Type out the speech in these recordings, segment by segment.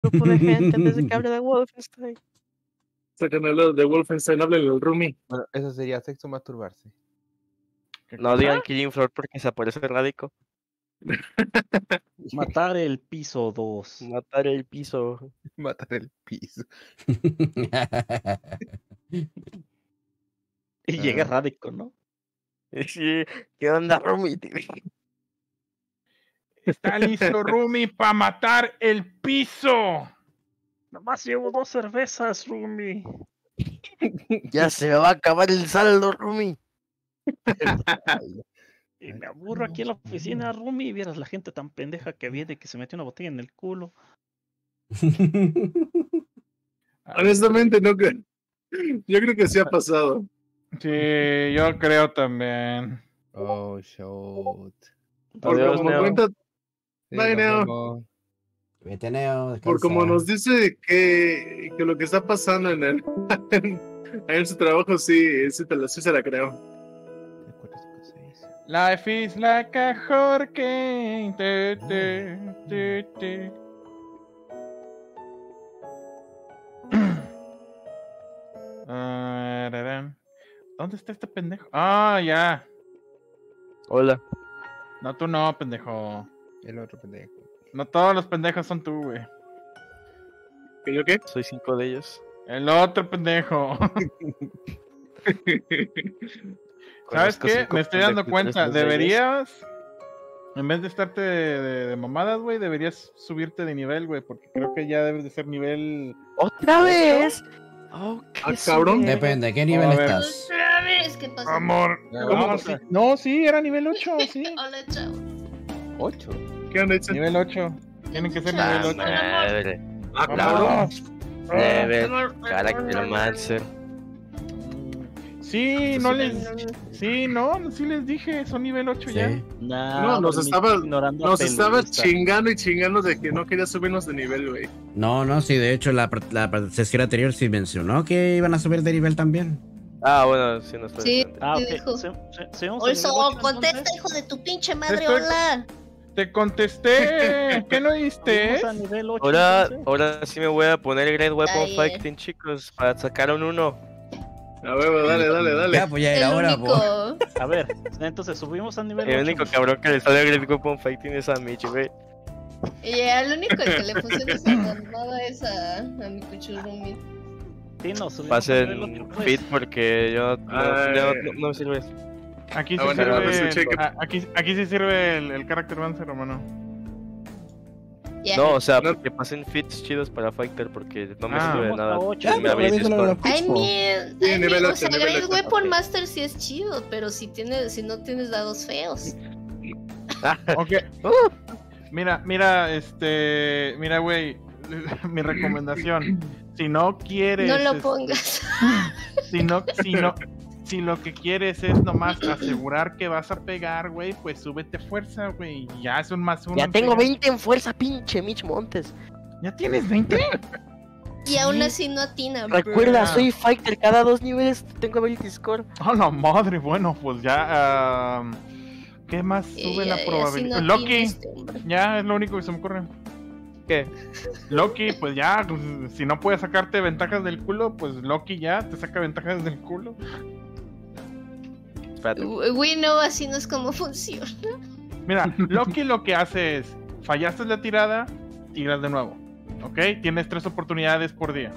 grupo de gente antes de que hable de Wolfenstein. Sacan el de Wolfenstein, hablen el roomie. Bueno, eso sería sexo masturbarse. No digan Killing Floor porque se aparece Radico. Matar el piso 2. Matar el piso. Matar el piso. Y llega Radico, ¿no? Sí, ¿qué onda, Rumi? Está listo, Rumi, para matar el piso. Nomás llevo 2 cervezas, Rumi. Ya se me va a acabar el saldo, Rumi. Y me aburro aquí en la oficina, Rumi, y vieras la gente tan pendeja que viene que se metió una botella en el culo. Honestamente, no creo. Yo creo que sí ha pasado. Sí, yo creo también. Oh, shoot. Por Adiós, como Neo. cuenta, Sí, Bye, nos Neo. vemos. Vete, Neo, por descansa. como nos dice que lo que está pasando en el en su trabajo, sí se la creo. Life is like a hurricane. ¿Dónde está este pendejo? Ah, ya. Hola. No, tú no, pendejo. El otro pendejo. No todos los pendejos son tú, güey. ¿Que yo qué? Soy 5 de ellos. El otro pendejo. ¿Sabes Conozco qué? 5 Me estoy dando pendejos, cuenta. 3 de ellos. Deberías, en vez de estarte de mamadas, güey, deberías subirte de nivel, güey, porque creo que ya debes de ser nivel... ¿Otra vez? Oh, Ah, cabrón. Depende, ¿qué nivel A ver. estás? Otra vez, ¿qué pasa? Amor. ¿Cómo? No, sí, era nivel 8, sí. Hola, chao. 8. ¿Qué han hecho? Nivel 8. Tienen que ser Ah, nivel 8. Madre. Ah, cabrón. Vamos. Level. Character Mancer. Sí, no les... Sí, no, sí les dije, son nivel 8 ya. Sí. No, nos estaba chingando y chingando de que no quería subirnos de nivel, güey. No, sí, de hecho la sesión anterior sí mencionó que iban a subir de nivel también. Ah, bueno, sí, no estoy. Sí, Ah, sí ok. dijo. Seamos Olso, nivel 8, contesta, entonces. hijo de tu pinche madre, Estoy- hola. Te contesté. ¿Qué no oíste? Subimos a nivel 8, Ahora, entonces. ahora sí me voy a poner Great Weapon Ay, Fighting, chicos, para sacar un 1. A ver, dale. Ya, pues ya era El hora, único. pues. A ver, entonces subimos a nivel 8. El único cabrón que le sale Great Weapon Fighting es a Michi, güey. Y el único al que le funciona esa mamada es a mi cuchurrumi. Sí, no, subimos a nivel Pasen 8, pues. fit porque yo no me sirve. Aquí sí bueno, a ver, sirve. cheque. Aquí sí sirve el Character Mancer, hermano. Ya. No, o sea, No. porque pasen fits chidos para Fighter porque no me Ah. sirve de Subimos a nada. 8. Ya, Me pero abrís avísalo a la Discord. I mean, Sí, nivel o 8, sea, nivel Great 8. Weapon Ok. Master sí es chido, pero si no tienes dados feos. Ok. Mira, mira, güey. Mi recomendación. Si no quieres. No lo pongas. Si lo que quieres es nomás asegurar que vas a pegar, güey, pues súbete fuerza, güey. Y ya es un más uno. Ya en tengo pegar. 20 en fuerza, pinche Mitch Montes. ¿Ya tienes 20? Y aún así no atina. Recuerda, Ah. soy Fighter, cada 2 niveles tengo ability score. ¡A la madre! Bueno, pues ya. ¿Qué más sube la probabilidad? Loki. Ya es lo único que se me ocurre. ¿Qué? Loki, pues ya, pues, si no puedes sacarte ventajas del culo, pues Loki ya te saca ventajas del culo. Espérate. Güey, no, así no es como funciona. Mira, Loki lo que hace es, fallaste la tirada, tiras de nuevo. ¿Ok? Tienes 3 oportunidades por día.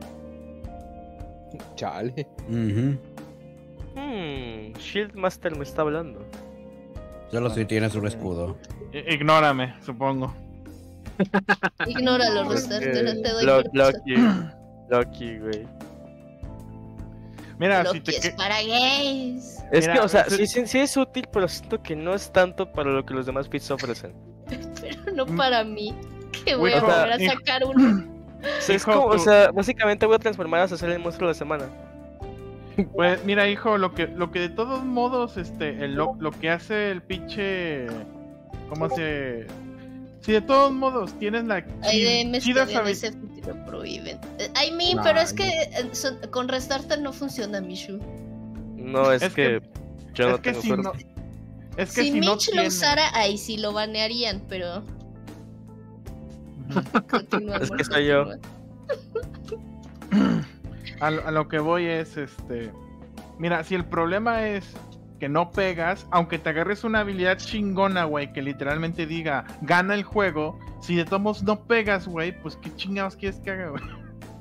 Chale. Ujú. Shield Master me está hablando. Solo si tienes un escudo. Ignórame, supongo. Ignóralo, Rostar, no te doy Loki, güey. Mira, Loki si te es para gays. Es Mira, que, o sea, ese- sí es útil, pero siento que no es tanto para lo que los demás fits ofrecen. Pero no para mí. Que voy Güey, a o sea, volver a hijo- sacar uno. O sea, es Hijo, como, o tú- sea, básicamente voy a transformar hasta ser el monstruo de la semana. Pues mira, hijo, lo que de todos modos, lo que hace el pinche, ¿cómo se? Si de todos modos tienes la Hay DMs que chida de sabi- ese lo prohíben. I mean, Nah, pero es que con Restarter no funciona, Mishu. No, es que yo no es que tengo si suerte. no, es que Si si no Mitch lo tiene- usara, ahí sí lo banearían, pero Continúa, Es amor, que soy yo. continúa. A lo que voy es, mira, si el problema es que no pegas, aunque te agarres una habilidad chingona, güey, que literalmente diga, gana el juego, si de todos modos no pegas, güey, pues qué chingados quieres que haga, güey.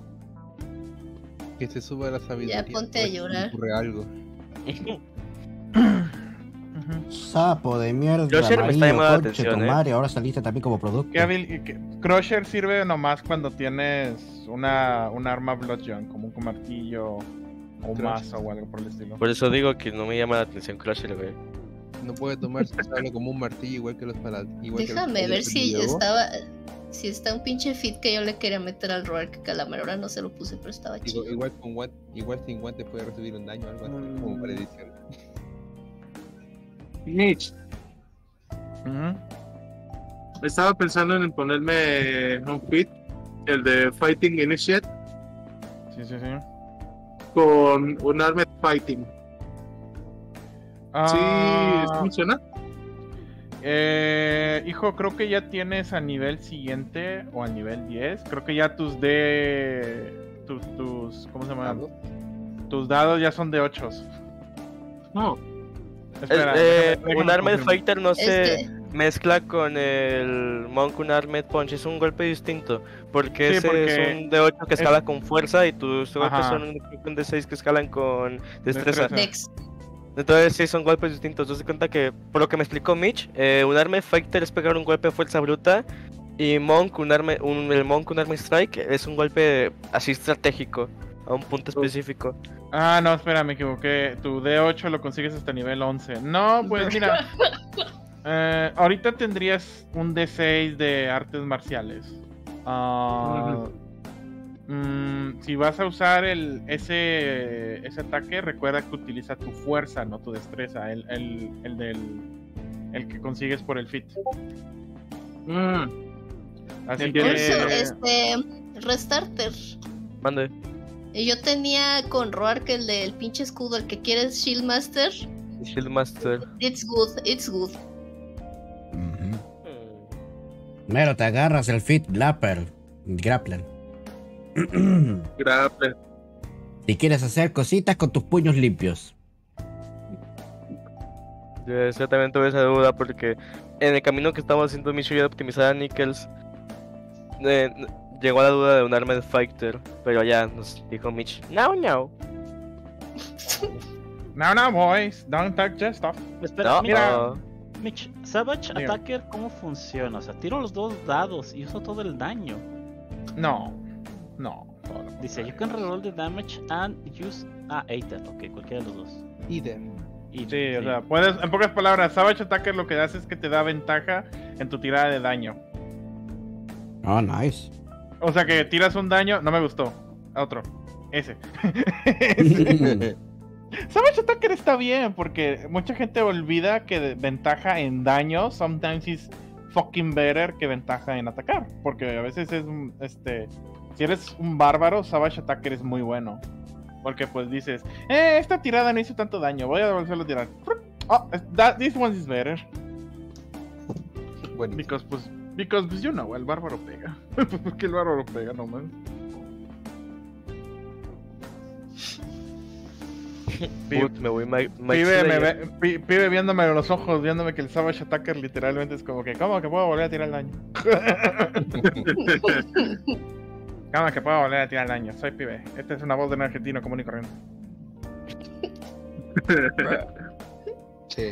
Que se suba la sabiduría. Ya ponte a pues, llorar. ocurre algo. Sapo de mierda, Crusher me está llamando la conche atención, tu madre, ahora saliste también como producto. Crusher sirve nomás cuando tienes un arma bludgeon, como un martillo o un Crusher. mazo o algo por el estilo. Por eso digo que no me llama la atención Crusher, güey. No puede tomarse usarlo como un martillo igual que los paladines. Déjame ver si está un pinche fit que yo le quería meter al Rourke Calamar. Ahora no se lo puse, pero estaba chido. Igual sin guante puede recibir un daño o algo así, como para edición. Mitch, Ujú. estaba pensando en ponerme un fit, el de Fighting Initiate, Sí. con un Armed Fighting. ¿Sí funciona? Hijo, creo que ya tienes a nivel siguiente o al nivel 10. Creo que ya tus ¿cómo se llama? ¿Dados? Tus dados ya son de 8. No. Espera, Un Armed confirmo. Fighter no se Este, mezcla con el Monk, un Armed Punch, es un golpe distinto. Porque Sí, ese porque es un de 8 que escala con fuerza y tus golpes Ajá. son un de 6 que escalan con destreza. Destreza. Dex. Entonces sí son golpes distintos. Entonces cuenta que, por lo que me explicó Mitch, un Armed Fighter es pegar un golpe de fuerza bruta. Y Monk, el Monk, un Armed Strike, es un golpe así estratégico, a un punto específico. Ah, no, espera, me equivoqué. Tu D8 lo consigues hasta nivel 11. No, pues mira. Ahorita tendrías un D6 de artes marciales. Si vas a usar ese ataque, recuerda que utiliza tu fuerza, no tu destreza. El que consigues por el fit. Así Entiendo. que. Restarter. Mande. Y yo tenía con Rourke el del pinche escudo, el que quiere es Shieldmaster. Shieldmaster. It's good, it's good. Ujú. Mero, te agarras el fit grappler. Grappler. Si quieres hacer cositas con tus puños limpios. Yo exactamente tuve esa duda porque en el camino que estamos haciendo Mitch y yo de optimizar a Nickels, llegó la duda de un Armed Fighter, pero ya nos dijo Mitch, no. No, boys. Don't touch that stuff. Espera, No, mira, no. Mitch, Savage Diga. Attacker, ¿cómo funciona? O sea, tiro los dos dados y uso todo el daño. No. Dice, you can reroll the damage and use... Aether, ok, cualquiera de los dos. Idem. Y, Sí, o sea, puedes, en pocas palabras, Savage Attacker lo que hace es que te da ventaja en tu tirada de daño. Oh, nice. O sea que tiras un daño, no me gustó. Otro. Ese. Savage Attacker está bien, porque mucha gente olvida que ventaja en daño sometimes is fucking better que ventaja en atacar. Porque a veces es si eres un bárbaro, Savage Attacker es muy bueno. Porque pues dices, esta tirada no hizo tanto daño, voy a volverlo a tirar. Oh, this one is better. Bueno, Because pues you know, el bárbaro pega. Porque el bárbaro pega nomás. Put, me voy Mike Pibe, Slayer. pibe viéndome en los ojos, viéndome que el Savage Attacker literalmente es como que, ¿cómo que puedo volver a tirar el daño? ¿Cómo que puedo volver a tirar el daño? Soy pibe. Esta es una voz de un argentino común y corriente. sí.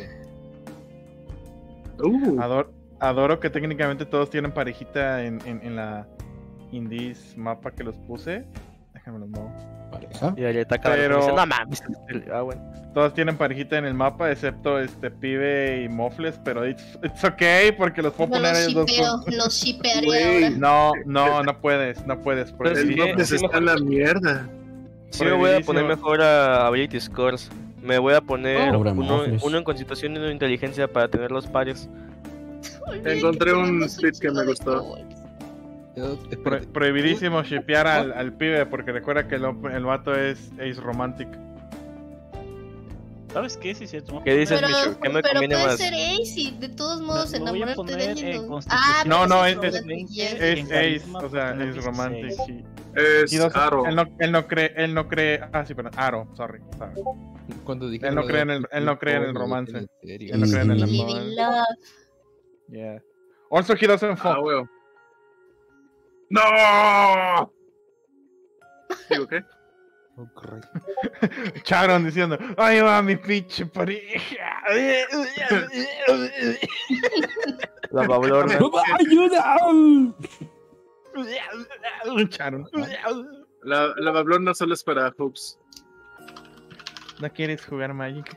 Adoro que técnicamente todos tienen parejita en la Indies mapa que los puse. Déjame los muevo. ¿Pareja? Y ahí ataca Pero- dice, no mames. Bueno. Todos tienen parejita en el mapa, excepto pibe y Mofles, pero it's okay porque los puedo No poner los ellos dos shipeo, juntos. los shipearé Güey. ahora. No puedes. Porque Pues El sí, López sí, está mejor. en la mierda. Sí, me voy a poner Prohibidísimo. mejor a Ability Scores. Me voy a poner Pobre uno Mofles. en Constitución y uno en Inteligencia para tener los pares. Encontré un tweet que me gustó. Prohibidísimo shipear al pibe porque recuerda que el vato es Ace Romantic. ¿Sabes qué? Sí, cierto. ¿Qué dices, Pero, Micho? ¿Qué me pero conviene puede más? ser Ace y de todos modos Lo voy a enamorarte de poner en alguien. Constitución. No, no, es es romantic, yes. Ace, o sea, es romantic. Es Y dos, Aro. él no cree. Ah, sí, perdón. Aro, sorry. Cuando Él no cree en el romance. En serio. Él no cree en el We Mm. live amor. in love. Yeah. Also, he doesn't Ah, fuck. huevo. ¡No! ¿Digo qué? Oh, correcto. Charon diciendo, ¡ay, va mi pinche pareja! La Bablorna. ¡Ayuda! Charon. La Bablón no solo es para Hoops. ¿No quieres jugar Magic?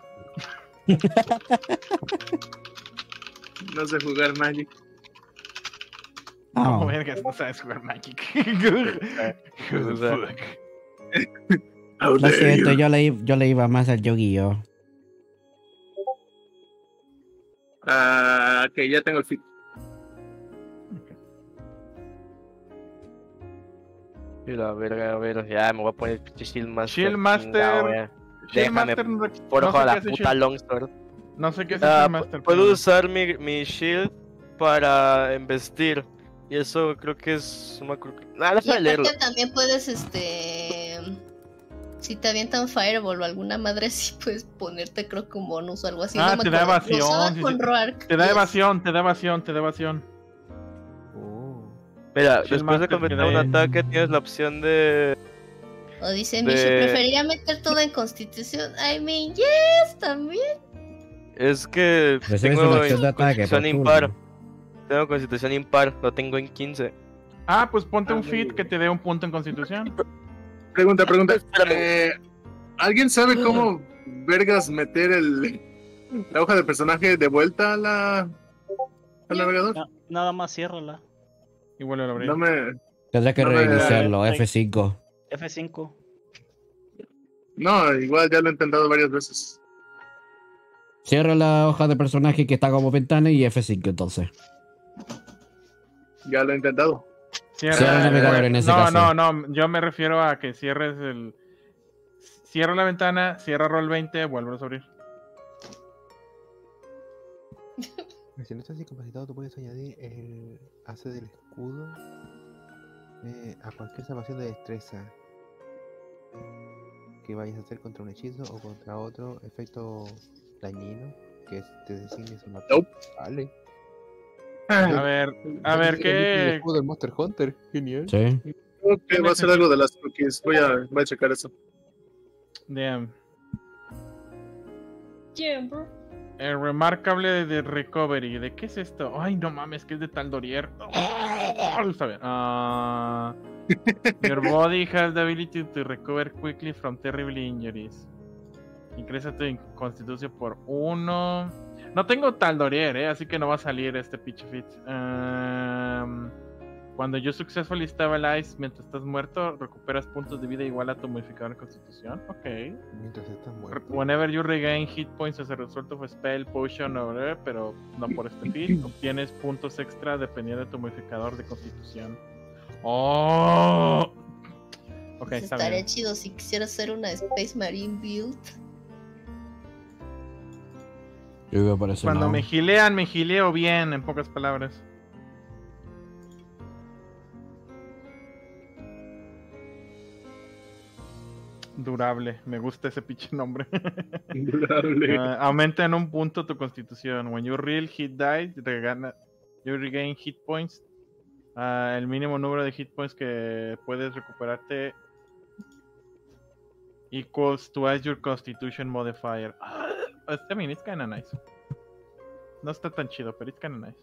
No sé jugar Magic. ¿Cómo Oh. vergas no sabes jugar Magic? O sea, How Lo dare siento, you. yo le iba más al Yu-Gi-Oh. Ah, ok, ya tengo el fit. y la verga, a ver, ya me voy a poner el pinche Shield Master. Shield Master. chingado, ya. Déjame, forjo no sé la qué hace puta Shield- Longsword. No sé qué es Ah, Shield Master. puedo pero- usar mi Shield para embestir. Y eso creo que es. No me acuerdo. Nada, Y déjame leerlo. aparte también puedes, si te avientan Fireball o alguna madre así, puedes ponerte creo que un bonus o algo así. Ah, no me te da acuerdo. Lo usaba evasión, sí, con sí. Roark. Te da Yes. evasión, te da evasión, te da evasión. Oh. Mira, Shield después de Master completar que un da- ataque, tienes la opción de. O dice de- Micho, preferiría meter todo en Constitución. I mean, yes, también. Es que Recibes tengo una acción de ataque constitución por impar. turno. Tengo constitución impar, lo tengo en 15. Ah, pues ponte un fit que te dé un punto en Constitución. Pregunta. Espérame. ¿Alguien sabe cómo vergas meter la hoja de personaje de vuelta al navegador? Nada más ciérrala. Y vuelve a abrir. No me. Tendrá que No me- reiniciarlo, F5. F5. No, igual ya lo he intentado varias veces. Cierra la hoja de personaje que está como ventana y F5 entonces. Ya lo he intentado. Cierra el navegador en ese no, caso. no, yo me refiero a que cierres el... Cierra la ventana, cierra Roll20, vuelves a abrir. Si no estás incapacitado, tú puedes añadir el AC del escudo a cualquier salvación de destreza que vayas a hacer contra un hechizo o contra otro efecto dañino que te designes una. Nope. Vale. A ver, El ¿qué...? escudo del Monster Hunter, genial. Sí. Creo que va a ser algo de las cookies. Voy a checar eso. Damn. Yeah, bro. El remarkable de recovery. ¿De qué es esto? Ay, no mames, que es de Taldorier. Está bien. Your body has the ability to recover quickly from terrible injuries. Incresa tu constitución por 1. No tengo Taldorier, así que no va a salir este pitch fit. Cuando you successfully stabilize mientras estás muerto, recuperas puntos de vida igual a tu modificador de constitución. Ok. Mientras estás muerto. Whenever you regain hit points as a result of a spell, potion o whatever, pero no por este feat, obtienes puntos extra dependiendo de tu modificador de constitución. ¡Oh! Ok, Pues está estaría bien. chido si quisiera hacer una Space Marine build. Yo veo por ese Cuando lado. me gilean, me gileo bien, en pocas palabras. Durable, me gusta ese pinche nombre. Durable. Aumenta en un punto tu constitución. When you real hit dice, you regain hit points. El mínimo número de hit points que puedes recuperarte equals twice your constitution modifier. I mean, it's kinda nice. No está tan chido, pero it's kinda nice.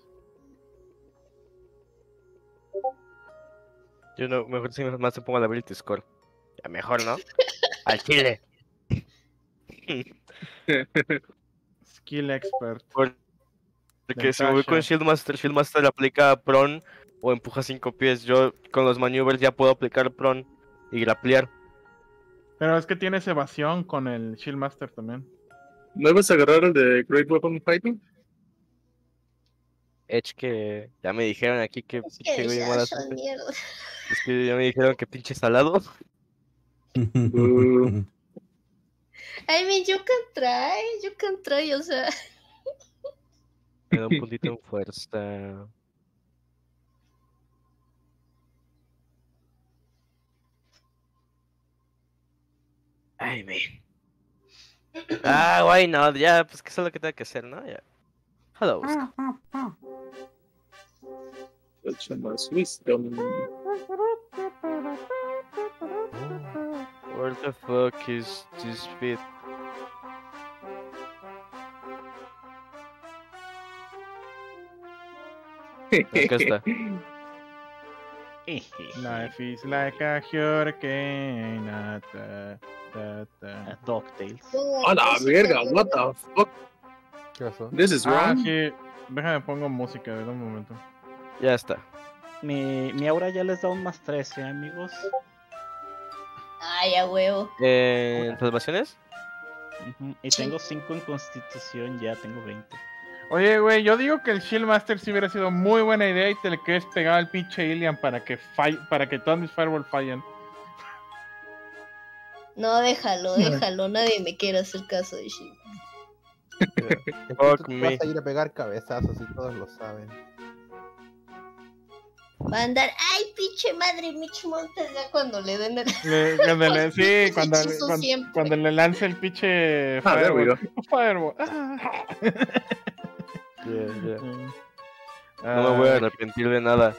Yo no, mejor si más se ponga la ability score. Ya mejor, ¿no? Al chile. Skill expert. Porque si me voy con Ventaja. Shield Master aplica prone o empuja 5 pies. Yo con los maneuvers ya puedo aplicar prone y graplear. Pero es que tienes evasión con el Shield Master también. ¿No ibas a agarrar el de Great Weapon Fighting? Edge que ya me dijeron aquí que Es pinche que güey ya mala son suerte. mierda. Es que ya me dijeron que pinche salado. I mean, you can try, o sea. Me da un puntito en fuerza. Ay, man. Why not? Ya, pues que eso es lo que tengo que hacer, ¿no? Ya. Hello. Más wisdom. Where the fuck is this fit? Acá está. Life is like a hurricane. DuckTales. A la verga, what the fuck? ¿Qué pasó? This is wrong. Sí. Déjame pongo música de un momento. Ya está. Mi aura ya les da un más 13, amigos. Ay, a huevo. ¿Salvaciones? Ujú, y tengo 5 en constitución, ya tengo 20. Oye, güey, yo digo que el Shield Master sí hubiera sido muy buena idea y te le quedes pegado al pinche Ilian para que todos mis Fireball fallen. No, déjalo, nadie me quiere hacer caso de Shield. Fuck Tú me. vas a ir a pegar cabezazos y todos lo saben. Va a andar, ay, pinche madre, Mitch Montes, ya cuando le den el... Cuando le lance el pinche There we go. Fireball. No me voy a arrepentir de nada.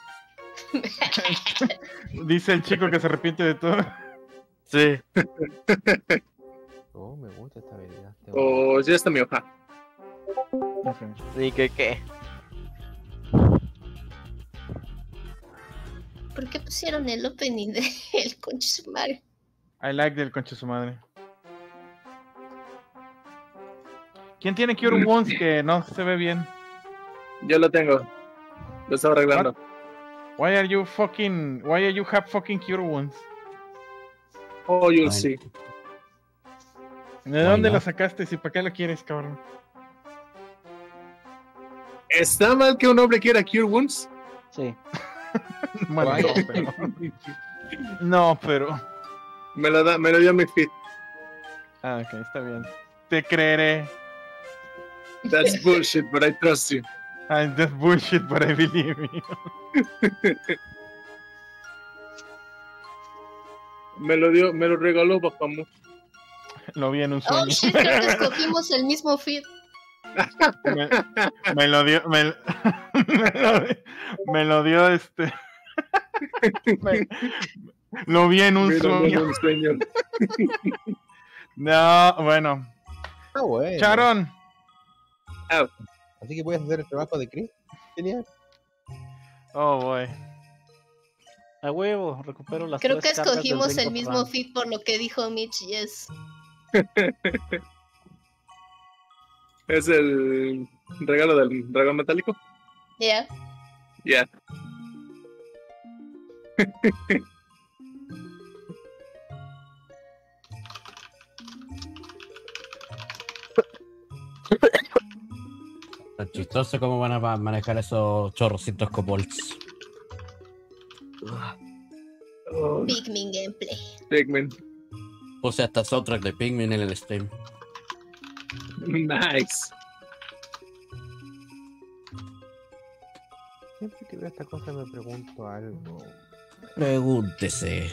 Dice el chico que se arrepiente de todo. Sí. Oh, me gusta esta habilidad. Oh, ya está mi hoja. Ni que qué. ¿Por qué pusieron el opening de el conche su madre? I like del concha su madre. ¿Quién tiene Cure Wounds que no se ve bien? Yo lo tengo. Lo estaba arreglando. Why are you have fucking Cure Wounds? Oh, you'll Bueno. see. ¿De dónde not? lo sacaste? ¿Y para qué lo quieres, cabrón? ¿Está mal que un hombre quiera Cure Wounds? Sí. Bueno, Vaya. no, pero... Me lo dio mi feed. Ah, ok, está bien. Te creeré. That's bullshit, but I trust you. That's bullshit, but I believe you. Me lo regaló Bapamu. Lo vi en un Oh, sueño. shit, creo que escogimos el mismo feed. me lo dio, me lo dio lo vi en un sueño. No, bueno. Ah, bueno. Charon, Así que puedes hacer el trabajo de Chris. Genial. oh boy. A huevo, recupero las Creo 3 que cargas del escogimos Ring el of mismo Ram. feed por lo que dijo Mitch, yes. ¿Es el regalo del dragón metálico? Yeah. Yeah. Tan chistoso cómo van a manejar esos chorrocientos kobolds. Oh, Pikmin gameplay. Pikmin. Puse hasta soundtrack de Pikmin en el stream. Nice. Siempre que veo esta cosa me pregunto algo. Pregúntese.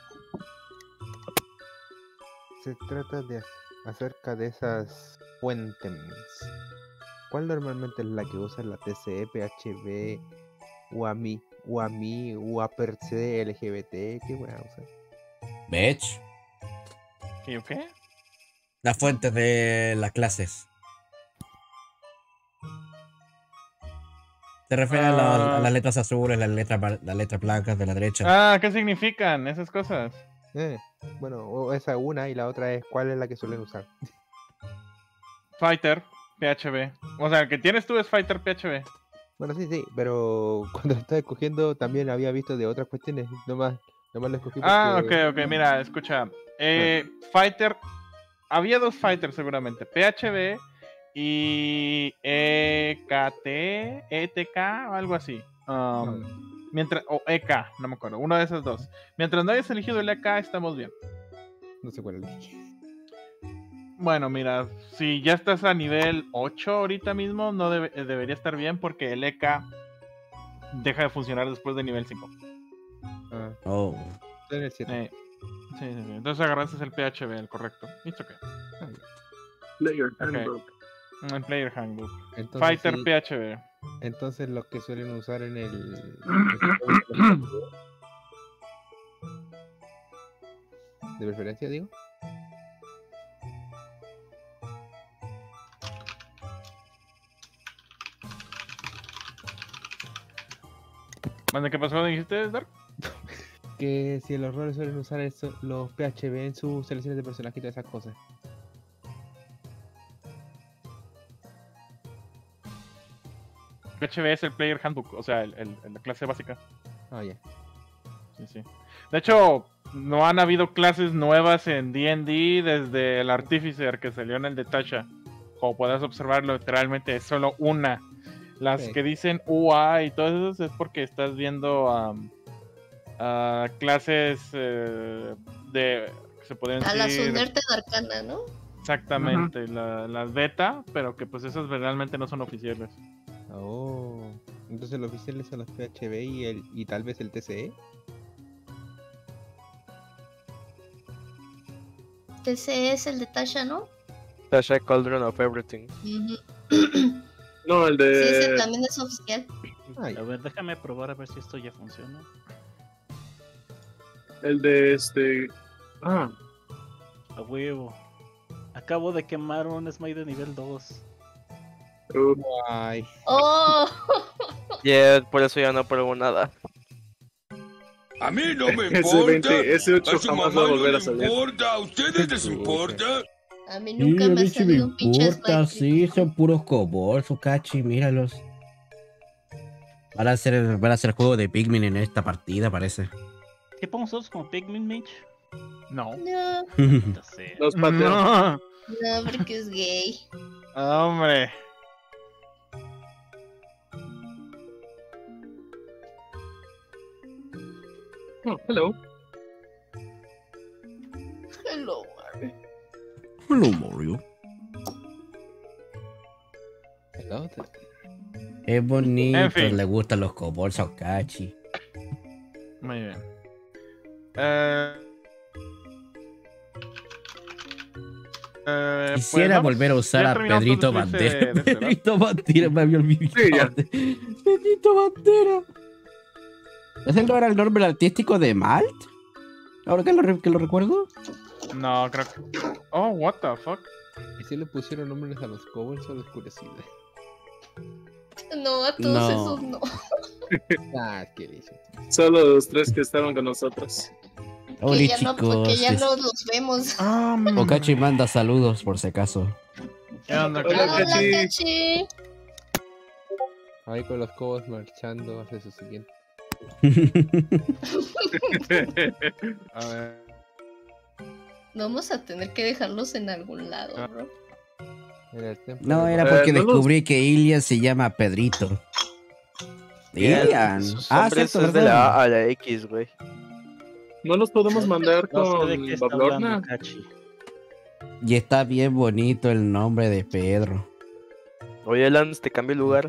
Se trata de acerca de esas fuentes. ¿Cuál normalmente es la que usa la TCE, PHB, UAMI, UAPRC, LGBT? ¿Qué voy a usar? Bitch. ¿Qué? Las fuentes de las clases. Se refiere a las letras azules, las letras blancas de la derecha. Ah, ¿qué significan esas cosas? Bueno, o esa una y la otra es cuál es la que suelen usar. Fighter, PHB. O sea, el que tienes tú es Fighter PHB. Bueno, sí, pero cuando lo estaba escogiendo también había visto de otras cuestiones. Nomás lo escogí porque... Ah, ok, mira, escucha. Fighter, había 2 Fighters seguramente, PHB y EKT, ETK o algo así. O EK, no me acuerdo, uno de esos 2. Mientras no hayas elegido el EK, estamos bien. No sé cuál elegí. Bueno, mira, si ya estás a nivel 8 ahorita mismo, no debería estar bien porque el EK deja de funcionar después de nivel 5. Ah, Oh. estoy en el 7. Sí. Entonces agarraste el PHB, el correcto. It's okay. Player Ok. Handbook. El Player Handbook. Entonces, Fighter sí, PHB. entonces lo que suelen usar en el de preferencia, digo. ¿Mande qué pasó? ¿Dijiste, Dark? Que si los roles suelen usar los PHB en sus selecciones de personaje y todas esas cosas. PHB es el Player Handbook, o sea, la clase básica. Ah, ya. Sí. De hecho, no han habido clases nuevas en D&D desde el Artificer que salió en el de Tasha. Como puedes observarlo, literalmente es solo una. Las Sí. que dicen UA y todo eso es porque estás viendo clases de que se podrían A la decir Sunerte de Arcana, ¿no? exactamente las beta, pero que pues esas realmente no son oficiales. Oh. Entonces los oficiales son los PHB y tal vez el TCE. Ese es el de Tasha, ¿no? Tasha Cauldron of Everything. Ujú. No, el Sí, ese de. también es oficial. Ah, ya. A ver, déjame probar a ver si esto ya funciona. El de este. Ah, A huevo. Acabo de quemar un Smite de nivel 2. Ay. ¡Oh! Yeah, por eso ya no pruebo nada. A mí no me ese importa. 20, ese 8 A su jamás mamá va a no volver le a salir. importa. ¿A ustedes les importa? A mí Sí, nunca a me mí ha sí me salido un pinche importa, Smite. sí, son puros kobolds, Okachi, míralos. Van a hacer juego de Pikmin en esta partida, parece. ¿Qué ponemos nosotros como Pikmin Mage? No. No, No sé. Los pateo. No. no, porque es gay. Hombre. Oh, hello. Hello, Mario. Hello, Mario. Hello. Es bonito, En fin. le gustan los kobolds a Okachi. Muy bien. Quisiera volver a usar ya a terminamos Pedrito todos los tweets Bandera. de este, ¿verdad? Pedrito Bandera, me había olvidado. Sí, ya. Pedrito Bandera. ¿Ese no era el nombre artístico de Malt? Ahora que lo recuerdo. No, creo que. Oh, what the fuck. ¿Y si le pusieron nombres a los kobolds o a la oscurecida? No, a todos No. esos no. Ah, qué dicho. Solo los 3 que estaban con nosotros. Hola, Que ya no, chicos. porque ya no los vemos. Okachi manda saludos por si acaso. ¿Qué onda, Hola, Hola, Cachi. Cachi. Ahí con los kobolds marchando hacia su siguiente. A ver. Vamos a tener que dejarlos en algún lado, Ah. bro. No, era porque no los- descubrí que Ilian se llama Pedrito. Ilian. Sus Ah, nombres cierto, es de ¿verdad? la A a la X, güey. No los podemos mandar No sé con de qué está Bablorna. hablando Kachi. Y está bien bonito el nombre de Pedro. Oye, Lance, te cambio el lugar.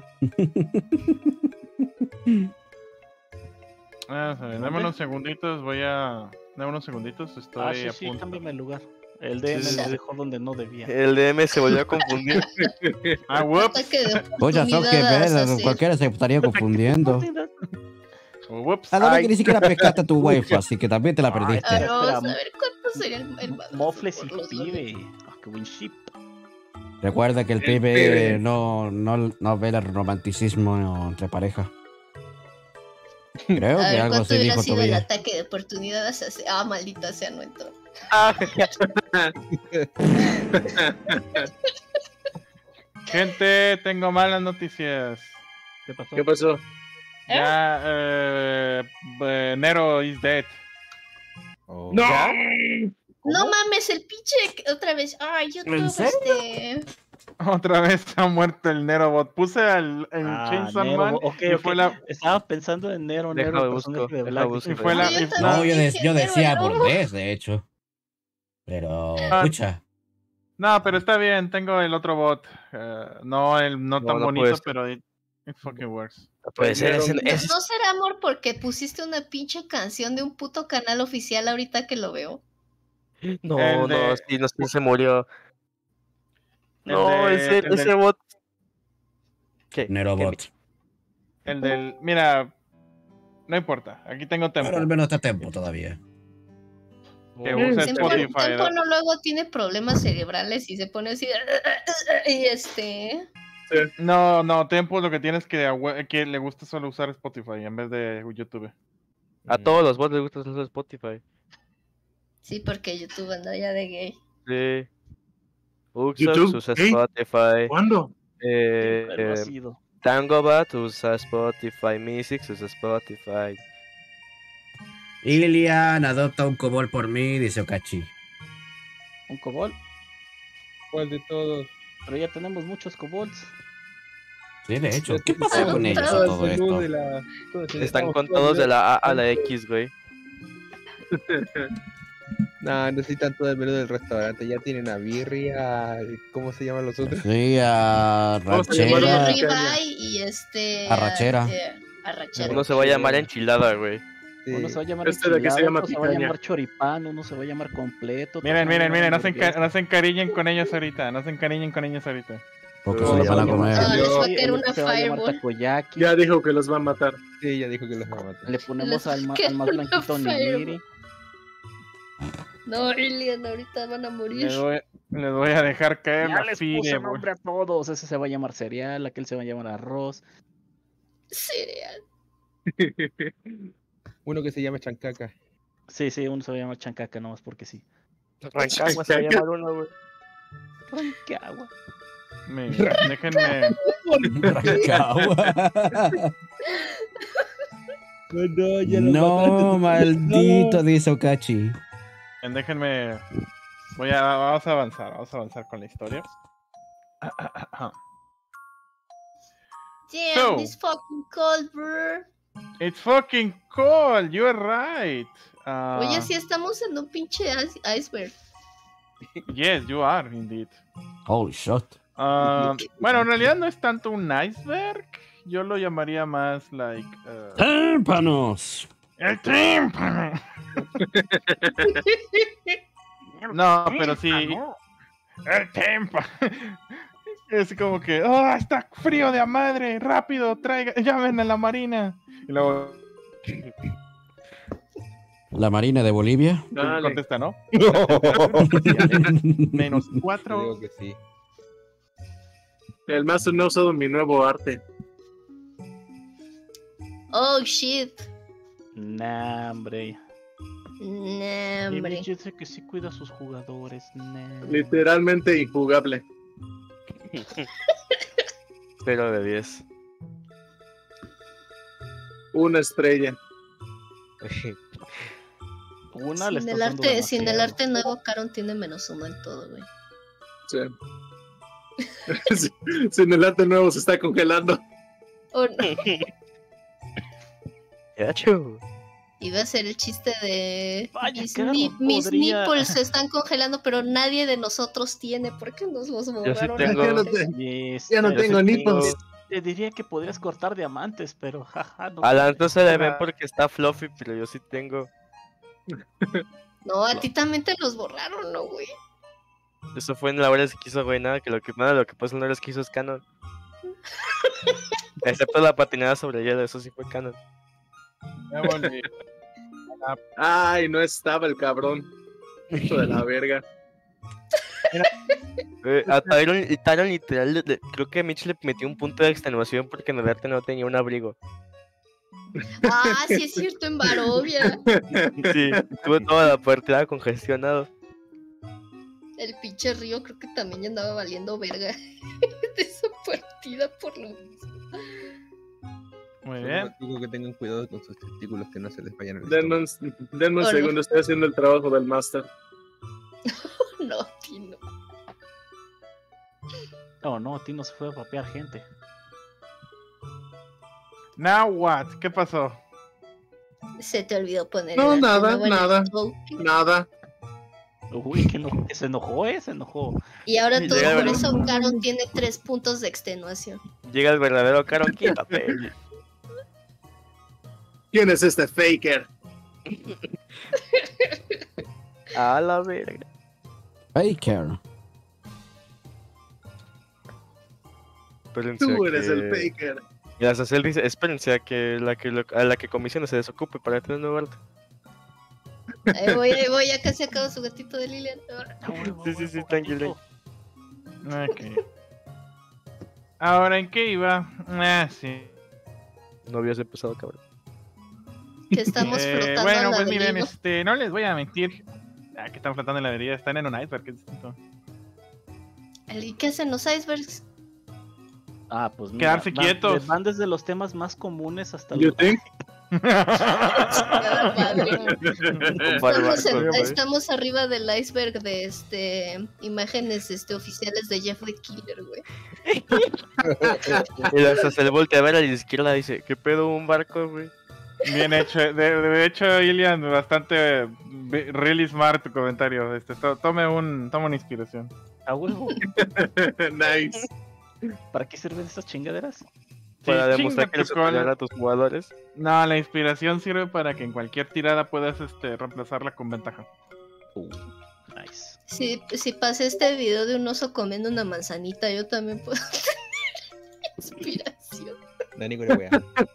Dame unos segunditos, Dame unos segunditos, estoy Ah, sí, a sí, punto. cámbiame el lugar. El DM Sí, sí, me sí. dejó donde no debía. El DM se volvió a confundir. Ah, whoops. Ataque de Oye, son que oportunidad, ver, Assassin. cualquiera se estaría confundiendo. Whoops. Además Ay. que ni siquiera pescaste tu wifi, así que también te la Ay, perdiste. Ahora vamos Espera, a ver cuánto sería el madrazo Mofles y por los pibe. Ah, qué buen ship. Recuerda que el El pibe pibe. no ve el romanticismo entre pareja. Creo A que ver algo cuánto así hubiera dijo sido el Tobias. ataque de oportunidad. Ah, maldita sea, no entró. Gente, tengo malas noticias. ¿Qué pasó? ¿Qué pasó? Ya, Nero is dead. Oh. ¡No! No mames, el pinche otra vez. Ay, YouTube, ¿En serio? Otra vez ha muerto el Nerobot. Puse el Chainsaw Nero, Man ok, y ok. fue la. Estaba pensando en Nero, Deja Nero, de el busco, personaje de deja Black. busco. Y fue la. Yo y- también. No, yo dije, decía pero por no. vez, de hecho. Pero, Ah. escucha, No, pero está bien, tengo el otro bot. No tan no bonito, puede ser. pero it fucking works. No puede ser, ¿No será, amor, porque pusiste una pinche canción de un puto canal oficial ahorita que lo veo? No, El de- sí, no, sí se murió. El No, de- el ese del- bot. ¿Qué? Nerobot. El del. Mira, no importa. Aquí tengo Pero Tempo. al menos está Tempo todavía. Que usa Tempo Spotify. no luego tiene problemas cerebrales y se pone así y No, Tempo lo que tiene es que le gusta solo usar Spotify en vez de YouTube. A todos los bots les gusta usar Spotify. Sí, porque YouTube anda ya de gay. Sí. Uxox ¿YouTube? usa ¿Qué? Spotify. ¿Cuándo? Pero ha sido. Tangobat usa Spotify. Mysics usa Spotify. Ilian adopta un cobol por mí, dice Okachi. Un cobol. ¿Cuál de todos? Pero ya tenemos muchos cobolds. Sí, de hecho. ¿Qué pasó Pero con ellos a todos todo esto? Están con todos de la A a la X, güey. No, necesitan todo el menú del restaurante. Ya tienen a birria. ¿Cómo se llaman los otros? Sí, a Rachera. Ribeye y Arrachera. Arrachera. Uno se va a llamar enchilada, güey. Sí. Uno se va a llamar Este de que se enchilada, llama otro se va a picaña. llamar choripán, uno se va a llamar completo. otro Miren, se va a miren, llamar hamburguesa. no se encariñen con ellos ahorita. No se encariñen con ellos ahorita. Porque No, se lo ya van a vamos. comer. Ah, les va a Sí, caer el una otro se va a llamar fireball. takoyaki. Ya dijo que los va a matar. Sí, ella dijo que los va a matar. Le ponemos Les va a al caer más una blanquito nigiri. No, Ilian, ahorita van a morir. Les voy a dejar caer Ya la les fide, puse güey. nombre a todos. Ese se va a llamar cereal, aquel se va a llamar arroz. Cereal. Uno que se llama Chancaca. Sí, uno se va a llamar chancaca nomás porque sí. Rancagua se va a llamar uno, güey. Rancagua. Déjenme. No, ya lo No, mataste. maldito, dice Okachi. Déjenme. Vamos a avanzar con la historia. Damn, So. this fucking cold, bro. It's fucking cold, you're right. Oye, sí estamos en un pinche iceberg. Yes, you are, indeed. Holy shit. Bueno, en realidad no es tanto un iceberg. Yo lo llamaría más like. ¡Témpanos! ¡El tímpano! No, pero sí. El tímpano. Es como que, ¡oh, está frío de a madre! ¡Rápido, llamen a la marina! Y luego ¿La Marina de Bolivia? Dale. contesta, ¿no? Menos Yo 4. digo que sí. El Master no ha usado mi nuevo arte. Oh shit. Nah, hombre. Nah, Y hombre. Mitch dice que sí cuida a sus jugadores. Nah. Literalmente injugable. 0 de 10. Una estrella. Una le Sin está el dando sin el demasiado. arte nuevo, Caron tiene -1 en todo, güey. Sí. Sin el arte nuevo se está congelando. Oh, no. Yacho. Iba a ser el chiste de Vaya, mis, Carlos, mis podría- nipples se están congelando, pero nadie de nosotros tiene. ¿Por qué nos los borraron? tengo. Ya no antes? te- Yes, Ya no pero tengo sí nipples. Te diría que podrías cortar diamantes, pero jaja, no. Alan no se le ven porque está fluffy, pero yo sí tengo. No, a ti también te los borraron, ¿no, güey? Eso fue en la hora que hizo, güey, nada, que lo que pasa en la hora que hizo es canon. Excepto la patinada sobre hielo, eso sí fue canon. Ya volví. Ay, no estaba el cabrón. Hijo de la verga. A Tyron literal, creo que Mitch le metió un punto de extenuación porque en el arte no tenía un abrigo. Ah, sí es cierto, en Barovia. Sí, tuve toda la partida congestionado. El pinche río creo que también ya andaba valiendo verga de esa partida por lo mismo. Muy Solo bien. digo que tengan cuidado con sus testículos, que no se les vayan a Denme un Hola. segundo, estoy haciendo el trabajo del Master. No, Tino. No, Tino se fue a papear gente. Now what? ¿Qué pasó? Se te olvidó poner No, el arte nada, nuevo en el nada. token. Nada. Uy, que se enojó, se enojó. Y ahora Y todo llega por el- eso Caron tiene 3 puntos de extenuación. Llega el verdadero Caron, quítate. ¿Quién es este faker? A la verga. Faker. Espérense Tú a eres que- el faker. Y la Sacel dice, espérense a que a la que comisione se desocupe para tener nuevo arte. Ahí voy, ya casi acabo su gatito de Lilian. Sí, tranquilo. Ok. Ahora, ¿en qué iba? Ah, sí. No habías empezado, cabrón. Que estamos flotando bueno, en la pues miren, avenida. no les voy a mentir. Que están flotando en la avenida, están en un iceberg, que es distinto. ¿Y qué hacen los icebergs? Ah, pues mira, Quedarse quietos. Van desde los temas más comunes hasta You los... think? Estamos arriba del iceberg de imágenes imágenes oficiales de Jeff the Killer, güey. Y la Sacel voltea a ver a la izquierda y dice, ¿qué pedo un barco, güey? Bien hecho. De hecho, Ilian, bastante really smart tu comentario. Toma una inspiración. A huevo. Nice. ¿Para qué sirven esas chingaderas? Para Sí, demostrar que chinga eres tu cola. superior a tus jugadores. No, la inspiración sirve para que en cualquier tirada puedas reemplazarla con ventaja. Nice. Si pasé este video de un oso comiendo una manzanita, yo también puedo tener inspiración. Dani Guerrero.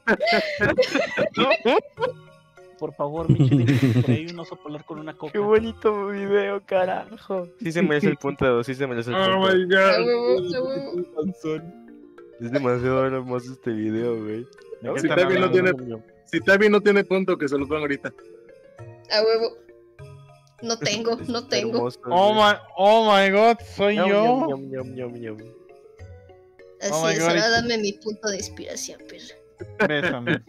Por favor, Michi, dime por ahí un oso polar con una coca. Qué bonito video, carajo. Sí se merece el punto, sí se merece el punto. Oh my A god. huevo, a huevo. Es demasiado hermoso este video, güey. ¿De qué Si están Tavi no hablando? no tiene punto, que se lo pongan ahorita. A huevo. No tengo. Hermoso, Oh my god, soy güey. yo. Ñam, ñam, ñam, ñam, ñam. Así Oh my es, God. ahora dame mi punto de inspiración, perra. Bésame.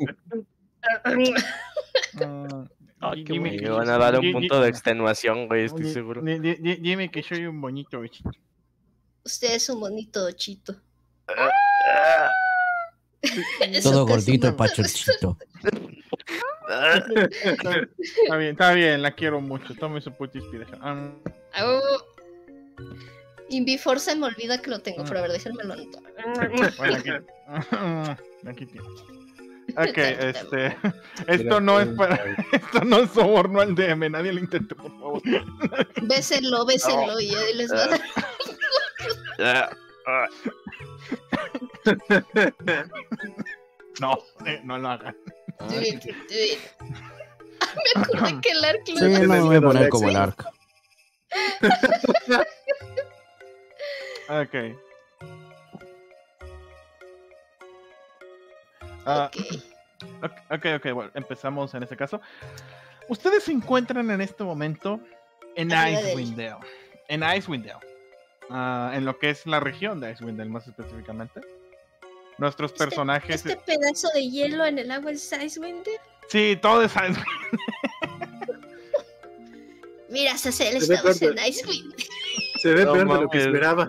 Ay, qué Dime Me que- van a dar un di- punto di- de extenuación, güey, estoy di- seguro. Dime que soy un bonito bicho. Usted es un bonito chito. Todo gordito el pachorchito. Está bien, la quiero mucho. Tome su puta inspiración. A huevo. Invifor se me olvida que lo tengo, pero a ver, déjenme lo anotar. Bueno, aquí tiene. Ok, esto no es para, esto no es soborno al DM, nadie lo intente, por favor. Bésenlo y ahí les va a dar. No, no lo hagan. Do it. Me acordé que el arco Sí, no me voy a poner como el arco. Ok. Ok, bueno, empezamos en este caso. Ustedes se encuentran en este momento en Icewind Dale. En lo que es la región de Icewind Dale, más específicamente. Nuestros personajes. Este pedazo de hielo en el agua es Icewind Dale. Sí, todo es Icewind. Mira, Sacel, Se ve estamos en verde. Icewind. Se ve No peor de lo que mames. esperaba.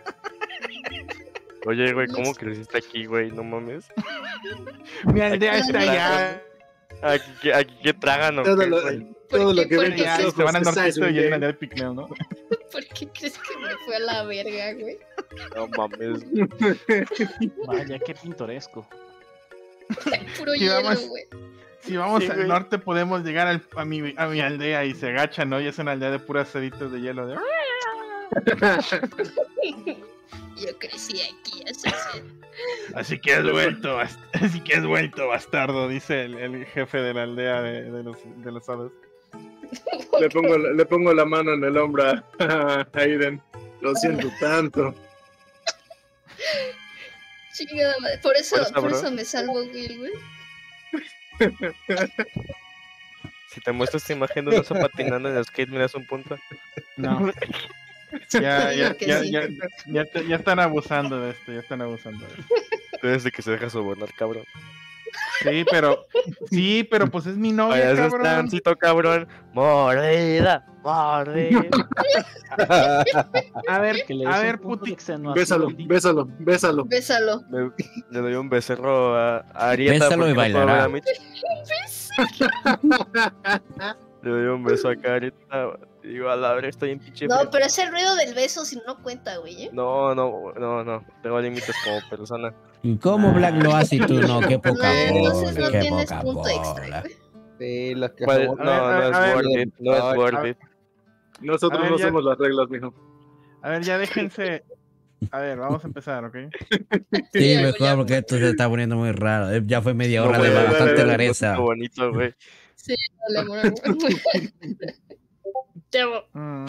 Oye, güey, ¿cómo creciste aquí, güey? No mames. Mi aldea está allá. Aquí que tragan, ¿o Todo qué, lo, güey? todo lo que ¿Por ven qué tus crees- Se van al ojos es nortito y Icewind en la Dale. aldea de picneo, ¿no? ¿Por qué crees que me fue a la verga, güey? No mames. Vaya, qué pintoresco. Puro Sí, hielo, vamos. güey. Si vamos Sí, al güey. norte podemos llegar a mi aldea y se agachan, ¿no? Y es una aldea de puras ceditos de hielo. Yo crecí aquí, Sacel. Así que has vuelto, bastardo, dice el jefe de la aldea de los hados. Le pongo la mano en el hombro a Aiden. Lo siento tanto. Chingada madre. Por eso bro. me salvo Will, güey. Si te muestro esta imagen de un oso patinando en el skate, me das un punto. No. Ya Digo que sí. están abusando de esto, Desde que se deja sobornar, cabrón. Sí, pero pues es mi novia, Vaya, ese cabrón. estancito, cabrón. Mordida. A ver, Que le des un punto puti. de extenuación, Bésalo, maldito. bésalo. Bésalo. Le doy un becerro a Arieta. Bésalo y porque no puedo ver bailará. a Mitch. Le doy un beso a Carita. Digo, a la verga, estoy en pinche No, frío. pero es el ruido del beso, si no cuenta, güey. No. Tengo límites como persona. ¿Y cómo Black lo hace y tú no? Qué poca Entonces no bola, qué tienes poca punto extra, bola. güey. Sí, los que ¿Cuál? somos- No es a ver, worth it. No es worth it. Nosotros A ver, no ya- hacemos las reglas, mijo. A ver, ya déjense. A ver, vamos a empezar, ¿ok? Sí, Ya, mejor ya. porque esto se está poniendo muy raro. Ya fue media hora No, de güey, bastante güey, rareza. Qué bonito, güey. Sí, dale, amor. Te amo.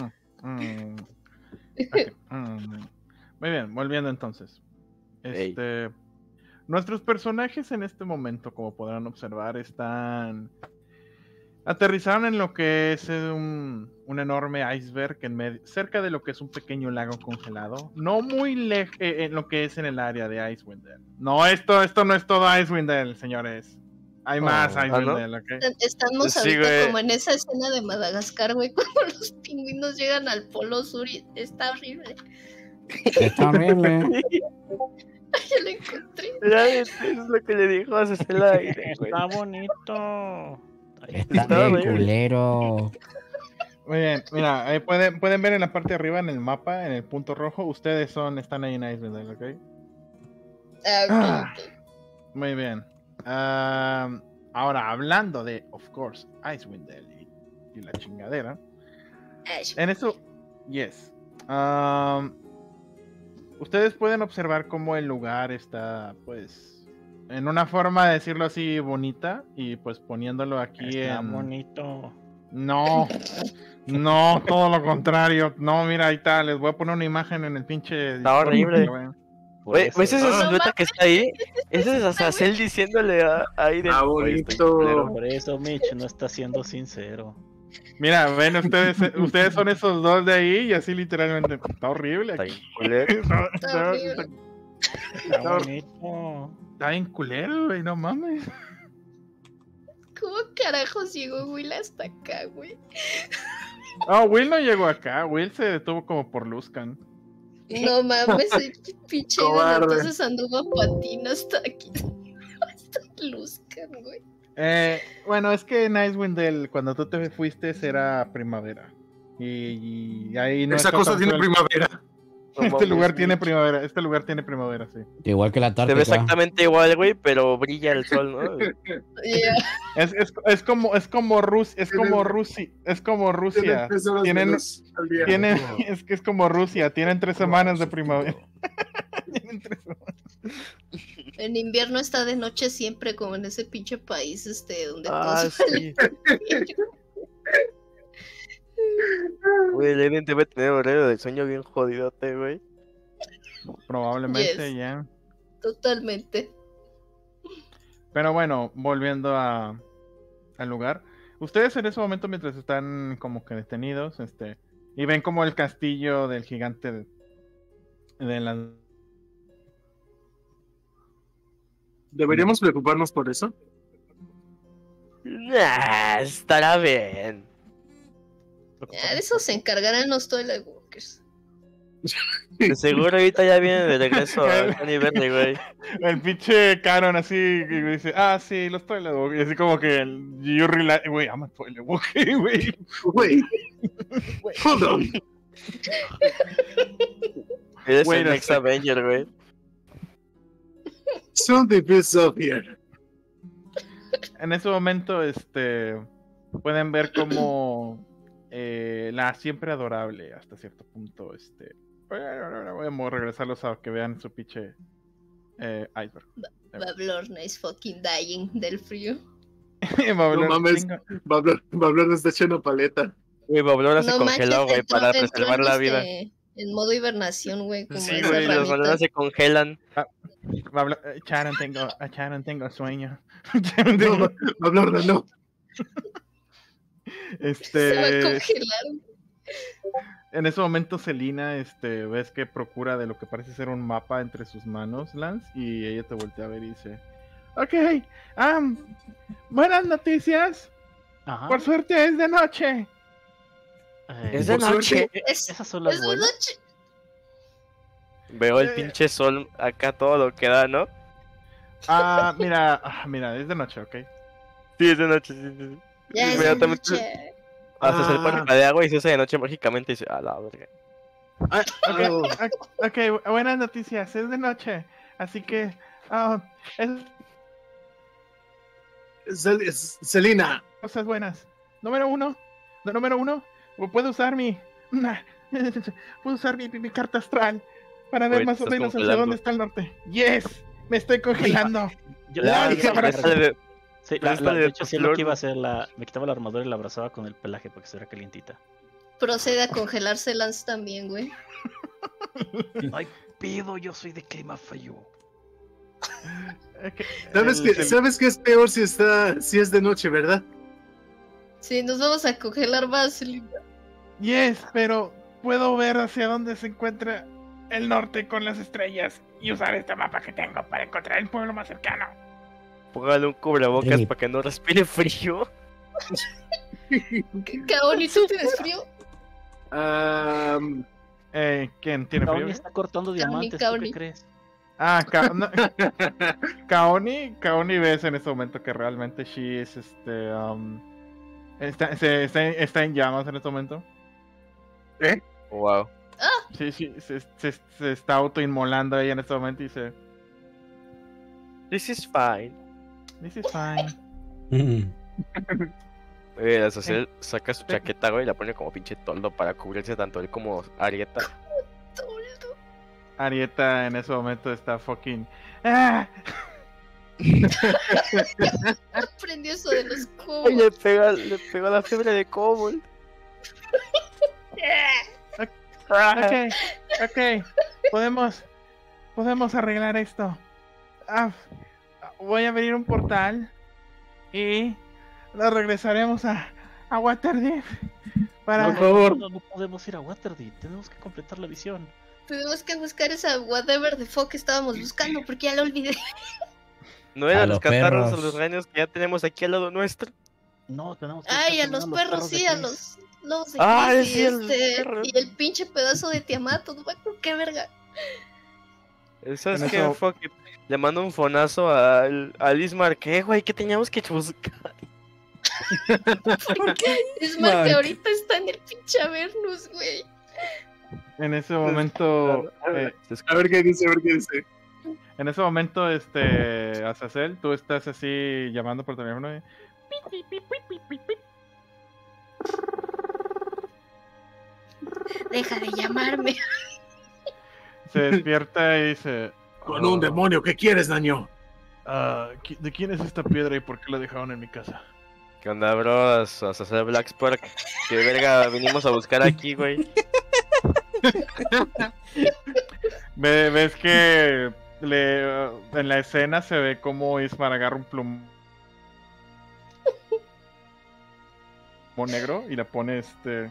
Ok, Muy bien, volviendo entonces. Nuestros personajes en este momento, como podrán observar, aterrizaron en lo que es un enorme iceberg cerca de lo que es un pequeño lago congelado, no muy lejos en lo que es en el área de Icewind Dale. No, esto no es todo Icewind Dale, señores. Hay más Icewind ¿no? Dale, ¿ok? Estamos Sí, ahorita güey. como en esa escena de Madagascar, güey, cuando los pingüinos llegan al polo sur y está horrible. Está horrible. Ya lo encontré. Ya, eso es lo que le dijo a Cecil aire, güey. Está bonito. Está Está bien horrible. culero. Muy bien, mira, ahí pueden ver en la parte de arriba en el mapa, en el punto rojo, ustedes están ahí en Icewind Dale, ¿ok? Ah, ok. Muy bien. Ahora, hablando de, of course, Icewind Dale y la chingadera. Ash. En eso, yes. Ustedes pueden observar cómo el lugar está, pues, en una forma de decirlo así bonita y pues poniéndolo aquí Está en... bonito. No, todo lo contrario. No, mira, ahí está. Les voy a poner una imagen en el pinche. Está horrible. Discord para que vean. Por Güey, eso. ¿ves esa No silueta que está ahí? Ese es Azazel diciéndole a Aiden. Ah, "Güey, estoy bonito. culero". Por eso Mitch no está siendo sincero. Mira, ven, ustedes son esos dos de ahí y así literalmente. Está horrible Está aquí. bien culero. Está horrible. Está bonito. Está bien culero, güey, no mames. ¿Cómo carajos llegó Will hasta acá, güey? Oh, Will no llegó acá. Will se detuvo como por Luzcan. No mames, el pinche Aiden, Cobarde. entonces anduvo a patín hasta aquí. Hasta Luzcan, güey. Bueno, es que en Icewind Dale, cuando tú te fuiste, era primavera. Y ahí no Esa está cosa tan tiene suel- primavera. No Este mames, lugar tiene Mitch. primavera. Este lugar tiene primavera, sí. Igual que la Se ve Antártica. exactamente igual, güey, pero brilla el sol, ¿no? Ya. Es como Rusia, es como Rusia. Tienen 3 horas Tienen- menos al día. Es como Rusia, tienen 3 semanas de primavera. Tienen 3 semanas. En invierno está de noche siempre, como en ese pinche país, donde Ah, todo sale. sí. Güey, el Aiden debe tener horario de sueño bien jodidote, güey. Probablemente Yes. ya. Totalmente. Pero bueno, volviendo al lugar. Ustedes en ese momento, mientras están como que detenidos, y ven como el castillo del gigante de la... ¿Deberíamos preocuparnos por eso? Nah, estará bien. Ya, de eso se encargarán los Twilight Walkers. De seguro ahorita ya viene de regreso a Johnny Verde, güey. El pinche Caron así y dice, sí, los Twilight Walkers. Y así como que you realize, güey, I'm a Twilight Walker, güey. Güey. Hold on. Eres Wait el a Next second. Avenger, güey. Something feels up here. En ese momento, pueden ver como la siempre adorable, hasta cierto punto, voy a regresarlos a que vean su pinche iceberg. Bablorna is fucking dying del frío. Va a hablar- No mames. venga. Va a hablar de esta echando paleta. Güey, Bablora se No congeló, manches, güey, entró- para entró preservar en la vida. en modo hibernación, güey, como Sí, esa güey, las ranita. baloras se congelan. Va a hablar- Charon, tengo sueño. Charon, tengo- No, va a hablar de no. Se va a congelar. En ese momento Selina, ves que procura de lo que parece ser un mapa entre sus manos, Lance, y ella te voltea a ver y dice, ok, buenas noticias, Ajá. por suerte es de noche. Es de Por suerte. noche. Esas son las Es de buenas. noche. Veo el pinche sol acá todo lo que da, ¿no? Mira, es de noche, ok. Sí, es de noche, sí, sí. Ya es de Inmediatamente- noche. Hasta se le pone de agua y se hace de noche mágicamente y dice, a la verga. Ok, buenas noticias, es de noche, así que Selina. cosas buenas. Número uno, puedo usar mi carta astral para ver Güey, más o estás menos hacia congelando. dónde está el norte. Yes, me estoy congelando. Yo, Sí, de hecho, sí es lo que iba a hacer. Me quitaba la armadura y la abrazaba con el pelaje para que estuviera calientita. Procede a congelarse Lance también, güey. Ay, pido, yo soy de clima frío. ¿Sabes qué es peor si es de noche, verdad? Sí, nos vamos a congelar más, Selina. Yes, pero puedo ver hacia dónde se encuentra el norte con las estrellas y usar este mapa que tengo para encontrar el pueblo más cercano. Póngale un cubrebocas para que no respire frío. Kaoni, ¿tú tienes frío? ¿Quién tiene frío? Kaoni está cortando diamantes, ¿tú qué crees? Kaoni ves en este momento que realmente she es está en llamas en este momento. Wow. Sí, se está autoinmolando ahí en este momento y dice, This is fine. La social saca su chaqueta, güey, y la pone como pinche toldo para cubrirse tanto él como Arieta. Arieta en ese momento está fucking... Aprendió eso de los cubos. Ay, le pegó la fiebre de Kobold. Ok, podemos arreglar esto. Voy a abrir un portal y nos regresaremos a Waterdeep para... Por favor. No podemos ir a Waterdeep, tenemos que completar la visión. Tenemos que buscar esa whatever the fuck que estábamos buscando porque ya la olvidé. ¿No eran los los catarros perros. o los renos que ya tenemos aquí al lado nuestro? No, tenemos que Ay, a terminar los perros, sí, a de los de Ah, Chris sí, y, a los perros. y el pinche pedazo de Tiamato, no me acuerdo qué verga. ¿Sabes En qué? eso- Fuck it. Le mando un fonazo al Ismar. ¿Qué, güey? ¿Qué teníamos que buscar? ¿Por qué? Es más que ahorita está en el pinche Avernus, güey. En ese momento... A ver qué dice. En ese momento, Azazel, tú estás así llamando por teléfono y... Deja de llamarme. Se despierta y dice... Con un demonio, ¿qué quieres, daño? ¿De quién es esta piedra y por qué la dejaron en mi casa? ¿Qué onda, bros? Vamos a hacer Blackspark. ¿Qué verga vinimos a buscar aquí, güey? Ves que en la escena se ve como Ismar agarra un plumón negro y le pone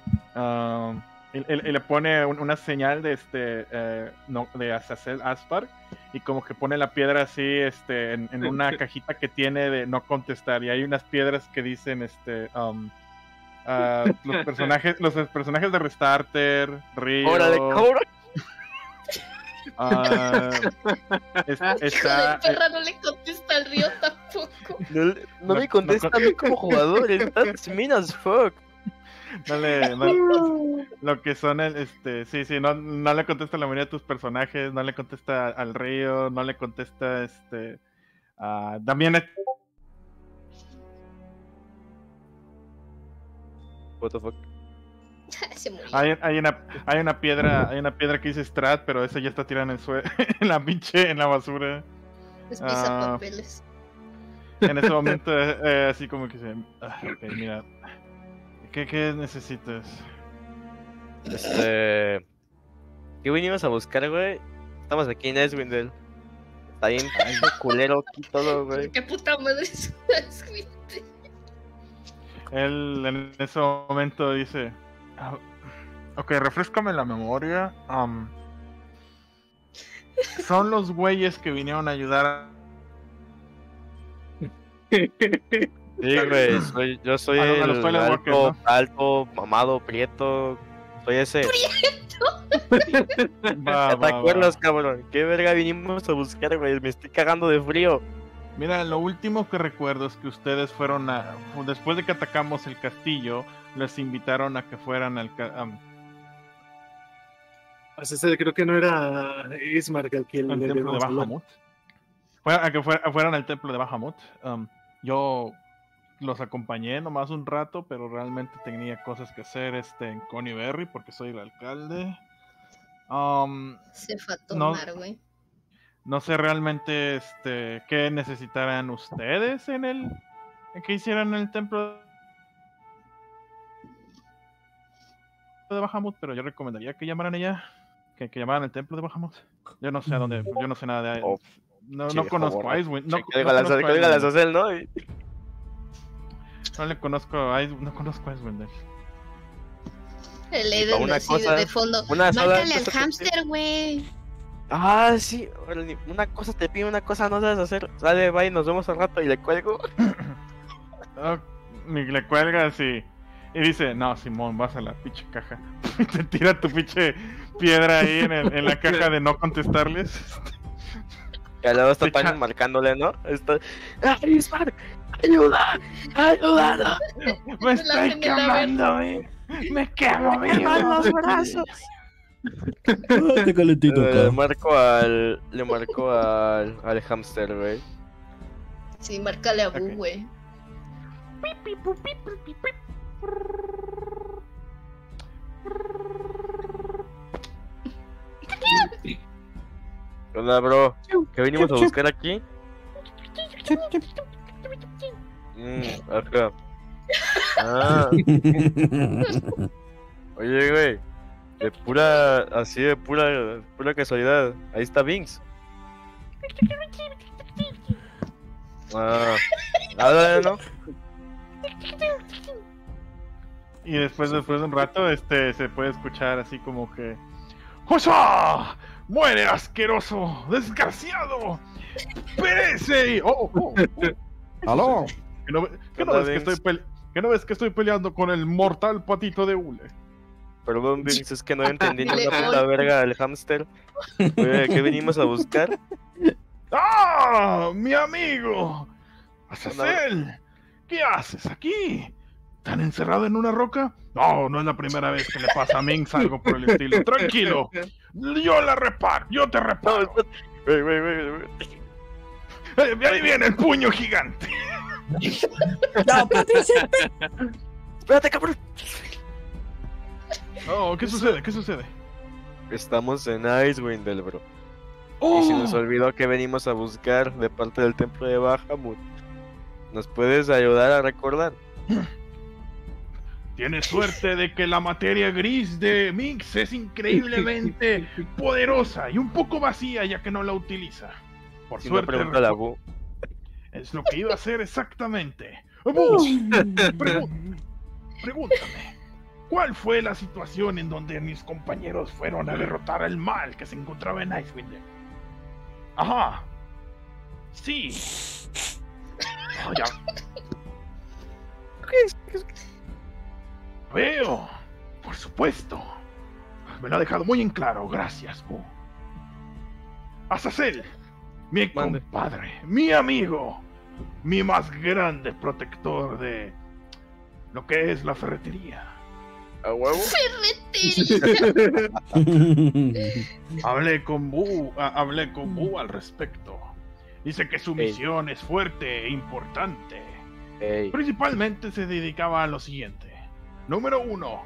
y le pone una señal de de Azazel Aspar y como que pone la piedra así en una cajita que tiene de no contestar y hay unas piedras que dicen los personajes de Restarter, Río. ¡Órale, cabrón! Hijo de perra no le contesta al río tampoco. No me contesta a mí como jugador. That's mean as fuck. Lo que son no le contesta a la mayoría de tus personajes, no le contesta al Río, no le contesta también What the fuck. Se murió. hay una piedra que dice Strat, pero esa ya está tirada en el suelo, en la basura. Es pisapapeles. En ese momento así como que se ok, mira, ¿qué necesitas? ¿Qué vinimos a buscar, güey? Estamos aquí en Eswindel. Está bien culero aquí todo, güey. Qué puta madre es güey. Él en ese momento dice, ok, refréscame la memoria. Son los güeyes que vinieron a ayudar. Sí, güey, yo soy A el los Twilight Walkers, ¿no? alto, mamado, prieto. Soy ese. Va, ¿Ya te acuerdas, cabrón? ¿Qué verga vinimos a buscar, güey? Me estoy cagando de frío. Mira, lo último que recuerdo es que ustedes fueron después de que atacamos el castillo, les invitaron a que fueran al... Creo que no era Ismark el que al le templo de habíamos hablado. Bahamut. A que fueran al templo de Bahamut. Yo los acompañé nomás un rato, pero realmente tenía cosas que hacer en Coney Berry porque soy el alcalde. Se fue a no- tomar, güey. No sé realmente qué necesitaran ustedes en que hicieran el templo de Bahamut, pero yo recomendaría que llamaran ella, que llamaran al templo de Bahamut. Yo no sé a dónde, yo no sé nada de... Oh, no sí, conozco favor, a Icewind. No, que no diga conozco a las Icewind. Azazel, ¿no? No le conozco a Icewind, no conozco a Icewind. El Eden una así cosa- de fondo. una sola Márcale al cosa que- hámster, güey. Ah, sí, una cosa te pide, una cosa no sabes hacer. Sale, bye, nos vemos al rato y le cuelgo. Ni le cuelga así. Y dice, no, Simón, vas a la pinche caja. Y te tira tu pinche piedra ahí en la caja de no contestarles. Y luego está Se Tony echa- marcándole, ¿no? ¡Ay, Ismark! ¡Ayuda! ¡Ayuda! ¡Me Se la estoy hacen en la quemando, ¡Me quemo, ¡Me queman los brazos! Te calentito Le acá. marco al hamster, güey. Sí, márcale a Ok. Bu, güey. Hola, bro. ¿Qué venimos a buscar aquí? Acá. Ah, oye, güey. De pura casualidad. Ahí está Vinx. Ah, háblale, ¿no? Y después de un rato, se puede escuchar así como que... ¡Josa! ¡Muere, asqueroso! ¡Desgraciado! ¡Perece! ¡Aló! ¿Que no ves que estoy peleando con el mortal patito de hule? Perdón, Vinx, es que no entendí ni Le una voy. puta verga al hamster. Oye, ¿qué venimos a buscar? ¡Ah! ¡Mi amigo! ¡Azazel! ¿Qué haces aquí? ¿Tan encerrado en una roca? No, no es la primera vez que le pasa a Minx algo por el estilo. Tranquilo. Yo te reparo. Güey. Ahí viene el puño gigante. ¡No, Patricia! Espérate, cabrón. Oh, ¿qué sucede? ¿Qué sucede? Estamos en Icewind, bro. ¡Oh! Y se nos olvidó que venimos a buscar de parte del templo de Bahamut. ¿Nos puedes ayudar a recordar? Tienes suerte de que la materia gris de Minx es increíblemente poderosa y un poco vacía ya que no la utiliza. Por Si no, suerte, pregunta la Bu. es lo que iba a hacer exactamente. Bu, pregúntame, ¿cuál fue la situación en donde mis compañeros fueron a derrotar al mal que se encontraba en Icewind? Ajá. Sí. Oh, ya. Veo, por supuesto. Me lo ha dejado muy en claro, gracias, Bu. Azazel, mi Mande. compadre, mi amigo, mi más grande protector de lo que es la ferretería. ¿A huevo? Ferretería. Hablé con Bu al respecto. Dice que su misión es fuerte e importante. Ey, Principalmente se dedicaba a lo siguiente. Número 1.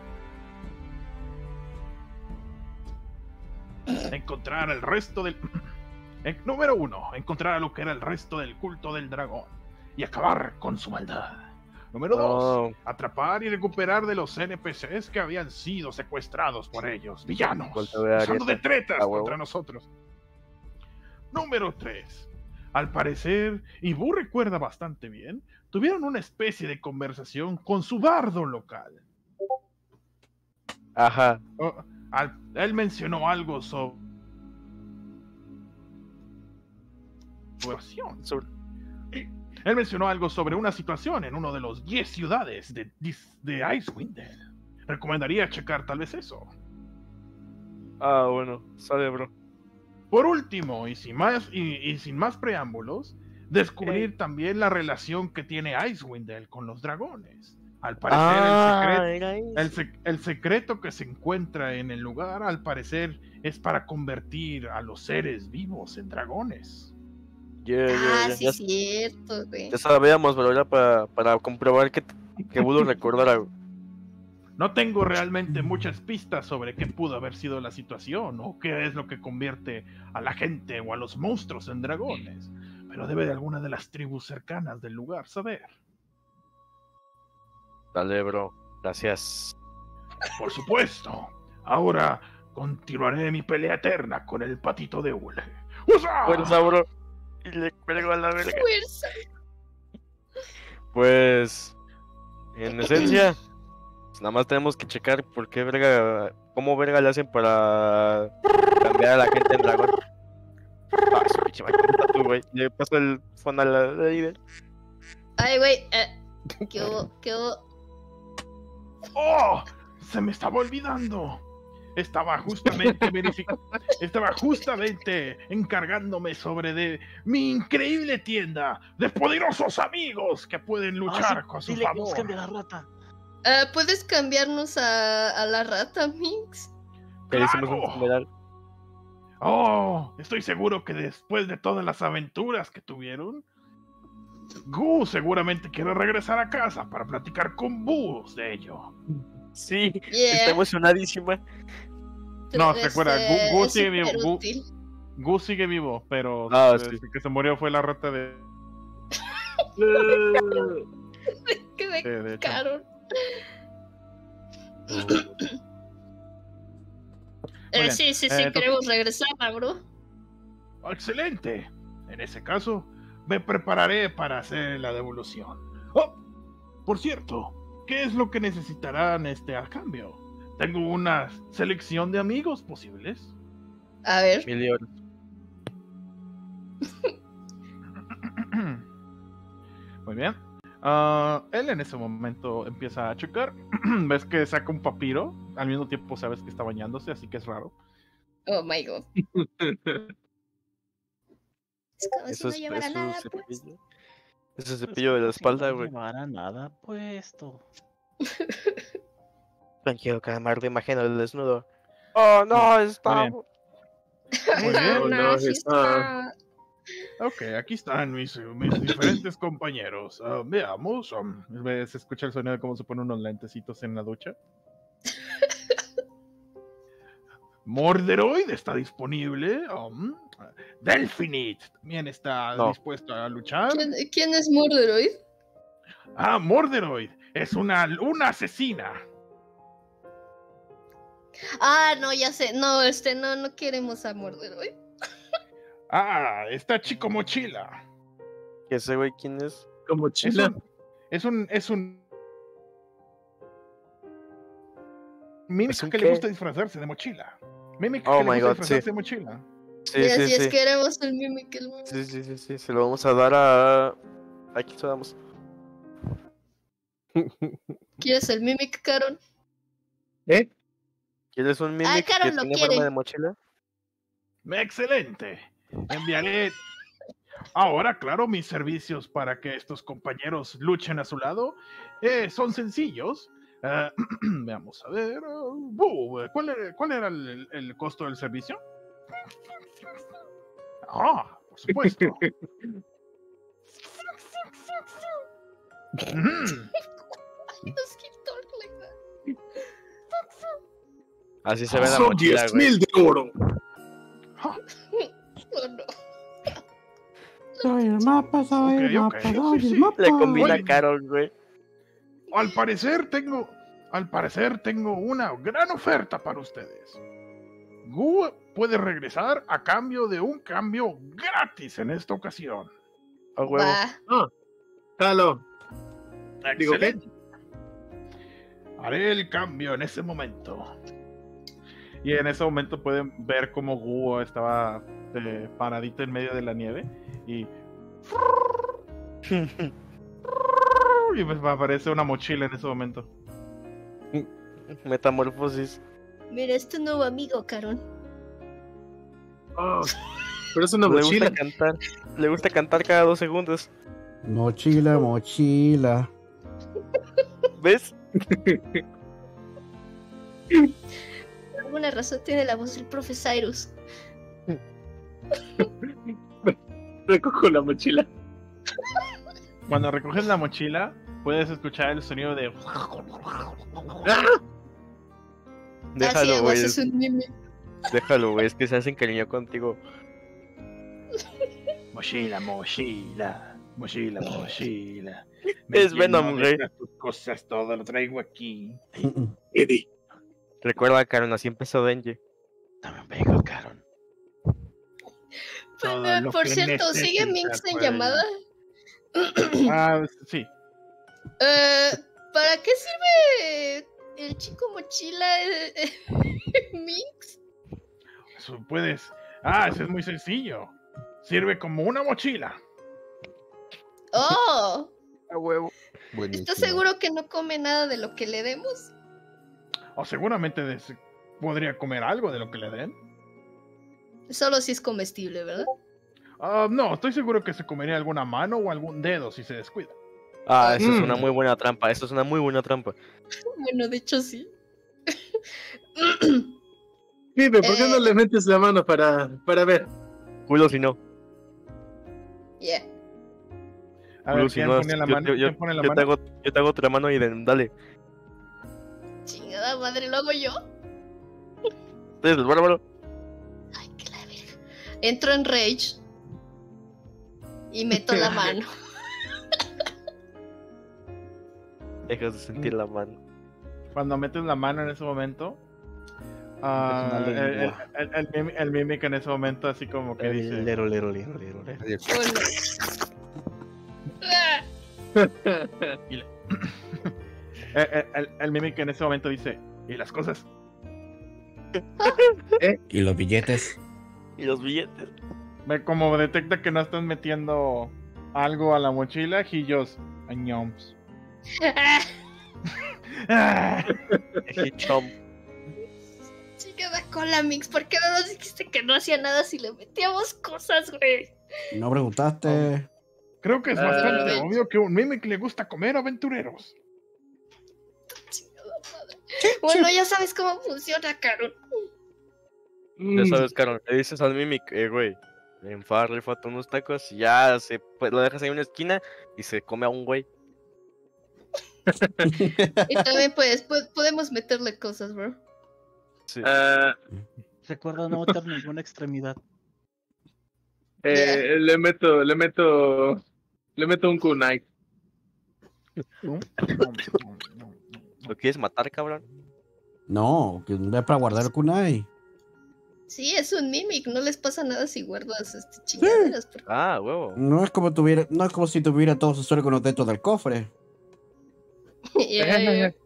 Encontrar el resto del... Número 1. Encontrar a lo que era el resto del culto del dragón. Y acabar con su maldad. Número 2. no. Atrapar y recuperar de los NPCs que habían sido secuestrados por ellos. Villanos. Vuelta de Usando de Arieta. tretas A huevo. contra nosotros. Número 3. Al parecer, y Bu recuerda bastante bien, tuvieron una especie de conversación con su bardo local. Ajá. Él mencionó algo sobre... Él mencionó algo sobre una situación en uno de los 10 ciudades de Icewind. Recomendaría checar tal vez eso. Ah, bueno. Sale, bro. Por último, y sin más preámbulos, descubrir también la relación que tiene Icewind con los dragones. Al parecer, era eso. el secreto que se encuentra en el lugar, al parecer, es para convertir a los seres vivos en dragones. Sí, es cierto, güey. Ya sabíamos, pero era para comprobar que Voodoo recordara. No tengo realmente muchas pistas sobre qué pudo haber sido la situación o qué es lo que convierte a la gente o a los monstruos en dragones, pero debe de alguna de las tribus cercanas del lugar saber. Dale, bro. Gracias. Por supuesto. Ahora continuaré mi pelea eterna con el patito de hule. ¡Usa! Fuerza, bro. Y le cuelgo a la verga. Fuerza. Pues, en esencia, pues nada más tenemos que checar por qué verga, cómo verga le hacen para cambiar a la gente en dragón. Su pinche máquina, tú, güey. Le paso el phone a la líder. Ay, güey. ¿Qué hubo? ¡Oh! Se me estaba olvidando. Estaba justamente encargándome de mi increíble tienda de poderosos amigos que pueden luchar con su favor. Cambia la rata. ¿Puedes cambiarnos a la rata, Minx? Que hicimos un funeral. Oh, estoy seguro que después de todas las aventuras que tuvieron, Gu seguramente quiere regresar a casa para platicar con Bus de ello. Sí, está emocionadísima. No, se acuerda, Gu sigue vivo. Útil. Gu sigue vivo, pero sí. el que se murió fue la rata de... Que me de hecho. caro. Bien, Sí, entonces- queremos regresar, bro. Excelente. En ese caso, me prepararé para hacer la devolución. Oh, por cierto, ¿qué es lo que necesitarán a cambio? Tengo una selección de amigos posibles. A ver. 1000 euros. Muy bien. Él en ese momento empieza a checar. Ves que saca un papiro. Al mismo tiempo sabes que está bañándose, así que es raro. Oh my god. Es como Eso si es no llevara su nada, cepillo. pues. Ese cepillo de la espalda, No güey. llevará nada puesto. Tranquilo, Calamar, te imagino el desnudo. Oh, no, está. Muy bien. No, está- Ok, aquí están mis diferentes compañeros. Veamos. Se escucha el sonido de cómo se ponen unos lentecitos en la ducha. Morderoid está disponible. Delphinite también está dispuesto a luchar. ¿Quién es Morderoid? Morderoid es una asesina. No, ya sé. No, no queremos a Morderoid. Está Chico Mochila. ¿Que ese güey quién es? Como chila. Es un Mimic ¿Es un que qué? le gusta disfrazarse de mochila. Mimic Oh que le my gusta God, disfrazarse sí. de mochila. Sí, Y sí, así es, sí. queremos el Mimic. Sí. Se lo vamos a dar a. Aquí se lo damos. ¿Quieres el Mimic, Caron? ¿Quieres un Mimic Caron que lo tiene quiere. forma de mochila? Excelente. Enviaré ahora, claro, mis servicios para que estos compañeros luchen a su lado. Son sencillos. Veamos a ver. ¿Cuál era el costo del servicio? Por supuesto. Así se ve la Son mochila, güey. 10,000 de oro. Oh, no. Soy el mapa, soy el Ok, mapa, sí, soy sí. el mapa. Le combina Oye. Carol, güey. Al parecer tengo una gran oferta para ustedes. Gu puede regresar a cambio de un cambio gratis en esta ocasión. A huevo. Va. Jalo. Digo, ¿qué? Excelente. Haré el cambio en ese momento. Y en ese momento pueden ver cómo Gu estaba paradito en medio de la nieve y me aparece una mochila en ese momento. Metamorfosis. Mira, es tu nuevo amigo, Caron. Pero es una Le mochila. gusta cantar. Le gusta cantar cada 2 segundos. Mochila, mochila. ¿Ves? Por alguna razón tiene la voz del profe Cyrus. Recojo la mochila. Cuando recoges la mochila, puedes escuchar el sonido de... Déjalo, Así güey. es un meme. Déjalo, güey. Es que se hacen cariño contigo. Mochila, mochila, mochila, mochila. Es Venom, güey. Tus cosas, todo lo traigo aquí. Eddie. Recuerda, Karen, así empezó Denji. También vengo, Caron. Bueno, por cierto, ¿sigue Minx en llamada? Sí. ¿Para qué sirve el chico mochila Minx? Eso puedes. Eso es muy sencillo. Sirve como una mochila. ¡Oh! A huevo. Buenísimo. ¿Estás seguro que no come nada de lo que le demos? O seguramente podría comer algo de lo que le den. Solo si es comestible, ¿verdad? No, estoy seguro que se comería alguna mano o algún dedo si se descuida. Eso es una muy buena trampa. Eso es una muy buena trampa. Bueno, de hecho sí. Pibe, ¿por qué no le metes la mano para ver? Culo si no. Yeah. A ver, ¿quién pone la mano? ¿Quién pone la mano? Yo te hago otra mano y dale. Chingada madre, ¿lo hago yo? Entonces, el bárbaro. Ay, que la verga. Entro en Rage y meto la mano. Dejas de sentir la mano. Cuando metes la mano en ese momento, el Mimic en ese momento así como que dice... Lero. Bueno. El Mimic en ese momento dice, ¿y las cosas? Y los billetes. Y los billetes. Ve como detecta que no estás metiendo algo a la mochila, he just añoms. Chingada cola, Mix, ¿por qué no nos dijiste que no hacía nada si le metíamos cosas, güey? No preguntaste. Creo que es bastante obvio que a un Mimic le gusta comer aventureros. Bueno, ya sabes cómo funciona, Caron. Ya sabes, Carol, le dices al Mimic, güey, en Farley falta unos tacos y ya pues, lo dejas ahí en una esquina y se come a un güey. Y también podemos meterle cosas, bro. Sí. Recuerda no meter ninguna extremidad. Le meto un kunai. ¿Lo quieres matar, cabrón? No, que no es para guardar el kunai. Sí, es un Mimic, no les pasa nada si guardas chingaderas. Sí. Huevo. No es como si tuviera todo su suelo con los dentro del cofre. Yeah.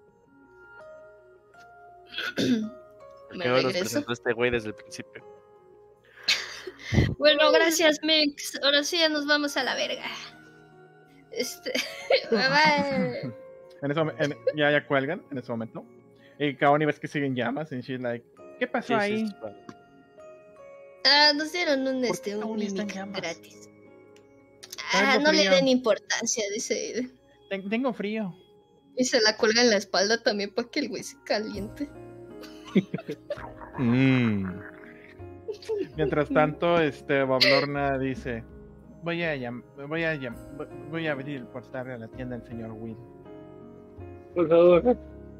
Me nos regreso. presentó este güey desde el principio. Bueno, gracias, Mix. Ahora sí ya nos vamos a la verga. Bye. Ya cuelgan en ese momento. Y Kaoni ves que siguen llamas. Y she's like, ¿qué pasó ahí? Nos dieron un Mimic gratis. No le frío. den importancia, dice. Tengo frío. Y se la cuelga en la espalda también para que el güey se caliente. Mientras tanto, Bablorna dice, voy a abrir el portal a la tienda del señor Will. Por favor.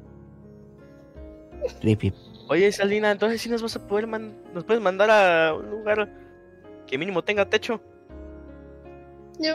Creepy. Oye, Salina, entonces sí nos vas a poder nos puedes mandar a un lugar que mínimo tenga techo. Yo.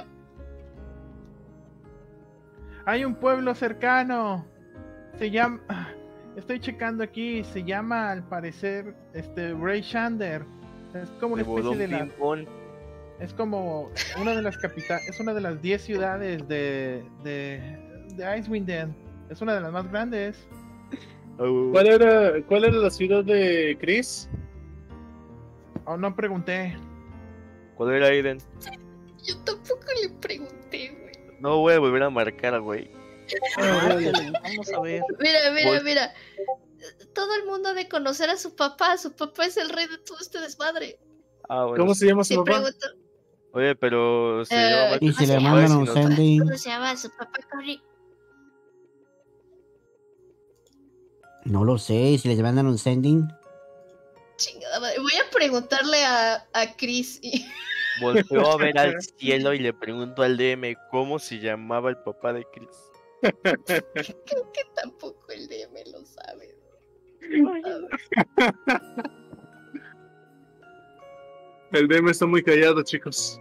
Hay un pueblo cercano. Se llama... Estoy checando aquí. Se llama, al parecer, Bray Shander. Es como una especie de la... Es como una de las capitales... Es una de las 10 ciudades de Icewind Dale. Es una de las más grandes. ¿Cuál era la ciudad de Chris? Oh, no pregunté. ¿Cuál era, Aiden? Yo tampoco le pregunté, güey. No voy a volver a marcar, güey. Vamos a ver. Mira. Todo el mundo ha de conocer a su papá. Su papá es el rey de todo este desmadre. Bueno. ¿Cómo se llama su papá? Oye, pero se llama... Y si le mandan un sending. ¿Cómo se llama su papá, Cory? No lo sé, si les mandan un sending. Chingada madre. Voy a preguntarle a Chris. Volteo a ver al cielo y le pregunto al DM cómo se llamaba el papá de Chris. Creo que tampoco el DM lo sabe. El DM está muy callado, chicos.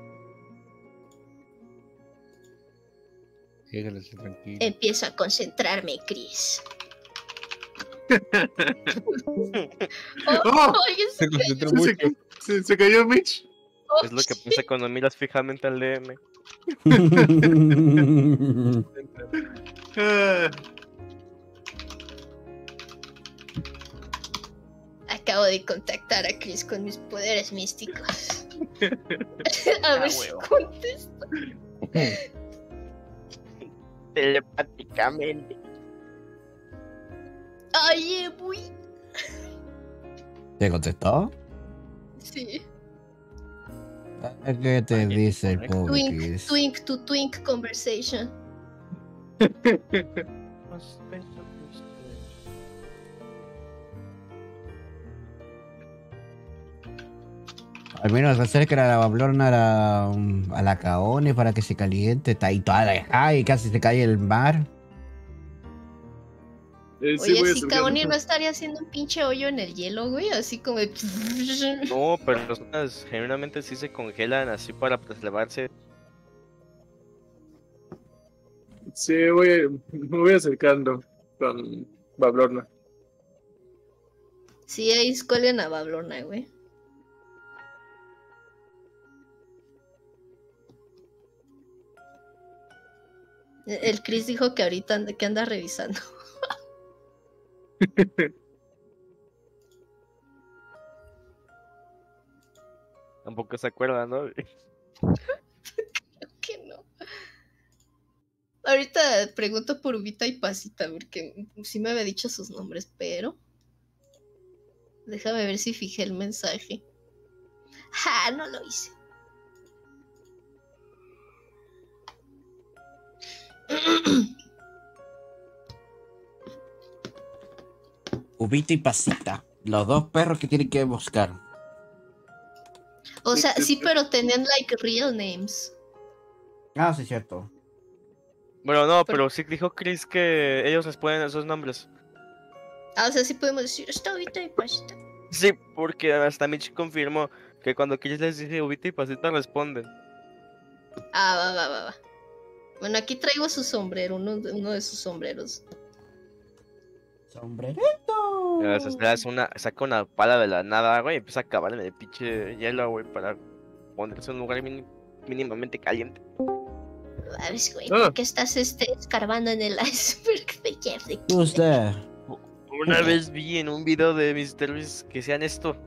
Síguele tranquilo. Empiezo a concentrarme, Chris. ¡Oh! Oye, Se concentró Se, mucho. se cayó Mitch. Es lo que piensa cuando miras fijamente al DM. Ah, acabo de contactar a Chris con mis poderes místicos. A ver si huevo. contesta. Telepáticamente. Oye, muy. ¿Te contestó? Sí. ¿Qué te dice el pobre Twink, Chris? twink to twink conversation. Al menos acerca a la bablona a la Kaone para que se caliente. Está ahí toda la y casi se cae el mar. sí, Oye, voy a si acercarme. Kaoni no estaría haciendo un pinche hoyo en el hielo, güey, así como de... No, pero las personas generalmente sí se congelan así para preservarse. Sí, me voy acercando con Bablorna. Sí, ahí escolen a Bablona, güey. El Chris dijo que ahorita que anda revisando. Tampoco se acuerdan, ¿no? Que no. Ahorita pregunto por Ubita y Pasita, porque sí me había dicho sus nombres, pero... Déjame ver si fijé el mensaje. ¡Ja! No lo hice. Ubita y Pasita. Los dos perros que tienen que buscar. O sea, sí, pero tenían like real names. Ah, sí, es cierto. Bueno, no, pero sí dijo Chris que ellos les ponen esos nombres. Ah, o sea, sí podemos decir, está Ubita y Pasita. Sí, porque hasta Mitch confirmó que cuando Chris les dice Ubita y Pasita responden. Ah, va. Bueno, aquí traigo su sombrero, uno de sus sombreros. Sombrerito. Saca una pala de la nada, güey, y empieza a cavar en el pinche hielo, güey, para ponerse en un lugar mínimamente caliente. A ver, güey, ¿por qué estás escarbando en el iceberg de Jeffrey? Usted. Una vez vi en un video de MrBeast que sean esto.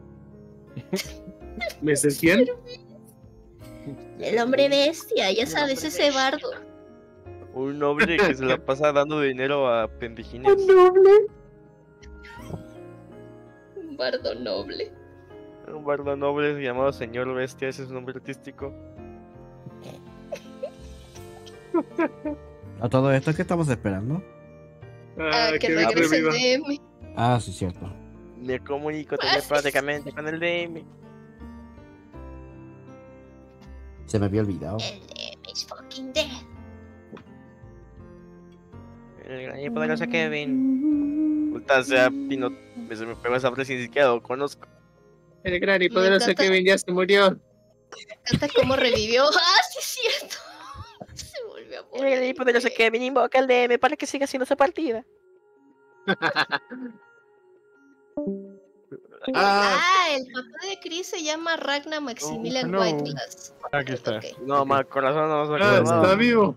¿Me sé quién? El hombre bestia, ya sabes, ese bardo. Un noble que se la pasa dando dinero a pendejines. Un bardo noble. Un bardo noble llamado Señor Bestia, ese es su nombre artístico. ¿A todo esto qué estamos esperando? Que regrese el DM. Ah, sí, cierto. Me comunico telepáticamente con el DM. Se me había olvidado. El DM is fucking dead. El gran y poderoso Kevin. Puta sea, Pino, se me pegó esa frase y ni siquiera lo conozco. El gran y poderoso Kevin ya se murió. Me encanta cómo revivió. ¡Ah, sí es cierto! Se volvió a morir. El gran y poderoso Kevin invoca al DM para que siga haciendo esa partida. El papá de Chris se llama Ragnar Maximilian Whiteglass. Aquí está. Ok. No, mal corazón, no se Está vivo.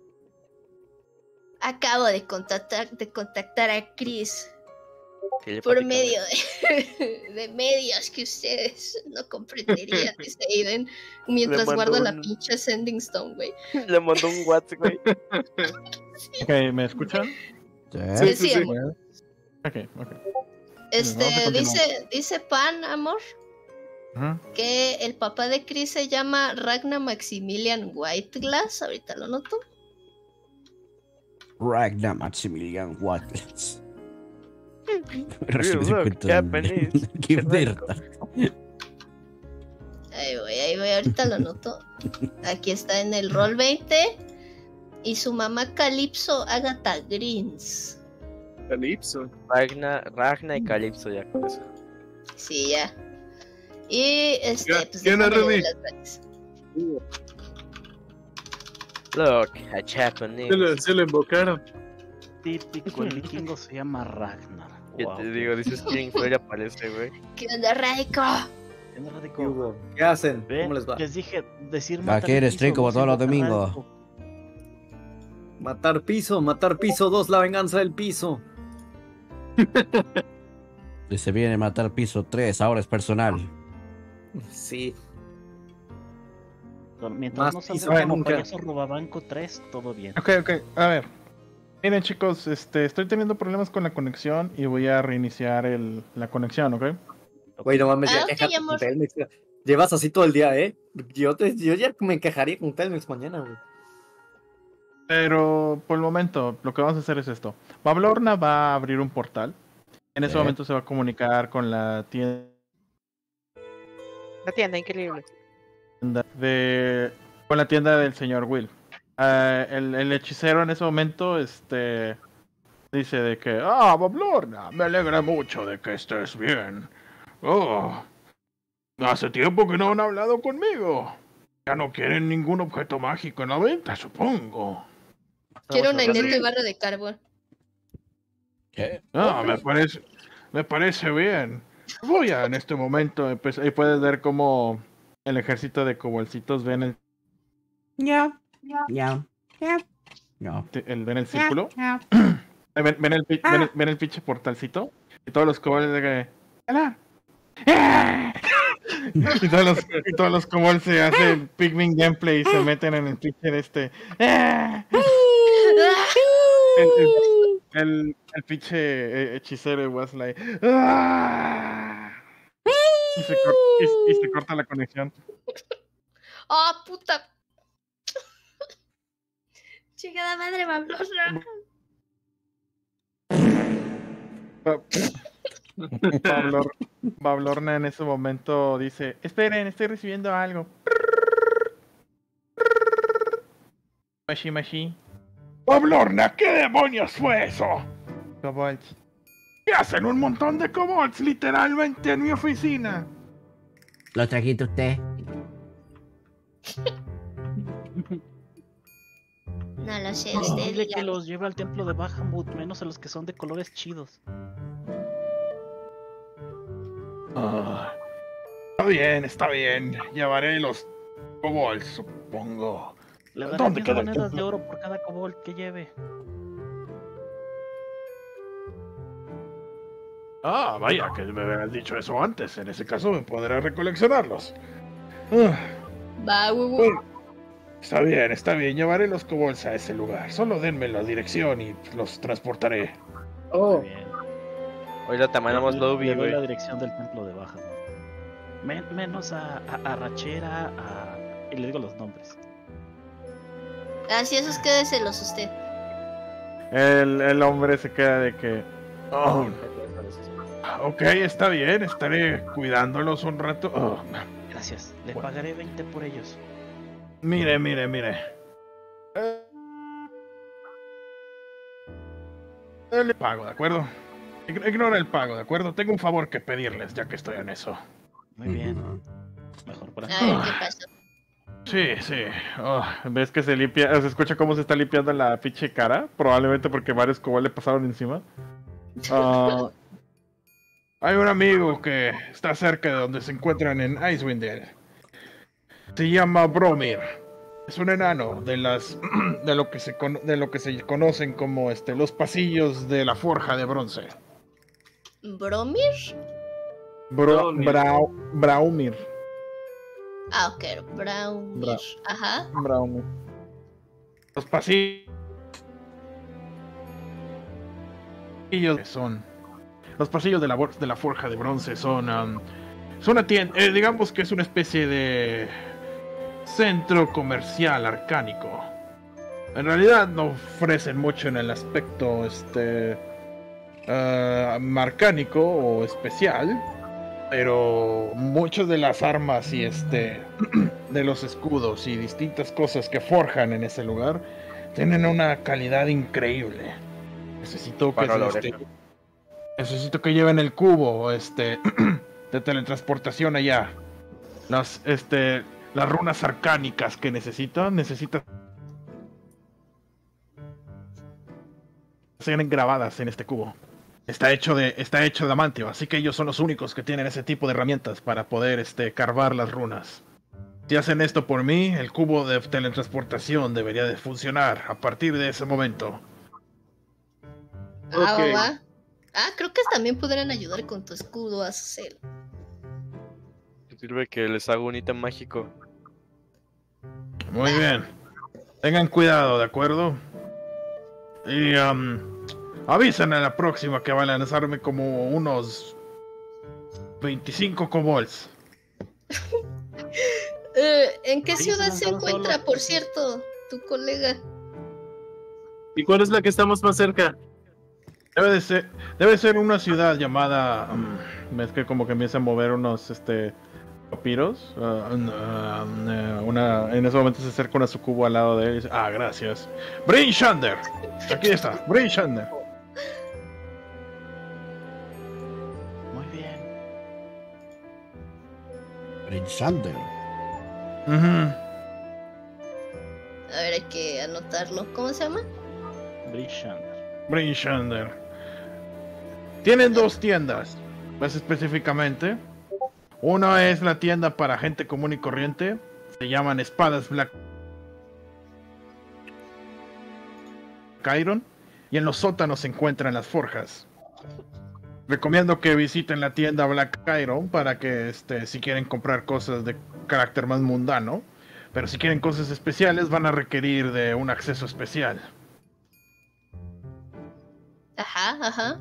Acabo de contactar a Chris por medio de medios que ustedes no comprenderían, dice Aiden, mientras guarda la pinche Sending Stone, güey. Le mandó un WhatsApp, güey. Ok, ¿me escuchan? Sí, amor. Ok. Dice Pan, amor, que el papá de Chris se llama Ragnar Maximilian Whiteglass. Ahorita lo noto. Ragnar Maximilian Whiteglass. Qué verta. Ahí voy, ahorita lo noto. Aquí está en el rol 20. Y su mamá Calypso Agatha Greens. Calypso. Ragna y Calypso ya con eso. Sí, ya. Y pues ¿Quién es déjame Remy? las gracias. Look, a Japanese. Se lo invocaron. Típico, el vikingo se llama Ragnar. ¿Qué Wow. te digo? Dices quién fue y aparece, güey. ¿Qué onda, Raico? ¿Qué onda, ¿Qué Radico? hubo? ¿Qué hacen? Ven, ¿Cómo les va? les dije decir ¿A matar qué eres piso, trico como no todos los se invoca domingos? Radico. Matar piso 2, la venganza del piso. Y se viene a matar piso 3, ahora es personal. Sí. Mientras Más no piso salga que como nunca. payaso robabanco 3, todo bien. Ok, a ver. Miren, chicos, estoy teniendo problemas con la conexión y voy a reiniciar la conexión, ¿ok? Güey, no mames, ya ok, quéjate amor. con Telmex. Llevas así todo el día, ¿eh? Yo ya me quejaría con Telmex mañana, güey. Pero por el momento, lo que vamos a hacer es esto. Bablorna va a abrir un portal. En ese momento se va a comunicar con la tienda La tienda, increíble. con la tienda del señor Will. El hechicero en ese momento dice de que Bablorna, me alegra mucho de que estés bien. Hace tiempo que no han hablado conmigo. Ya no quieren ningún objeto mágico en la venta, supongo. Quiero una Vamos a inerte barra de carbón. Me parece bien. Voy a en este momento ahí puedes ver cómo el ejército de cobolcitos ven el ven el círculo. Ven el pinche portalcito. Y todos los kobolds de que. ¡Hola! y todos los kobolds se hacen Pikmin gameplay y se meten en el pinche de el pinche hechicero was like. Y se corta la conexión. ¡Oh, puta! Chingada madre, Bablorna. Bablorna en ese momento dice: esperen, estoy recibiendo algo. Mashi. Bablorna, ¿qué demonios fue eso? Kobolds. ¿Qué hacen un montón de kobolds literalmente en mi oficina? ¿Lo trajiste usted? No lo sé, usted Dile que dígame. los lleve al templo de Bahamut, menos a los que son de colores chidos. Está bien. Llevaré los kobolds, supongo. Le daré ¿Dónde 10 queda el monedas templo? de oro por cada kobold que lleve. Vaya, que me hubieras dicho eso antes. En ese caso me podré recoleccionarlos. Va, huevo. Está bien. Llevaré los kobolds a ese lugar. Solo denme la dirección y los transportaré. Oh, Muy bien. Hoy la tamanamos lobby, Le doy la güey. dirección del templo de Bahamut. Menos a Rachera, y le digo los nombres. Así esos quédeselos usted. El hombre se queda de que... ok, está bien. Estaré cuidándolos un rato. Gracias. Le pagaré 20 por ellos. Mire. Le pago, ¿de acuerdo? Ignora el pago, ¿de acuerdo? Tengo un favor que pedirles, ya que estoy en eso. Muy bien. Mejor por A aquí. ver qué pasó. Sí. ¿Ves que se limpia? ¿Se escucha cómo se está limpiando la pinche cara? Probablemente porque varios kobolds le pasaron encima. Hay un amigo que está cerca de donde se encuentran en Icewind Dale. Se llama Bromir. Es un enano de lo que se conocen como los pasillos de la forja de bronce. ¿Bromir? Braumir. Ah, ok, Braumir. Ajá. Braumir. Los pasillos son... Los pasillos de la forja de bronce son una tienda, digamos que es una especie de centro comercial arcánico. En realidad no ofrecen mucho en el aspecto marcánico o especial, pero muchas de las armas y de los escudos y distintas cosas que forjan en ese lugar tienen una calidad increíble. Necesito que lleven el cubo de teletransportación allá. Las runas arcánicas que necesitan ser grabadas en este cubo. Está hecho de adamantio, así que ellos son los únicos que tienen ese tipo de herramientas para poder carvar las runas. Si hacen esto por mí, el cubo de teletransportación debería de funcionar a partir de ese momento. Okay. Creo que también podrían ayudar con tu escudo, Azazel. Sirve que les hago un ítem mágico. Muy bien. Tengan cuidado, ¿de acuerdo? Y avisen a la próxima que van a lanzarme como unos 25 kobolds. ¿En qué ciudad se encuentra, por cierto, tu colega? ¿Y cuál es la que estamos más cerca? Debe ser una ciudad llamada... es que como que empieza a mover unos papiros. En ese momento se acerca una sucubo al lado de él y dice: gracias. Bryn Shander. Aquí está, Bryn Shander. Muy bien. Bryn Shander. A ver, hay que anotarlo. ¿Cómo se llama? Bryn Shander. Tienen dos tiendas, más específicamente. Una es la tienda para gente común y corriente. Se llaman Espadas Black Iron. Y en los sótanos se encuentran las forjas. Recomiendo que visiten la tienda Black Iron para que si quieren comprar cosas de carácter más mundano. Pero si quieren cosas especiales van a requerir de un acceso especial. Ajá.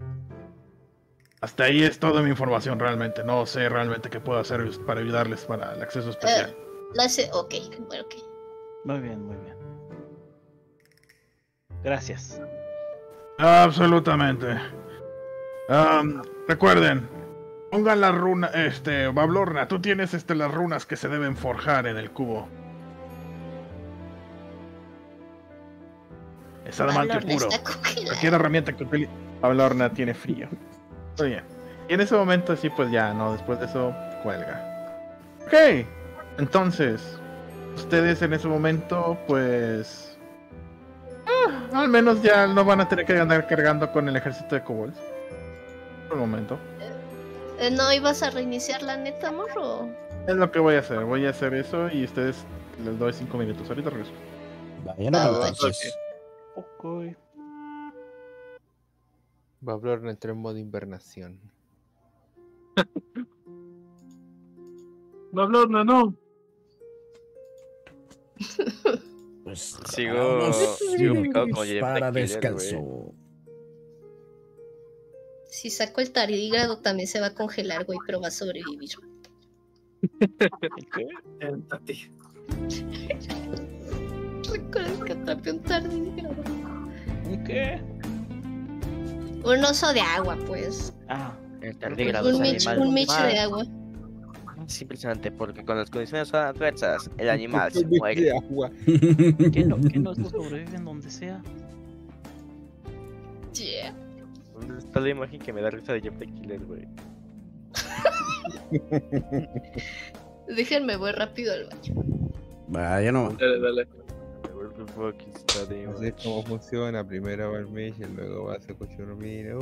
Hasta ahí es toda mi información realmente. No sé realmente qué puedo hacer para ayudarles para el acceso especial. Ok. Muy bien. Gracias. Absolutamente. Recuerden, pongan la runa, Bablorna, tú tienes las runas que se deben forjar en el cubo. Es adamantio puro. Cualquier herramienta que utilice Bablorna tiene frío. Muy bien. Y en ese momento sí, pues ya, no, después de eso cuelga. Ok. Entonces, ustedes en ese momento, pues... al menos ya no van a tener que andar cargando con el ejército de kobolds. Por el momento. ¿No ibas a reiniciar la neta, morro? Es lo que voy a hacer. Voy a hacer eso y ustedes les doy 5 minutos. Ahorita regreso. Vayan entonces. Ok. Bablorna entró en modo invernación. Bablorna, no. Pues sigo picado con para descanso. Si saco el tardígrado también se va a congelar, güey, pero va a sobrevivir. Siéntate. ¿Recuerdas que atrapé un tardígrado? ¿Qué? Un oso de agua, pues. El tardígrado es un Mitch de agua. Es impresionante porque con las condiciones adversas el animal se muere. De agua. ¿Qué no sobreviven donde sea? Yeah. ¿Dónde está la imagen que me da risa de Jeff the Killer, güey? Déjenme, voy rápido al baño. Vaya no. Dale. Así es como funciona. Primero va el Mitch y luego va a hacer Kuchurumina.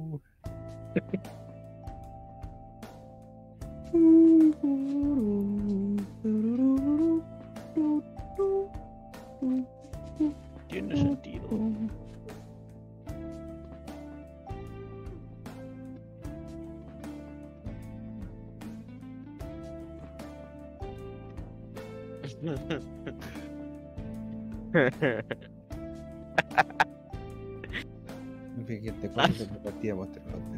Tiene sentido. Fíjate cuando se partía Monster Hunter.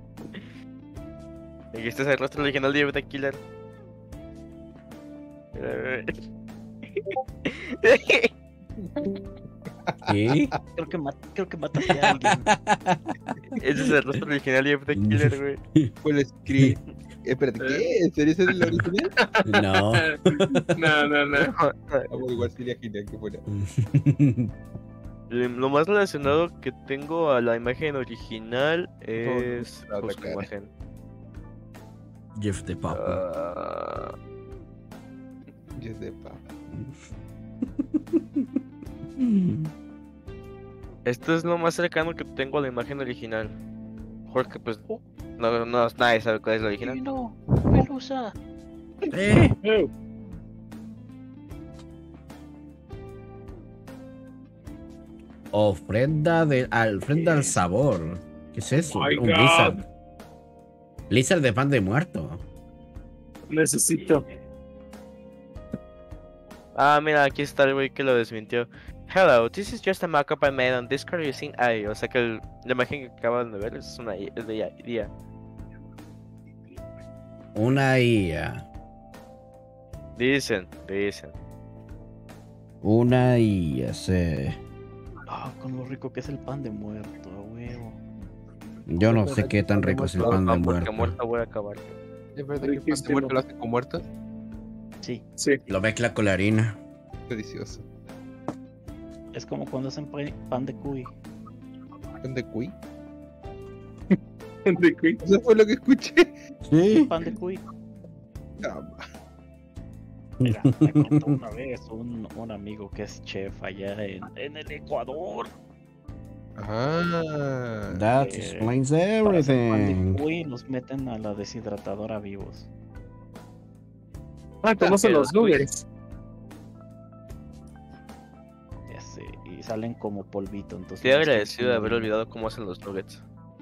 Este es el rostro original de Jeff the Killer. ¿Qué? Creo que mataste a alguien. Ese es el rostro original de The Killer, güey. Full screen. Espérate, ¿qué? ¿En serio ese es el original? No. No. Igual sería genial que fuera. Lo más relacionado que tengo a la imagen original es la pues, su cara. imagen. Jeff de Papa. Yo sepa. Esto es lo más cercano que tengo a la imagen original. Porque pues no, nadie sabe cuál es la original. No, Pelusa. Ofrenda al sabor. ¿Qué es eso? My Un God. Blizzard. Blizzard de pan de muerto. Necesito. Ah, mira, aquí está el güey que lo desmintió. Hello, this is just a mockup I made on Discord using AI. O sea que la imagen que acaban de ver es de IA. Una IA. Dicen. Una IA, sí. Ah, con lo rico que es el pan de muerto, a huevo. Yo no sé qué tan rico es el pan de Porque muerto. muerta voy a acabar. ¿Es verdad que el pan de muerto lo hace con muertos? Sí, Lo mezcla con la harina. Delicioso. es como cuando hacen pan de cuy. ¿Pan de cuy? ¿De qué? Eso fue lo que escuché. Sí. Pan de cuy. Ah, Mira, me contó una vez un amigo que es chef allá en el Ecuador. Ah. That explains Para hacer pan everything. de cuy los meten a la deshidratadora vivos. Conocen los nuggets. Ya sé, y salen como polvito. Entonces Estoy los agradecido de haber consumen. olvidado cómo hacen los nuggets.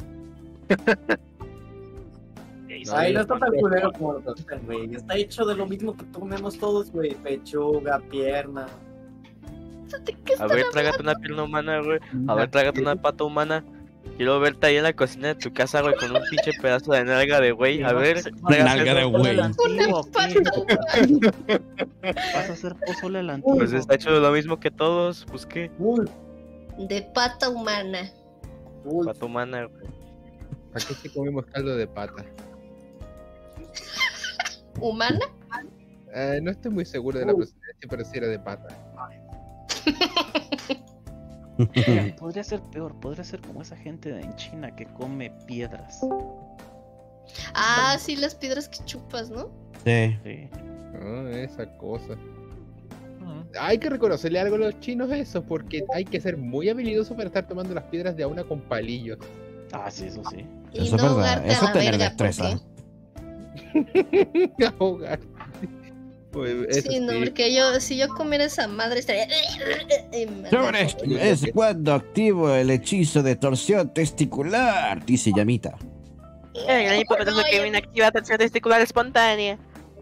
Ay, no está tan culero como lo pintan, güey. Está hecho de lo mismo que comemos todos, güey. Pechuga, pierna. A ver, trágate una pierna humana, güey. A ver, trágate una pata humana. Quiero verte ahí en la cocina de tu casa, güey, con un pinche pedazo de nalga de güey. A ver, trágate Nalga de eso. güey. Vas a hacer pozole a la antigua. Pues está hecho de lo mismo que todos. Pues qué, De pata humana. pata humana, güey. ¿Para qué si comemos caldo de pata? ¿Humana? No estoy muy seguro de la procedencia, pero sí era de pata. Mira, podría ser peor, podría ser como esa gente en China que come piedras. Ah, sí, las piedras que chupas, ¿no? Sí. Sí. Ah, esa cosa. Hay que reconocerle algo a los chinos eso, porque hay que ser muy habilidoso para estar tomando las piedras de a una con palillos. Ah, sí, eso sí. Y Eso es no verdad. ahogarte a Eso la es tener verga, destreza. Ahogar. Pues, eso Sí, no, sí. porque si yo comiera esa madre estaría... Es cuando activo el hechizo de torsión testicular, dice Yamita. El gran hipótesis que viene activa tensión testicular espontánea.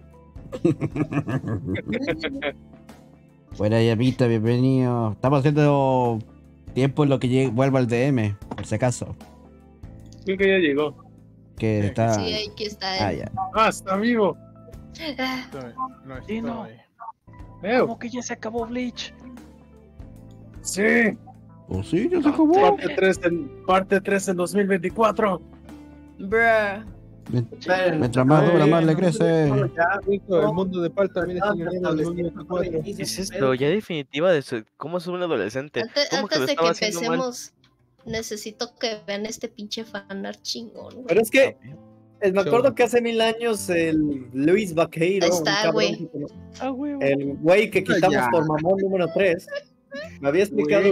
Buena Yamita, bienvenido. Estamos haciendo tiempo en lo que vuelva al DM, por si acaso. Creo que ya llegó. Que está. Sí, aquí está. Ah, ya. Está vivo. Ah, No Sí, no. Veo. ¿Cómo que ya se acabó Bleach? Sí. Oh, sí, ya se acabó. Parte 3 en 2024. bruh. Mientras más dura, más le crece. El mundo de Pal también está en el 2024. ¿Qué es esto? Ya definitiva de cómo es un adolescente. Antes, ¿Cómo que lo antes de que estaba haciendo mal? empecemos, necesito que vean este pinche fanart chingón. güey. Pero es que me acuerdo que hace 1000 años el Luis Vaqueiro, Ahí un está, cabrón güey. Ah, huevo. el güey que quitamos Ya. por mamón número 3, me había explicado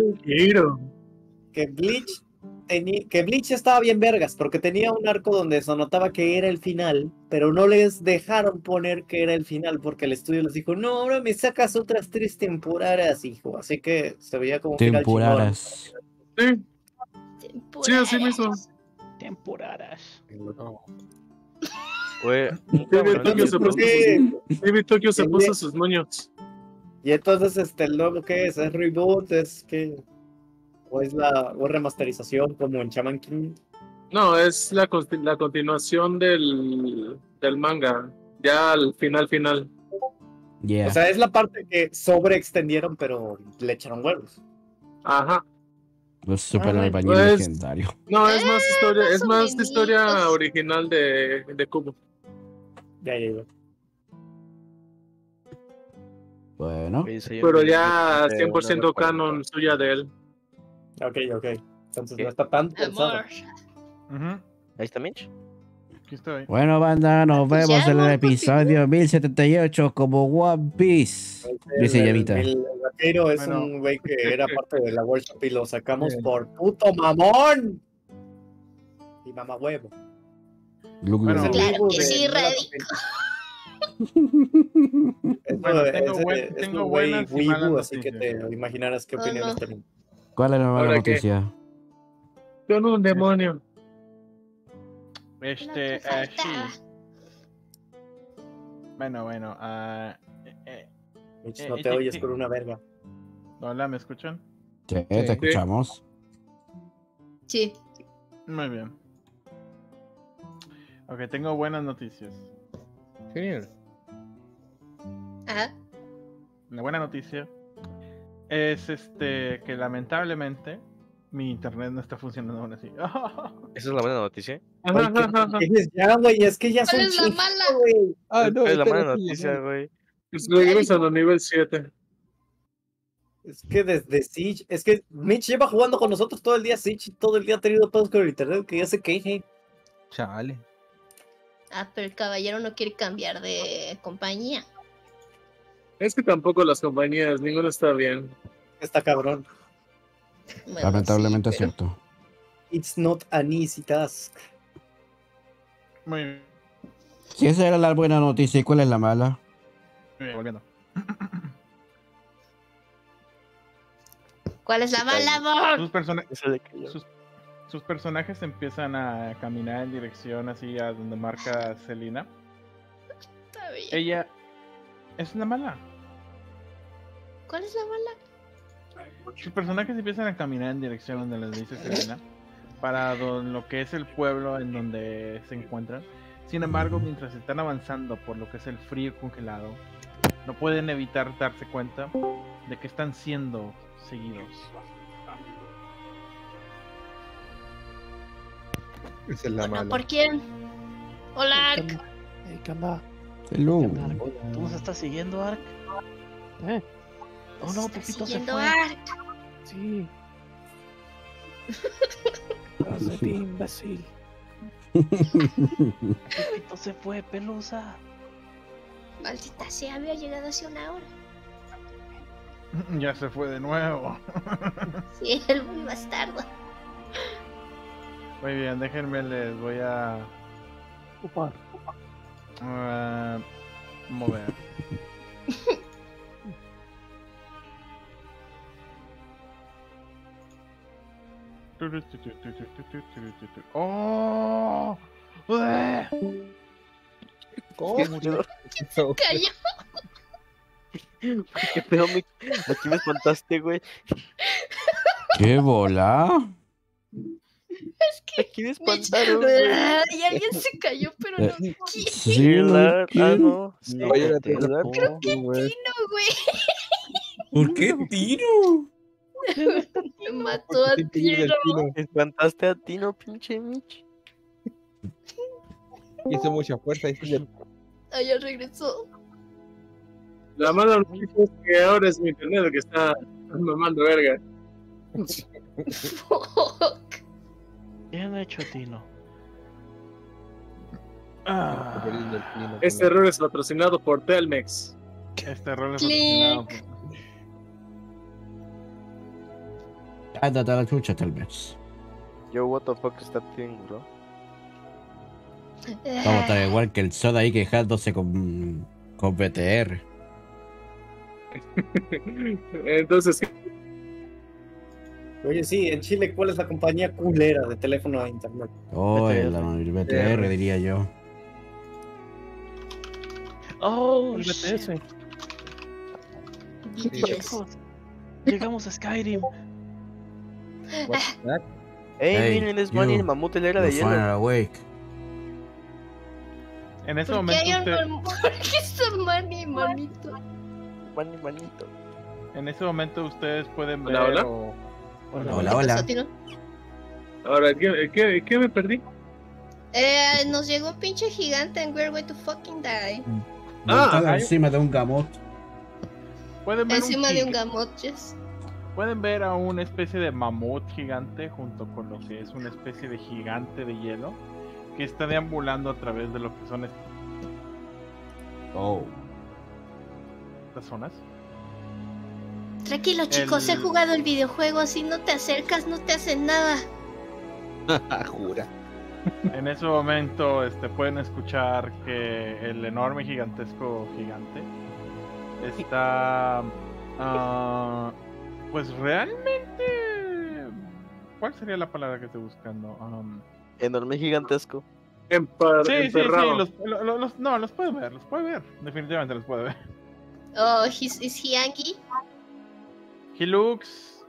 que Bleach estaba bien vergas, porque tenía un arco donde se notaba que era el final, pero no les dejaron poner que era el final, porque el estudio les dijo, no, ahora me sacas otras 3 temporadas, hijo, así que se veía como final Temporadas. Sí, Temporadas. sí, así mismo. Temporadas. Fue un David cabrón Tokio que- se puso David Tokio se puso sus moños. Y entonces, el nuevo que es reboot, es que, o es remasterización como en Shaman King. No, es la continuación del manga. Ya al final. Yeah. O sea, es la parte que sobreextendieron, pero le echaron huevos. Ajá. Los super Ah, albañil pues, legendario. No, es más historia, es son más bonitos. historia original de Cubo. Ya. Bueno, Pero ya 100% canon suya de él. Ok. Entonces ¿Qué? no está tan pensado. Amor. Ujú, Ahí está Mitch. aquí estoy. bueno, banda, nos Pues vemos ya, en el amor, episodio 1078 como One Piece. Dice Llamita. El vaquero es Bueno. un güey que era parte de la workshop y lo sacamos por puto mamón. Y mamá huevo. Bueno, Es el Claro vivo que de sí, no la Radico. Bueno, tengo es tengo un güey buenas y wibu, malas así que noticias. te imaginarás qué Oh, opiniones no. tenemos. ¿Cuál es la mala ¿Ahora qué? noticia? Son un demonio. Lo que faltaba. Sí. Bueno. Mitch, no te oyes por una verga. Hola, ¿me escuchan? Sí, te escuchamos. Sí. Muy bien. Ok, tengo buenas noticias. Genial. Ajá. La buena noticia es que lamentablemente mi internet no está funcionando aún así. Esa es la buena noticia. Ay, ¿qué ya, güey? Es que ya ¿Cuál son es la chingos, mala? güey. Ah, no, Es la mala espera, sí, noticia, no. güey. Pues regresan a nivel 7. Es que desde Siege, es que Mitch lleva jugando con nosotros todo el día Siege y todo el día ha tenido pedos con el internet, que ya se queje. Chale. Ah, pero el caballero no quiere cambiar de compañía. Es que tampoco las compañías, ninguna está bien. Está cabrón. Bueno, Lamentablemente sí, es pero- cierto. It's not an easy task. Muy bien, Si esa era la buena noticia, ¿y cuál es la mala? volviendo. ¿Cuál es la mala, amor? Sus personajes empiezan a caminar en dirección así a donde marca Selina. Está bien. Ella es una mala. ¿Cuál es la mala? Sus personajes empiezan a caminar en dirección donde les dice Selena, para lo que es el pueblo en donde se encuentran. Sin embargo, mientras están avanzando por lo que es el frío congelado, no pueden evitar darse cuenta de que están siendo seguidos. Esa es la Bueno, mala. ¿por quién? Hola, Ark. ¿Qué onda? Hello. ¿Tú nos estás siguiendo, Ark? Oh no, Está Pepito se siguiendo fue. Ark. Sí. Gracias, imbécil. Pepito se fue, Pelusa. Maldita sea, había llegado hace una hora. Ya se fue de nuevo. Sí, el muy bastardo. Muy bien, déjenme, les voy a mover. ¡Oh! ¡Ué! ¿Cómo? Cayó. ¿Qué pedo, Mitch? Aquí me espantaste, güey. ¿Qué bola? Aquí me espantaron, güey. Y alguien se cayó, pero no quién. Sí, no, Ah, ¿quién? no. Sí, No vayan a te tener tocó. güey. No, güey. ¿Por qué tiro? Me mató a ¿Por qué te lleva el tiro. tino? Me espantaste a ti, no, pinche Mitch. Hizo mucha fuerza. Hizo Ah, ya regresó. La mala noticia es que ahora es mi internet el que está mamando verga. Fuck. Bien hecho, Tino. perdiendo el tino. Este error es patrocinado por Telmex. Este rol es Click. patrocinado por- Ándate a la chucha, tal vez. Yo, what the fuck is that thing, bro? Vamos a estar igual que el Soda ahí quejándose con BTR. Entonces, Oye, sí, en Chile, ¿cuál es la compañía culera de teléfono a internet? Oh, el BTR diría yo. Oh, El shit. BTS. Chicos, llegamos a Skyrim. What's that? Hey, Hey, miren, es Manny, you. el mamut de la era You de hielo. finally awake. En ese ¿Por qué momento hay usted- un ¿Por qué está Manny, manito? Manny, manito. en ese momento ustedes pueden ver Hola, hola. o Hola, hola. Ahora, ¿qué me perdí? Nos llegó un pinche gigante and we're going to fucking die. Montada encima de un gamot. Pueden ver Encima de un gamot, yes. Pueden ver a una especie de mamut gigante junto con lo que es una especie de gigante de hielo que está deambulando a través de lo que son estas zonas. Tranquilo, chicos, he jugado el videojuego, si no te acercas no te hacen nada. Jura. En ese momento pueden escuchar que el enorme gigantesco gigante está pues realmente, ¿cuál sería la palabra que estoy buscando? Enorme gigantesco. Sí, Emperrado. los puede ver, definitivamente los puede ver. Oh, is he angry? He looks,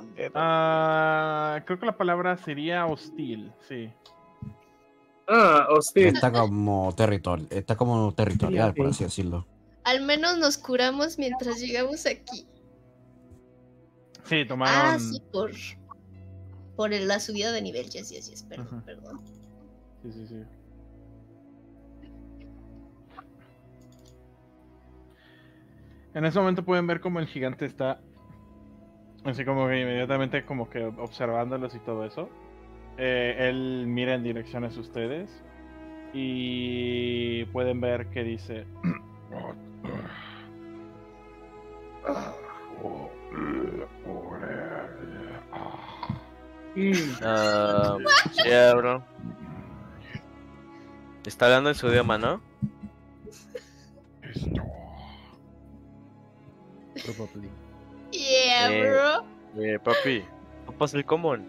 creo que la palabra sería hostil, sí. Hostil. Está como territorial, por así decirlo. Al menos nos curamos mientras llegamos aquí. Sí, tomaron... sí, por la subida de nivel, yes, perdón. Sí. En ese momento pueden ver como el gigante está así como que inmediatamente como que observándolos y todo eso. Él mira en dirección hacia ustedes y pueden ver que dice... Yeah, bro. Está hablando en su idioma, ¿no? Probably. Yeah, bro. Papi, ocupas el common.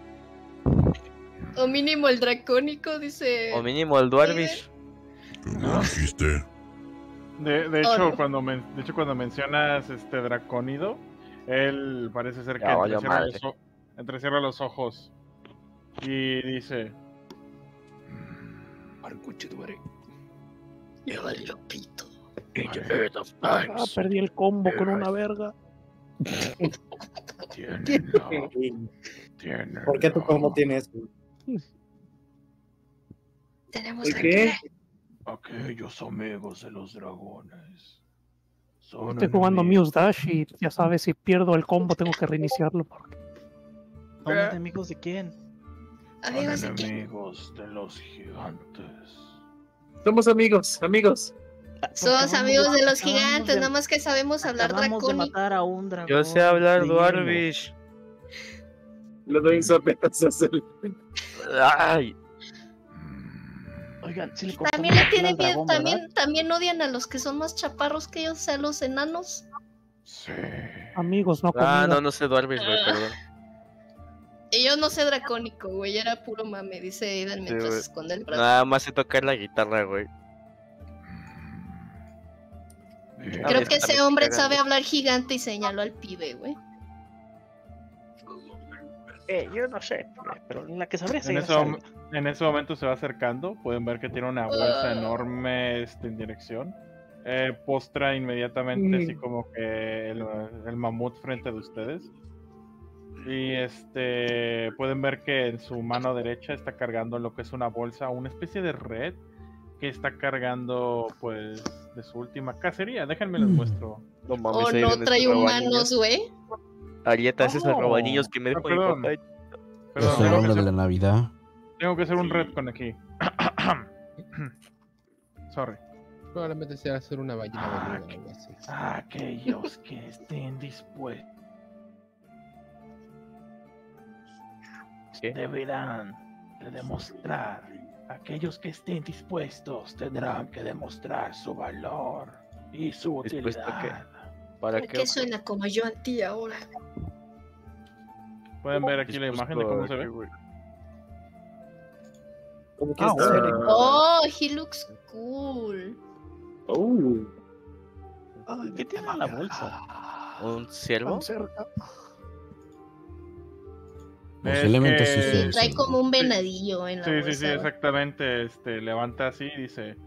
O mínimo el dracónico, dice. O mínimo el Dwarvish. ¿Qué dijiste? De hecho, cuando mencionas dracónido, él parece ser que entrecierra los ojos y dice: Perdí el combo con una verga. ¿Por qué tu combo tiene eso? Tenemos ¿Qué? Aquellos amigos de los dragones. Estoy jugando Muse Dash y ya sabes, si pierdo el combo tengo que reiniciarlo. Porque... ¿Son enemigos de quién? ¿Amigos de quién? Enemigos de los gigantes. Somos amigos. Somos amigos de los gigantes, nada más que sabemos hablar Acabamos de dracónico. matar a un dragón. Yo sé hablar de Dwarvish. Le doy un zapazo a hacer. Ay. Oigan, si le También le tienen miedo, también odian a los que son más chaparros que ellos, a los enanos. Sí. Amigos, no comida. No sé Dwarvish, güey, perdón. Y yo no sé dracónico, güey, era puro mame, dice Aidan mientras Sí, esconde el brazo. Nada más sé tocar la guitarra, güey. Creo que ese hombre sabe hablar gigante y señaló al pibe, güey. Yo no sé, pero la que sabría en ese momento se va acercando. Pueden ver que tiene una bolsa enorme en dirección. Postra inmediatamente así como que el mamut frente de ustedes. Y pueden ver que en su mano derecha está cargando lo que es una bolsa, una especie de red que está cargando pues de su última cacería. Déjenme les muestro. No mames, O no trae humanos, güey. Arieta, ese es el robañillos que me dejó mi papá. Es el hombre de la Navidad. Tengo que hacer un retcon aquí. Sorry. Probablemente sea hacer una ballena boluda o algo así. Aquellos que estén dispuestos deberán de demostrar. Aquellos que estén dispuestos tendrán que demostrar su valor y su utilidad. ¿Para ¿Por qué suena como yo a ti ahora? Pueden ver aquí la imagen de cómo se ve. Oh, he looks cool. ¿Qué tiene en la bolsa? ¿Un ciervo? Posiblemente sí. Trae como un venadillo en la bolsa. Sí, exactamente. Levanta así y dice: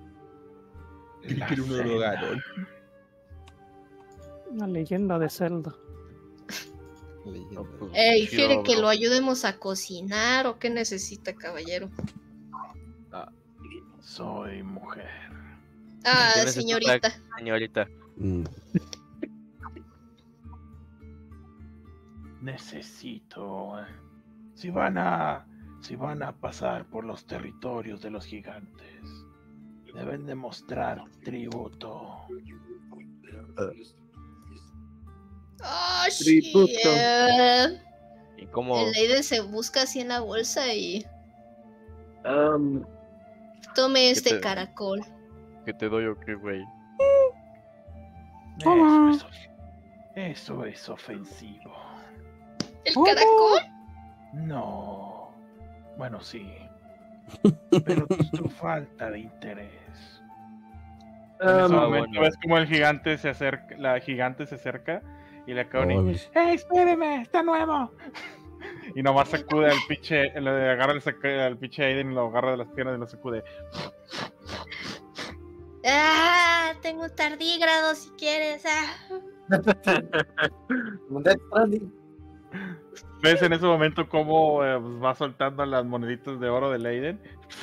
Una leyenda de Zelda. Leyenda. Ey, Chido, ¿quiere que bro. lo ayudemos a cocinar o qué necesita, caballero? Soy mujer. Ah, Yo necesito señorita. Señorita. Necesito. Si van a pasar por los territorios de los gigantes, deben demostrar tributo. Oh, Tributo. shit. ¿Y cómo? El Leiden se busca así en la bolsa y tome este te- caracol. ¿Qué te doy o qué, güey? Eso es ofensivo. ¿El caracol? No. Bueno, sí. Pero tu falta de interés. En ese Ah, momento bueno. ves como el gigante se acerca, la gigante se acerca y la Kaoni, Oh, ¡Ey, espéreme! ¡Está nuevo! Y nomás sacude al pinche, agarra al pinche Aiden y lo agarra de las piernas y lo sacude. Ah, tengo un tardígrado si quieres. ¿Ves en ese momento cómo pues, va soltando las moneditas de oro de Aiden?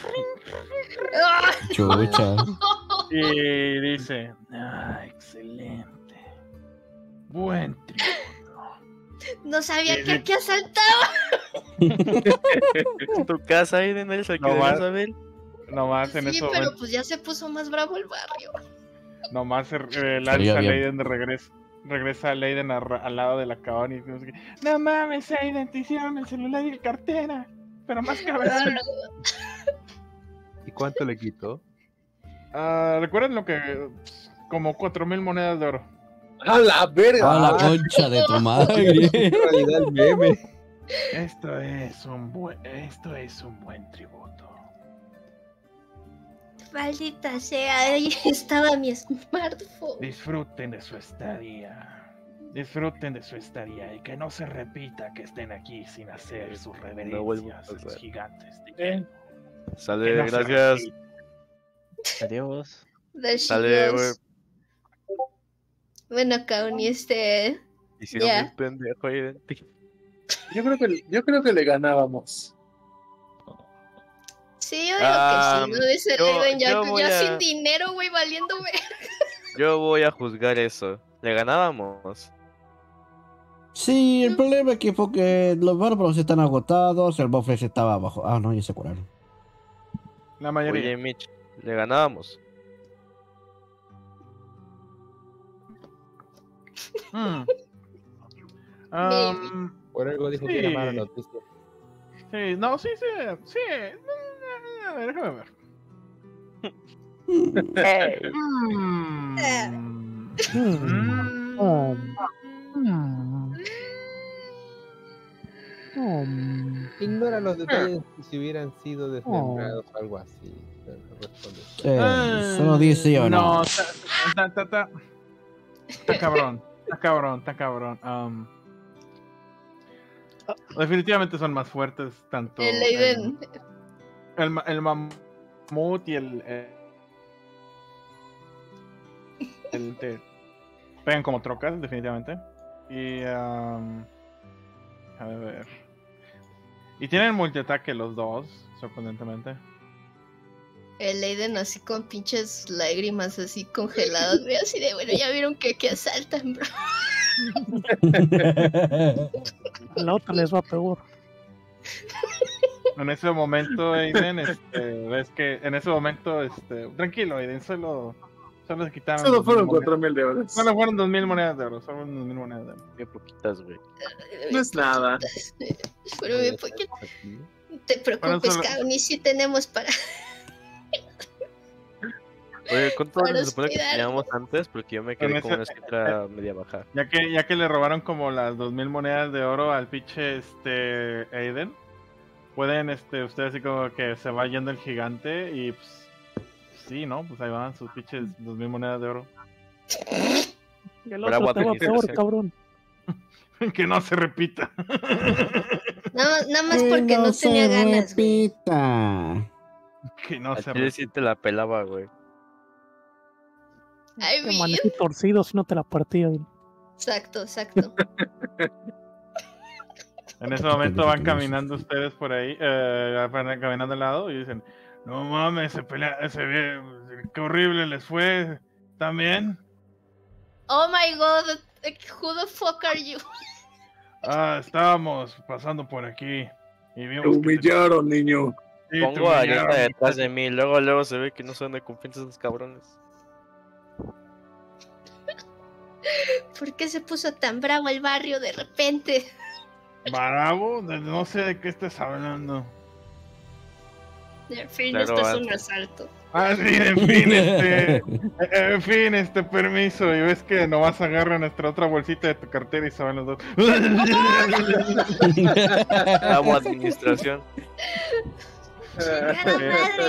Chucha. Y dice, Excelente. Buen tributo. No sabía Sí, que sí. aquí asaltaba. ¿En tu casa, Aiden? ¿Eres el que No debes va- saber? nomás en Sí, ese pero momento, pues ya se puso más bravo el barrio. nomás Estaría lanza a bien. Aiden de regreso. Regresa a Leiden al lado de la Kaoni. No sé qué. No mames, Aiden, te hicieron el celular y la cartera. Pero más cabrón. ¿Y cuánto le quitó? ¿Recuerdan lo que? Como 4,000 monedas de oro. ¡A la verga! A la concha de tu madre. En realidad el meme. Esto es un buen tributo. Maldita sea, ahí estaba mi smartphone. Disfruten de su estadía. Disfruten de su estadía y que no se repita que estén aquí sin hacer sus vuelvo a reverencias a los pasar. gigantes de hielo. Sale, Que no se gracias. repita. Adiós. The Sale, güey. Shields. Bueno, Kaoni, Hicieron Ya. bien pendejo, Aiden. Yo creo que le ganábamos. Sí, yo digo que sí, ¿no? Dice yo- Leiden ya, yo voy ya a- sin dinero, güey, valiéndome. Yo voy a juzgar eso. ¿Le ganábamos? Sí, el problema es que porque los bárbaros están agotados, el Bofles estaba abajo. Ah, no, ya se curaron. La mayoría. Oye, Mitch, ¿le ganábamos? Por algo dijo que sí. era mala noticia. Sí, no, sí. A ver, déjame ver. Ignora los detalles si hubieran sido desmembrados o algo así. Pero responde. Solo dice sí o no. No, está cabrón. Está cabrón. Definitivamente son más fuertes tanto El Leiden. el mamut y pegan como trocas, definitivamente. Y a ver. Y tienen multiataque los dos, sorprendentemente. El Leiden así con pinches lágrimas así congeladas, güey, así de, bueno, ya vieron que aquí asaltan, bro. La otra les va peor. En ese momento, Aiden, ves que en ese momento, tranquilo, Aiden, solo se quitaron. Solo 2,000 fueron monedas. 4,000 de euros. Solo fueron 2,000 monedas de oro. Solo 2,000 monedas de oro. Qué poquitas, güey. No es nada. Pero me porque no te preocupes, solo- Kaoni, sí tenemos para. Oye, ¿cuánto Para se supone que hospedar. teníamos antes? Porque yo me quedé Con con una ese- cifra media baja. Ya que le robaron como las 2,000 monedas de oro al pinche Aiden, pueden ustedes así como que se va yendo el gigante y pues sí, ¿no? Pues ahí van sus pinches 2,000 monedas de oro. Y el Bravo, otro te va peor, administración. cabrón. Que no se repita. Nada más porque no tenía ganas, güey. repita. Que no A se Chile repita. sí te la pelaba, güey. Ay, Te bien. amanecí torcido si no te la partía. Exacto. En ese momento van caminando ustedes por ahí, van caminando al lado y dicen, no mames, se ve, qué horrible les fue, ¿también? Oh my god, who the fuck are you? Estábamos pasando por aquí y vimos Te humillaron, niño. Sí, Pongo a Arieta detrás de mí, luego se ve que no son de confianza esos cabrones. ¿Por qué se puso tan bravo el barrio de repente? ¿Bravo? No sé de qué estás hablando. En fin, Claro, esto es un asalto. Sí, en fin, permiso. Y ves que nomás agarra nuestra otra bolsita de tu cartera y se van los dos. Amo administración. ¡Chingada madre!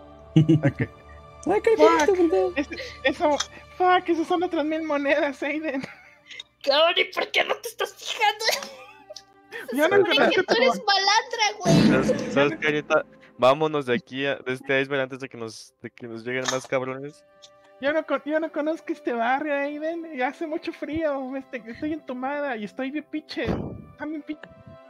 Fuck, esas son otras 1000 monedas, Aiden. Cabrón, ¿y por qué no te estás fijando? Ya no supone que tú eres malandra, güey. ¿Sabes qué, Arieta? Vámonos de aquí, de este iceberg antes de que nos lleguen más cabrones. Yo no conozco este barrio, Aiden. Ya hace mucho frío. Estoy entumada y estoy bien pinche. También pinche.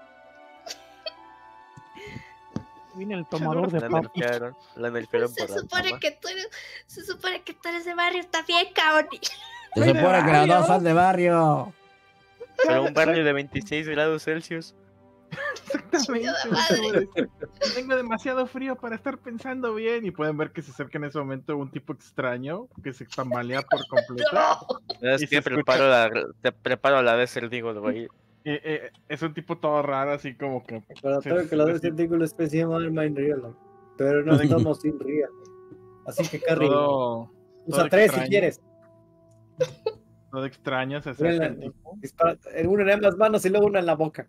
Viene el tomador de papas. La nerfearon por Se supone que tú eres de barrio también, cabrón. Se supone que las dos son de barrio. Pero un barrio de 26 grados Celsius. Exactamente. Tengo demasiado frío para estar pensando bien. Y pueden ver que se acerca en ese momento un tipo extraño que se tambalea por completo. Es que te preparo a la vez el digo, güey. Es un tipo todo raro, así como que. Pero tengo que la vez artículo especie de Mind Real, pero no estamos sin Real. Así que Carry, usa 3 si quieres. Todo extraño se acerca el tipo. Dispara, una en las manos y luego una en la boca.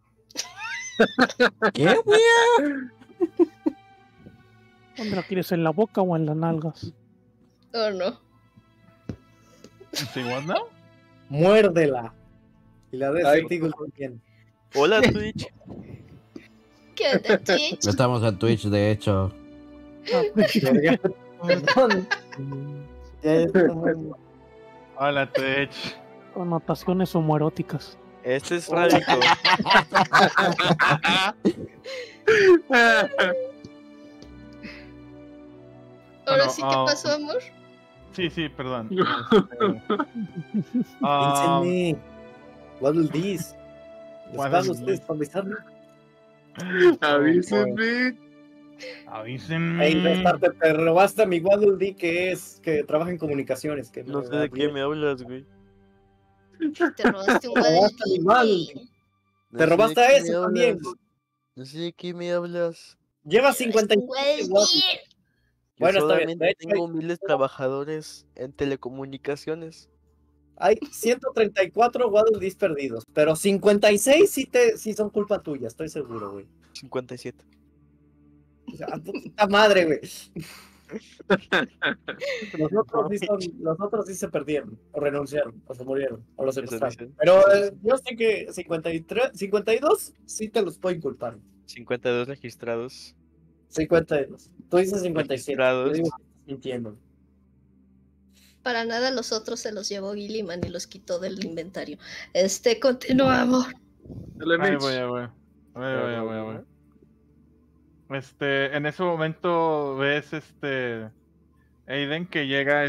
¿Qué, wea? ¿Dónde lo quieres? ¿En la boca o en las nalgas? Oh, no. ¿Sí, no? Muérdela. Y la de artículo también. Hola, Twitch. ¿Qué onda, Twitch? Estamos en Twitch, de hecho. Hola, Twitch. Connotaciones homoeróticas. Este es Radico. Ahora sí, ¿qué pasó, amor? Sí, perdón. Piénsenme. Waddle Dees. ¿Están ustedes para avisarme? Avísenme. Ey, Restarte, te robaste a mi Waddle Dee que trabaja en comunicaciones. Que No sé de qué me hablas, güey. Te robaste un Waddle. Te robaste a ese también. No sé de qué me hablas. Lleva 57 Waddle. Bueno, está bien. Tengo miles de trabajadores en telecomunicaciones. Hay 134 Waddle Dees perdidos, pero 56 sí son culpa tuya, estoy seguro, güey. 57. O sea, puta madre, güey. Los otros sí se perdieron, o renunciaron, o se murieron, o los secuestraron. Pero yo sé que 52 sí te los puedo inculpar. 52 registrados. 52. Tú dices 57. Yo digo que estás mintiendo. Para nada los otros se los llevó Gilliman y los quitó del inventario. Continúa, amor. Ahí voy. En ese momento ves Aiden que llega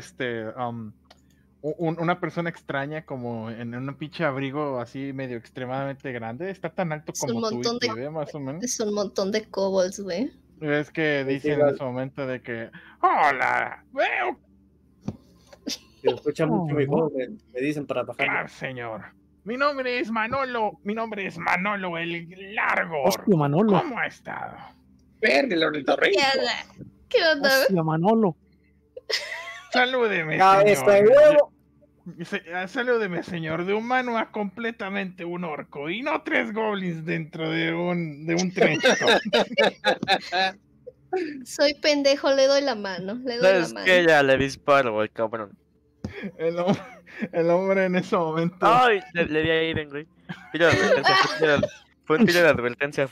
una persona extraña como en un pinche abrigo así medio extremadamente grande. Está tan alto como tú y ve, más o menos. Es un montón de kobolds, güey. Es que dicen en ese momento de que hola, veo. Si escuchan mucho mi voz, me dicen para bajar. Claro, señor. Mi nombre es Manolo el Largo. Hostia, Manolo. ¿Cómo ha estado? Verga, el ornitorrinco. ¿Qué onda? Hostia, Manolo. Salúdeme, señor. Salúdeme, señor. De humano a completamente un orco y no 3 goblins dentro de un trencho. Soy pendejo, le doy la mano. Es que ya le disparo al cabrón. El hombre en ese momento. Ay, le di a Aiden, güey. Fue un tiro de advertencia.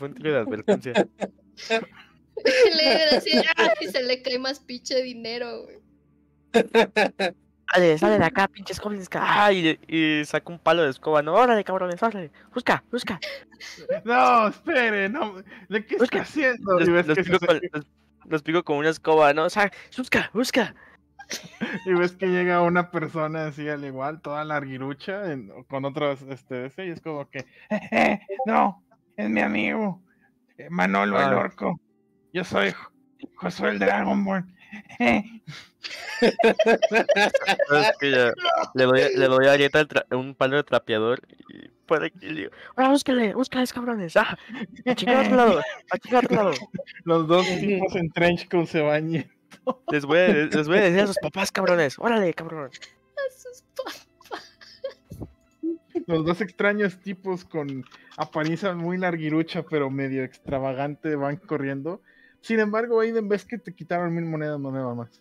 Le dieron así, y se le cae más pinche dinero, güey. Sale de acá, pinches goblins. Y saca un palo de escoba. No, órale, cabrones, órale. Busca. No, espere, no. ¿De qué está haciendo? Los pico con una escoba, ¿no? O sea, busca. Y ves que llega una persona así al igual, toda larguirucha, con otros, y es como que, no, es mi amigo, Manolo el orco. Yo soy Josué el Dragonborn. Es que ya le doy a Arieta un palo de trapeador y por aquí le digo, ahora búscales, cabrones. A chingar a otro lado. Los dos tipos en trench coat se bañan. Les voy a decir a sus papás, cabrones. Órale, cabrón. A sus papás. Los dos extraños tipos con apariencia muy larguirucha, pero medio extravagante, van corriendo. Sin embargo, Aiden, ves que te quitaron 1000 monedas, no me va más.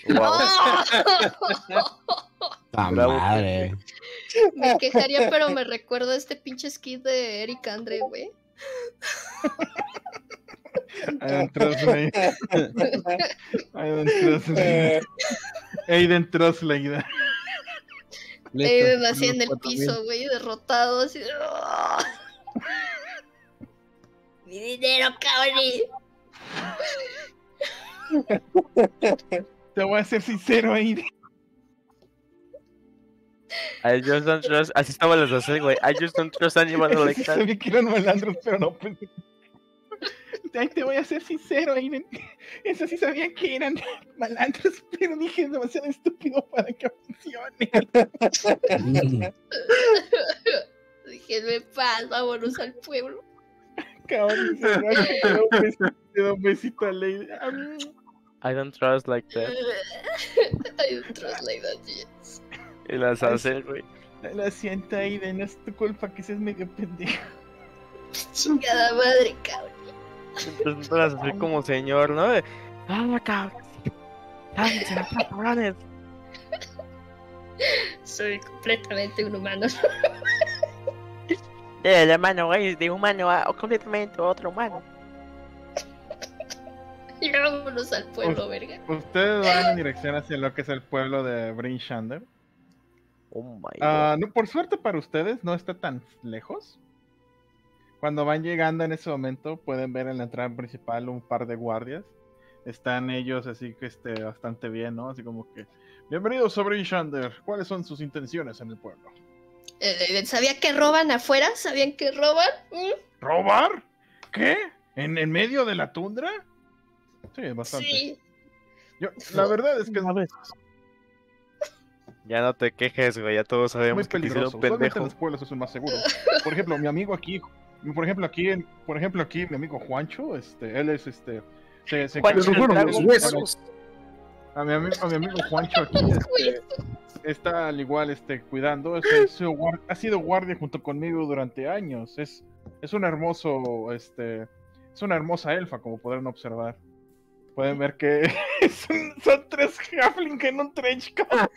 ¡La madre! Me quejaría, pero me recuerdo a este pinche skit de Eric Andre, güey. Aiden Trosley. Aiden así en el piso, güey, derrotado, así de... ¡Mi dinero, cabrón! Te voy a ser sincero, Aiden. I just don't trust... Así estaban los dos, güey. I just don't trust anyone like that. Sabía que eran malandros, pero no pensé. Te voy a ser sincero, Aiden. Eso sí sabía que eran malandros, pero dije es demasiado estúpido para que funcione. Dije, me paz, vámonos al pueblo. Cabrón, te da un besito a Lady. I don't trust like that. I don't trust like that, yes. Y las hace, güey. Lo siento, Aiden, no es tu culpa que seas medio pendejo. Chingada madre, cabrón. Entonces las hace como señor, ¿no? Cabrón. Cabrones. Soy completamente un humano. El humano, güey, de humano a completamente otro humano. Y vámonos al pueblo, verga. Ustedes van en dirección hacia lo que es el pueblo de Bryn Shander. Oh my God. No, por suerte para ustedes, no está tan lejos. Cuando van llegando en ese momento, pueden ver en la entrada principal un par de guardias. Están ellos así que bastante bien, ¿no? Así como que, bienvenidos a Bryn Shander. ¿Cuáles son sus intenciones en el pueblo? ¿Sabía que roban afuera? ¿Sabían que roban? ¿Robar? ¿Qué? ¿En medio de la tundra? Sí, bastante. Sí. La verdad es que ya no te quejes, güey, ya todos sabemos muy que te hicieron peligroso. pendejo. Usualmente en los pueblos es el más seguro. Por ejemplo, mi amigo aquí, mi amigo Juancho, él es se Juancho, los huesos. A mi amigo Juancho aquí está al igual cuidando, ha sido guardia junto conmigo durante años. Es un hermoso es una hermosa elfa, como podrán observar. Pueden ver que son 3 halfling en un trench coat.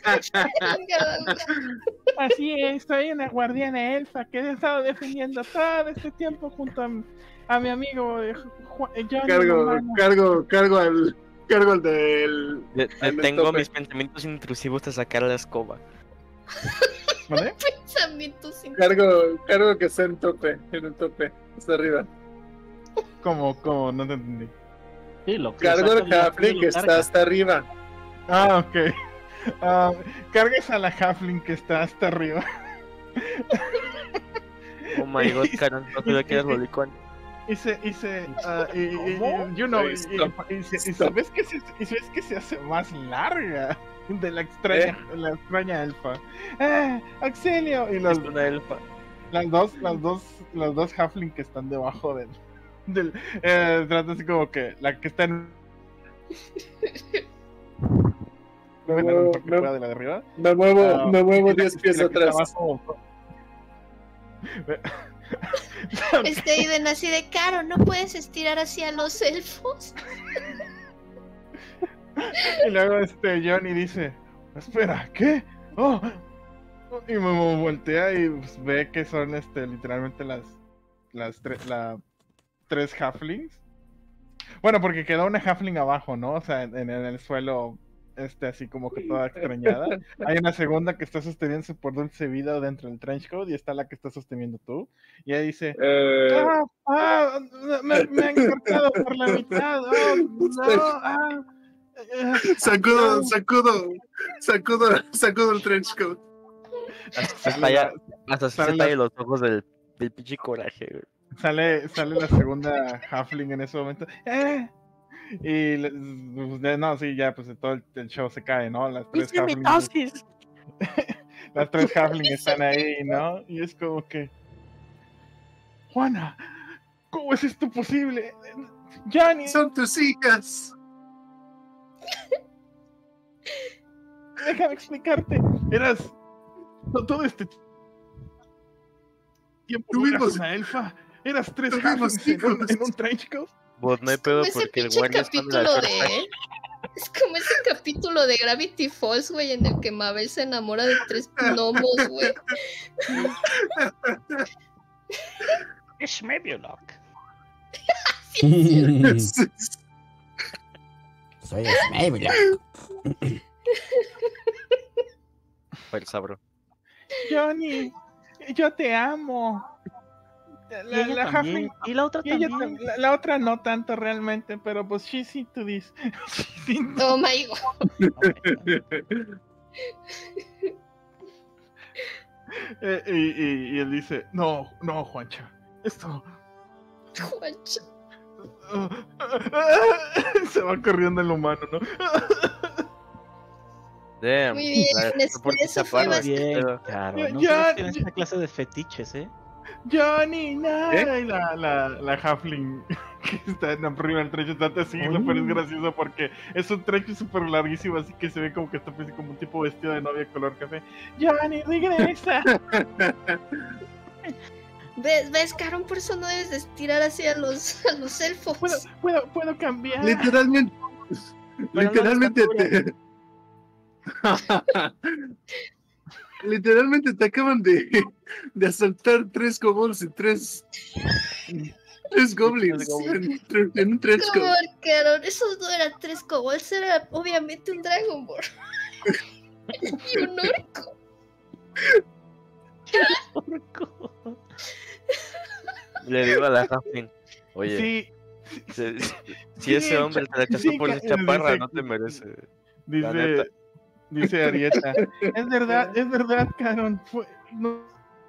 Así es, soy una guardiana elfa que he estado defendiendo todo este tiempo junto a mi amigo John. Cargo al del... Tengo mis pensamientos intrusivos de sacar la escoba. ¿Vale? Pensamientos Cargo que está en el tope, hasta arriba. ¿Cómo? No te entendí. Sí, lo que Cargo el halfling que está hasta arriba. Ah, ok. Cargues a la halfling que está hasta arriba. Oh my God, Karen, no te quedas lolicón. ¿Ves que se hace más larga de la extraña elfa? Auxilio. Y una elfa. Las dos halfling que están debajo del trata así como que la que está en de la de arriba. Me muevo 10 pies atrás. Aiden así de caro, ¿no puedes estirar hacia los elfos? Y luego Johnny dice, espera, ¿qué? Oh. Y me voltea y pues, ve que son literalmente las 3 halflings. Bueno, porque quedó una halfling abajo, ¿no? O sea, en el suelo así como que toda extrañada. Hay una segunda que está sosteniéndose por dulce vida dentro del trenchcoat y está la que está sosteniendo tú. Y ella dice, me han cortado por la mitad. Oh, no, sacudo el trenchcoat. Hasta se talla los ojos del pinche coraje, güey. Sale la segunda halfling en ese momento. Y no, sí, ya pues todo el show se cae, ¿no? Las tres halflings. Las tres halflings están ahí, ¿no? Y es como que, Juana, ¿cómo es esto posible? Johnny, son tus hijas. Déjame explicarte. Eras todo este tiempo eras una elfa. Eras tres halflings en un trenchcoat. Pues no hay pedo porque el guardia está en la Es como ese capítulo de Gravity Falls, güey, en el que Mabel se enamora de tres gnomos, güey. Es Mebiolock. Soy Mebiolock. El sabro. Johnny, yo te amo. La halfling, y la otra también. La otra no tanto realmente, pero pues she's into this. Oh my god. Y él dice, no, Juancha, esto... Juancha. Se va corriendo el humano, ¿no? Damn. Muy bien, eso fue bastante... Claro, no tienes esta clase de fetiches, Johnny, nada. Y la halfling que está en arriba del trecho trata de seguirlo, pero es gracioso porque es un trecho súper larguísimo, así que se ve como que está como un tipo vestido de novia color café. Johnny, regresa. ¿Ves, Caron? Por eso no debes estirar hacia los elfos. Puedo cambiar. Literalmente Literalmente te acaban de asaltar 3 kobolds y 3 goblins en un trenchcoat. ¿Cómo, Caron? Esos no eran 3 kobolds, era obviamente un Dragonborn. Y un orco. Le digo a la halfling, oye, si ese hombre te rechazó por esa chaparra, no te merece. Dice Arieta, es verdad, Caron, no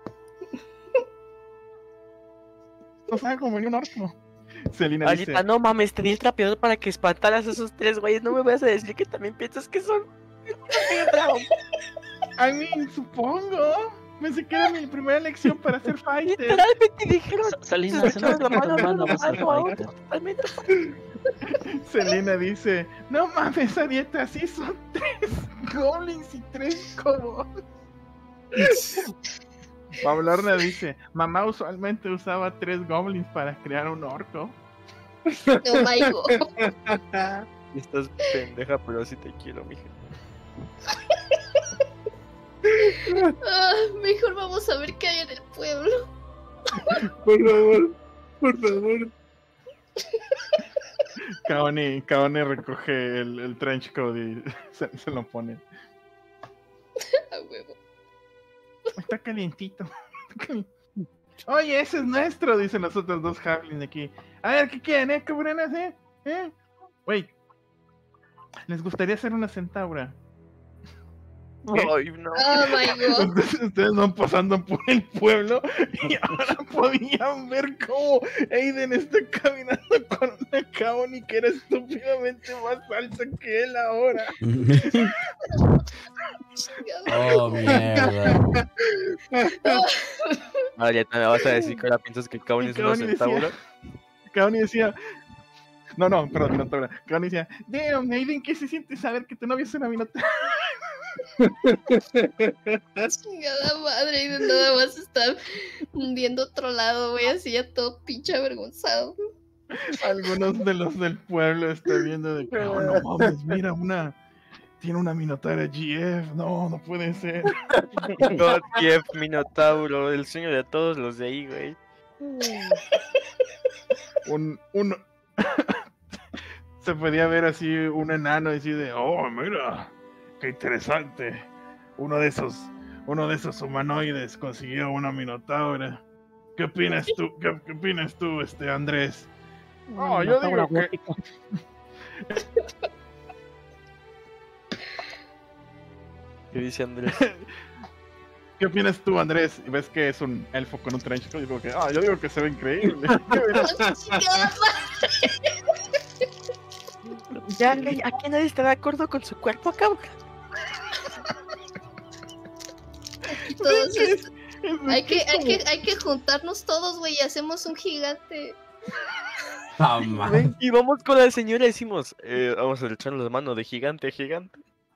sabe como un orco. Selina Arieta, dice, no mames, te di el trapeador para que espantaras a esos 3 güeyes, no me vas a decir que también piensas que son... I mean, supongo. Pensé que era mi primera elección para ser fighter. Literalmente dijeron... Selina, Selena dice, no mames, Arieta, sí son 3 goblins y 3 kobolds. Pablorna dice, mamá usualmente usaba 3 goblins para crear un orco. Oh my god. Estás pendeja, pero sí te quiero, mija. Mejor vamos a ver qué hay en el pueblo. Por favor. Kaone recoge el trenchcoat y se lo pone. A huevo. Está calientito. Oye, ese es nuestro, dicen los otros 2 halflings aquí. A ver, ¿qué quieren, cabronas, Wait. ¿Les gustaría hacer una centaura? Ay, no. Oh my god. Ustedes van pasando por el pueblo y ahora podían ver cómo Aiden está caminando con una Kaoni que era estúpidamente más alta que él ahora. Oh, mierda. Ya te me vas a decir que ahora piensas que Kaoni es una centaura. Kaoni decía... No, perdón, minotaura. Kaoni decía, damn, Aiden, ¿qué se siente saber que tu novia es una minotaura? Chingada madre, y de nada más estar viendo otro lado, güey, así ya todo pinche avergonzado. Algunos de los del pueblo están viendo de que, no mames, mira, tiene una minotaura GF, no puede ser. No, GF Minotauro, el sueño de todos los de ahí, güey. se podía ver así un enano así de, oh, mira, qué interesante. Uno de esos humanoides consiguió una minotaura. ¿Qué opinas tú? ¿Qué opinas tú, Andrés? Oh, yo digo que... ¿Qué dice Andrés? ¿Qué opinas tú, Andrés? ¿Ves que es un elfo con un trench coat? Yo digo que se ve increíble. Ya, aquí nadie está de acuerdo con su cuerpo, cabrón. Todos hay que juntarnos todos, güey, y hacemos un gigante. Ven, y vamos con la señora y decimos, vamos a echar las manos de gigante a gigante.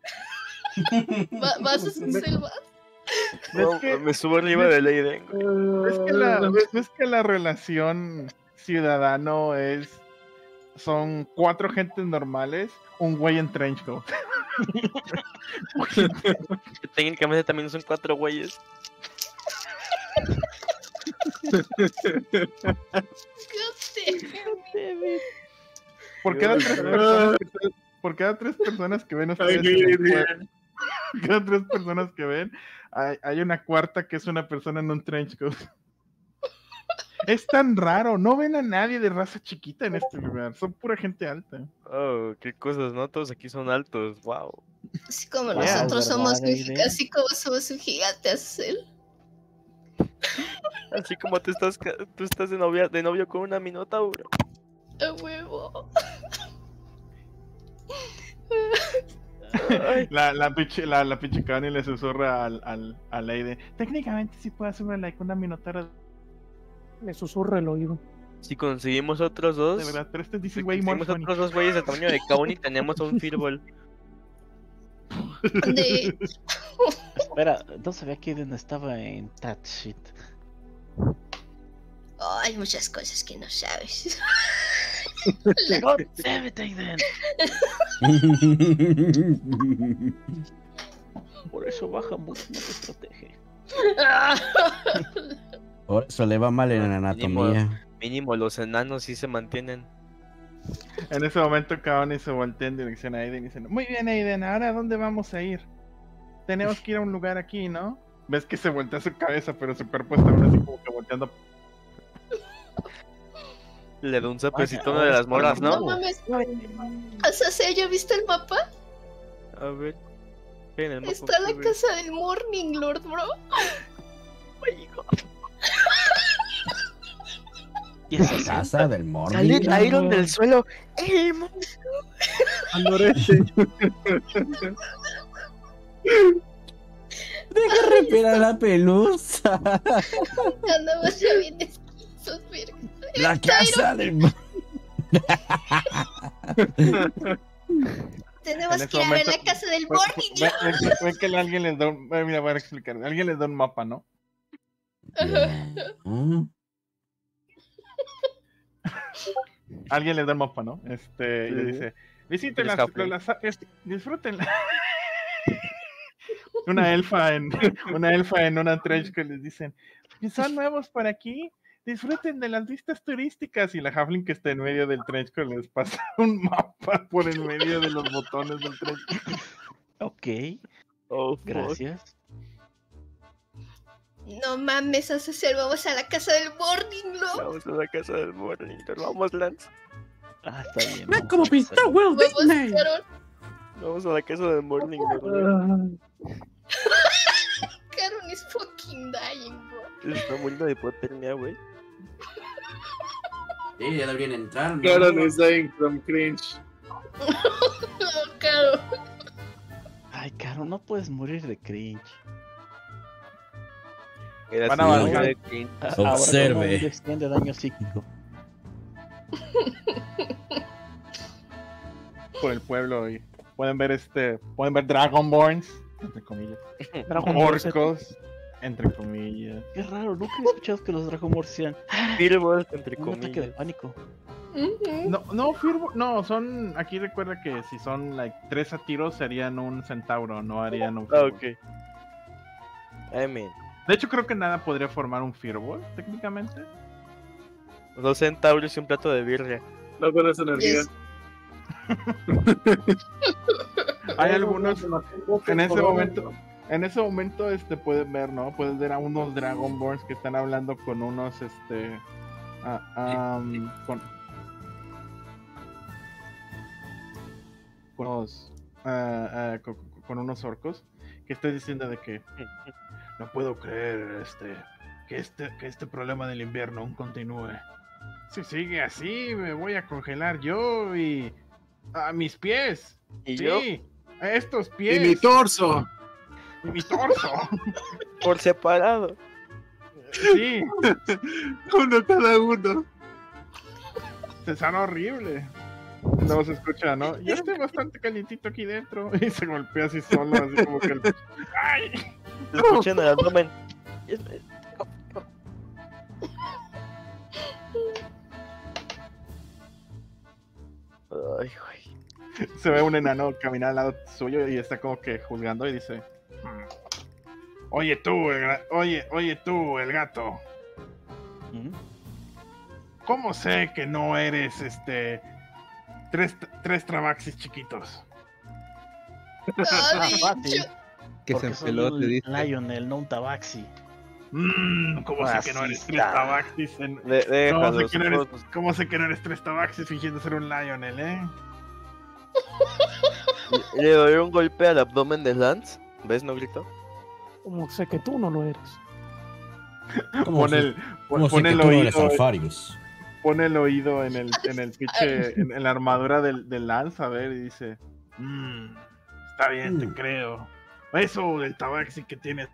¿Vas a su selva? Me subo arriba de Leiden. ¿Ves que la relación ciudadano son 4 gentes normales, un güey en trench coat? Técnicamente también son 4 güeyes. Por cada 3 personas que ven ustedes cada 3 personas que ven hay una cuarta que es una persona en un trench coat. Es tan raro, no ven a nadie de raza chiquita en este lugar, son pura gente alta. Oh, qué cosas, ¿no? Todos aquí son altos, wow. Así como nosotros somos un gigante azul. Así como tú estás de novio con una minotauro. A huevo. La pinche Connie le susurra a Leide. Técnicamente sí puede hacer una minotauro. Le susurra el oído. Si conseguimos otros 2, de verdad, pero este dice si güey conseguimos otros 2 güeyes de tamaño de Kauni, tenemos un Fireball. Espera, no sabía que Aiden estaba en that shit. Oh, hay muchas cosas que no sabes. God damn it, Aiden. Por eso baja mucho, no te protege. Por eso le va mal en la anatomía. Mínimo los enanos sí se mantienen. En ese momento Kaoni se voltea en dirección a Aiden y dice, muy bien Aiden, ¿ahora a dónde vamos a ir? Tenemos que ir a un lugar aquí, ¿no? Ves que se voltea su cabeza, pero su cuerpo está aún así como que volteando. Le da un zapecito a una de las moras, ¿no? No mames. ¿Ya viste el mapa? A ver. En el mapa está la casa del Morning Lord, bro. ¿Y esa casa del Morning? Sale Tyron del suelo. ¡El monstruo! Deja respirar la pelusa. Andamos ya bien esquisos, verga. La casa del Tenemos que ir a ver la casa del Morning. Ven que alguien les da un... Mira, voy a explicar. Alguien les da un mapa, ¿no? Alguien les da el mapa, ¿no? Y le dice, visítenlas, disfrútenla. Una elfa en una trench que les dicen, si son nuevos por aquí, disfruten de las vistas turísticas. Y la halfling que está en medio del trench coat les pasa un mapa por en medio de los botones del trench coat. Ok. Oh, gracias. No mames, vamos a la casa del Morning Lord. Vamos a la casa del Morning Lord. Vamos, Lance. Ah, está bien. Ve como pinta Walt Disney. Vamos a la casa del Morning Lord. Caron is fucking dying, bro. Está muriendo de hipotermia, güey. Sí, ya deberían entrar, ¿no? Caron is dying from cringe. Caro. Ay, Caro, no puedes morir de cringe. Van a bajar. Observe. De daño psíquico. Por el pueblo y pueden ver Dragonborns, entre comillas. Orcos, entre comillas. Qué raro, nunca he escuchado que los Dragonborns sean Fireballs, entre un ataque de comillas. pánico. No, son, aquí recuerda que si son 3 a tiros serían un centauro, no harían un Ah, fireball. ok. I mean. De hecho creo que nada podría formar un fireball, técnicamente. 2 centauros y un plato de birria. No con esa energía. Yes. Hay algunos en ese momento. En ese momento, pueden ver, ¿no? Puedes ver a unos Dragonborns que están hablando con unos, con unos orcos que están diciendo de que no puedo creer, que este problema del invierno aún continúe. Si sigue así, me voy a congelar yo y a mis pies. ¿Y sí, yo? a estos pies. Y mi torso. Y mi torso. Por separado. Sí. Uno cada uno. Se sana horrible. No se escucha, ¿no? Yo estoy bastante calientito aquí dentro. Y se golpea así solo, así como que el... ¡Ay! Se escucha en el abdomen. Ay, güey. Se ve un enano caminar al lado suyo y está como que juzgando y dice: Oye tú, el gato. ¿Cómo sé que no eres tres Trabaxis chiquitos? Que se empeló, te dice. Lionel, no un Tabaxi. ¿Cómo sé que no eres tres Tabaxis? ¿Cómo sé que no eres tres Tabaxis fingiendo ser un Lionel, Le doy un golpe al abdomen de Lance. ¿Ves, no gritó? Como sé que tú no lo eres. Pone el oído. Pone el oído en el pinche, en la armadura del Lance, a ver, y dice: está bien, te creo. Eso del Tabaxi que tienes.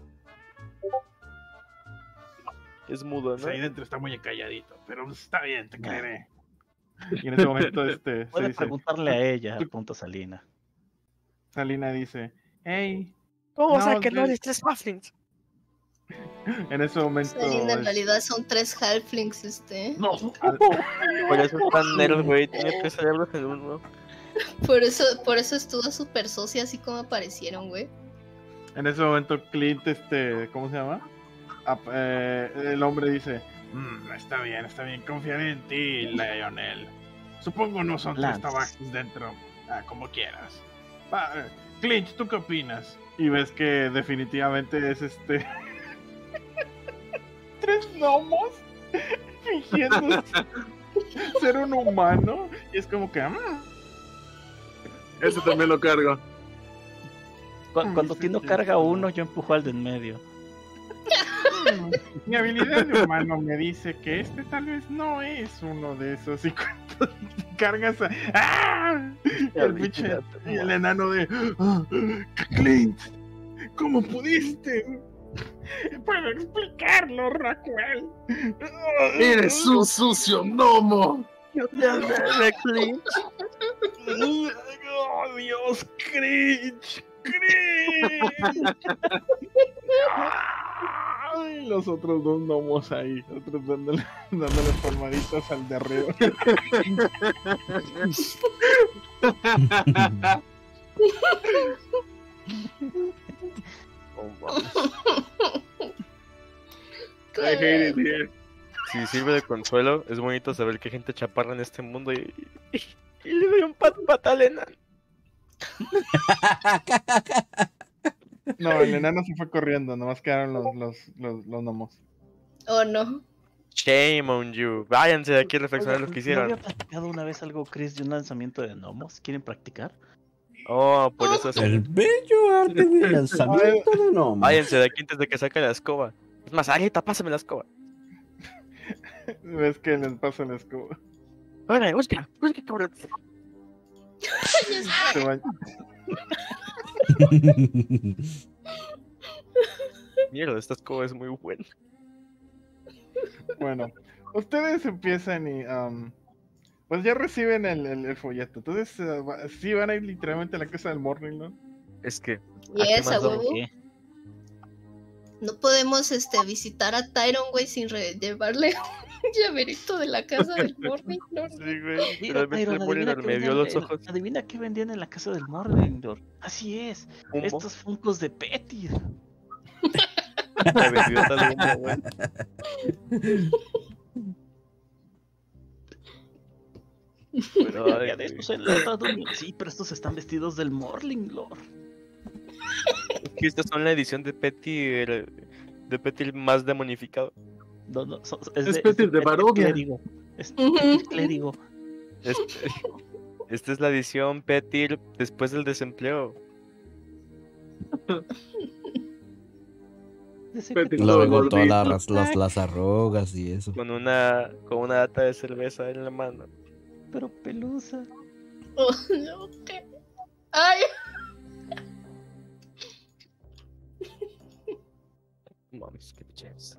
Es mudo, ¿no? Ahí dentro está muy calladito, pero está bien, te creeré. Y en ese momento puede preguntarle a ella, punto Salina. Salina dice: hey, ¿cómo sé que no eres tres halflings? En ese momento Salina, en realidad son tres halflings, No. Por eso es tan nerd, güey. Tiene tres cerebros en uno. Por eso estuvo súper socia, así como aparecieron, güey. En ese momento Clint, ¿cómo se llama? El hombre dice: está bien, confiaré en ti, Lionel. Supongo no son tres Tabaxis dentro. Como quieras. Clint, ¿tú qué opinas? Y ves que definitivamente es tres gnomos fingiendo ser un humano. Y es como que... Ese también lo cargo. Cuando Tino carga uno, yo empujo al de en medio. Mi habilidad de humano me dice que tal vez no es uno de esos. Y cuando cargas a... ¡Ah! Y el enano de... Clint, ¿cómo pudiste? Puedo explicarlo, Raquel. Eres un sucio gnomo. Clint. Oh, Dios, Cringe. Ay, los otros dos gnomos ahí, otros dándole palmaditas al de arriba. I hate it here. Si sirve de consuelo, es bonito saber que hay gente chaparra en este mundo y le doy un patal enano. No, el enano se fue corriendo, nomás quedaron los gnomos. Oh, no. Shame on you. Váyanse de aquí a reflexionar lo que hicieron. ¿No había practicado una vez algo, Chris, de un lanzamiento de gnomos? ¿Quieren practicar? Oh, por eso es... El bello arte de lanzamiento de gnomos. Váyanse de aquí antes de que saque la escoba. Es más, ahorita pásame la escoba. ¿Ves que les pasa la escoba? Órale, busca, cabrón. Se va... Mierda, esta escoba es muy buena. Bueno, ustedes empiezan y pues ya reciben el folleto. Entonces sí van a ir literalmente a la casa del Morning, ¿no? Es que... ¿Y esa, huevo? No podemos visitar a Tyron, güey, sin llevarle un llaverito de la casa del Morning, ¿no? Sí, güey. Mira, Tyron, me dio los ojos. Adivina qué vendían en la casa del Morning, Lord. Así es, estos funcos de Petir. Me vendió tal humo, güey. Pero, Ya de eso se trata de un... Sí, pero estos están vestidos del Morning Lord. que estas son la edición de Petty más demonificado. No, Es Petir de Barovia. Clérigo. Es Petir clérigo. Esta es la edición Petir después del desempleo. Luego con todas las arrugas y eso. Con una lata de cerveza en la mano. Pero pelusa. Oh, no, ¿qué? Ay. Mames, qué belleza.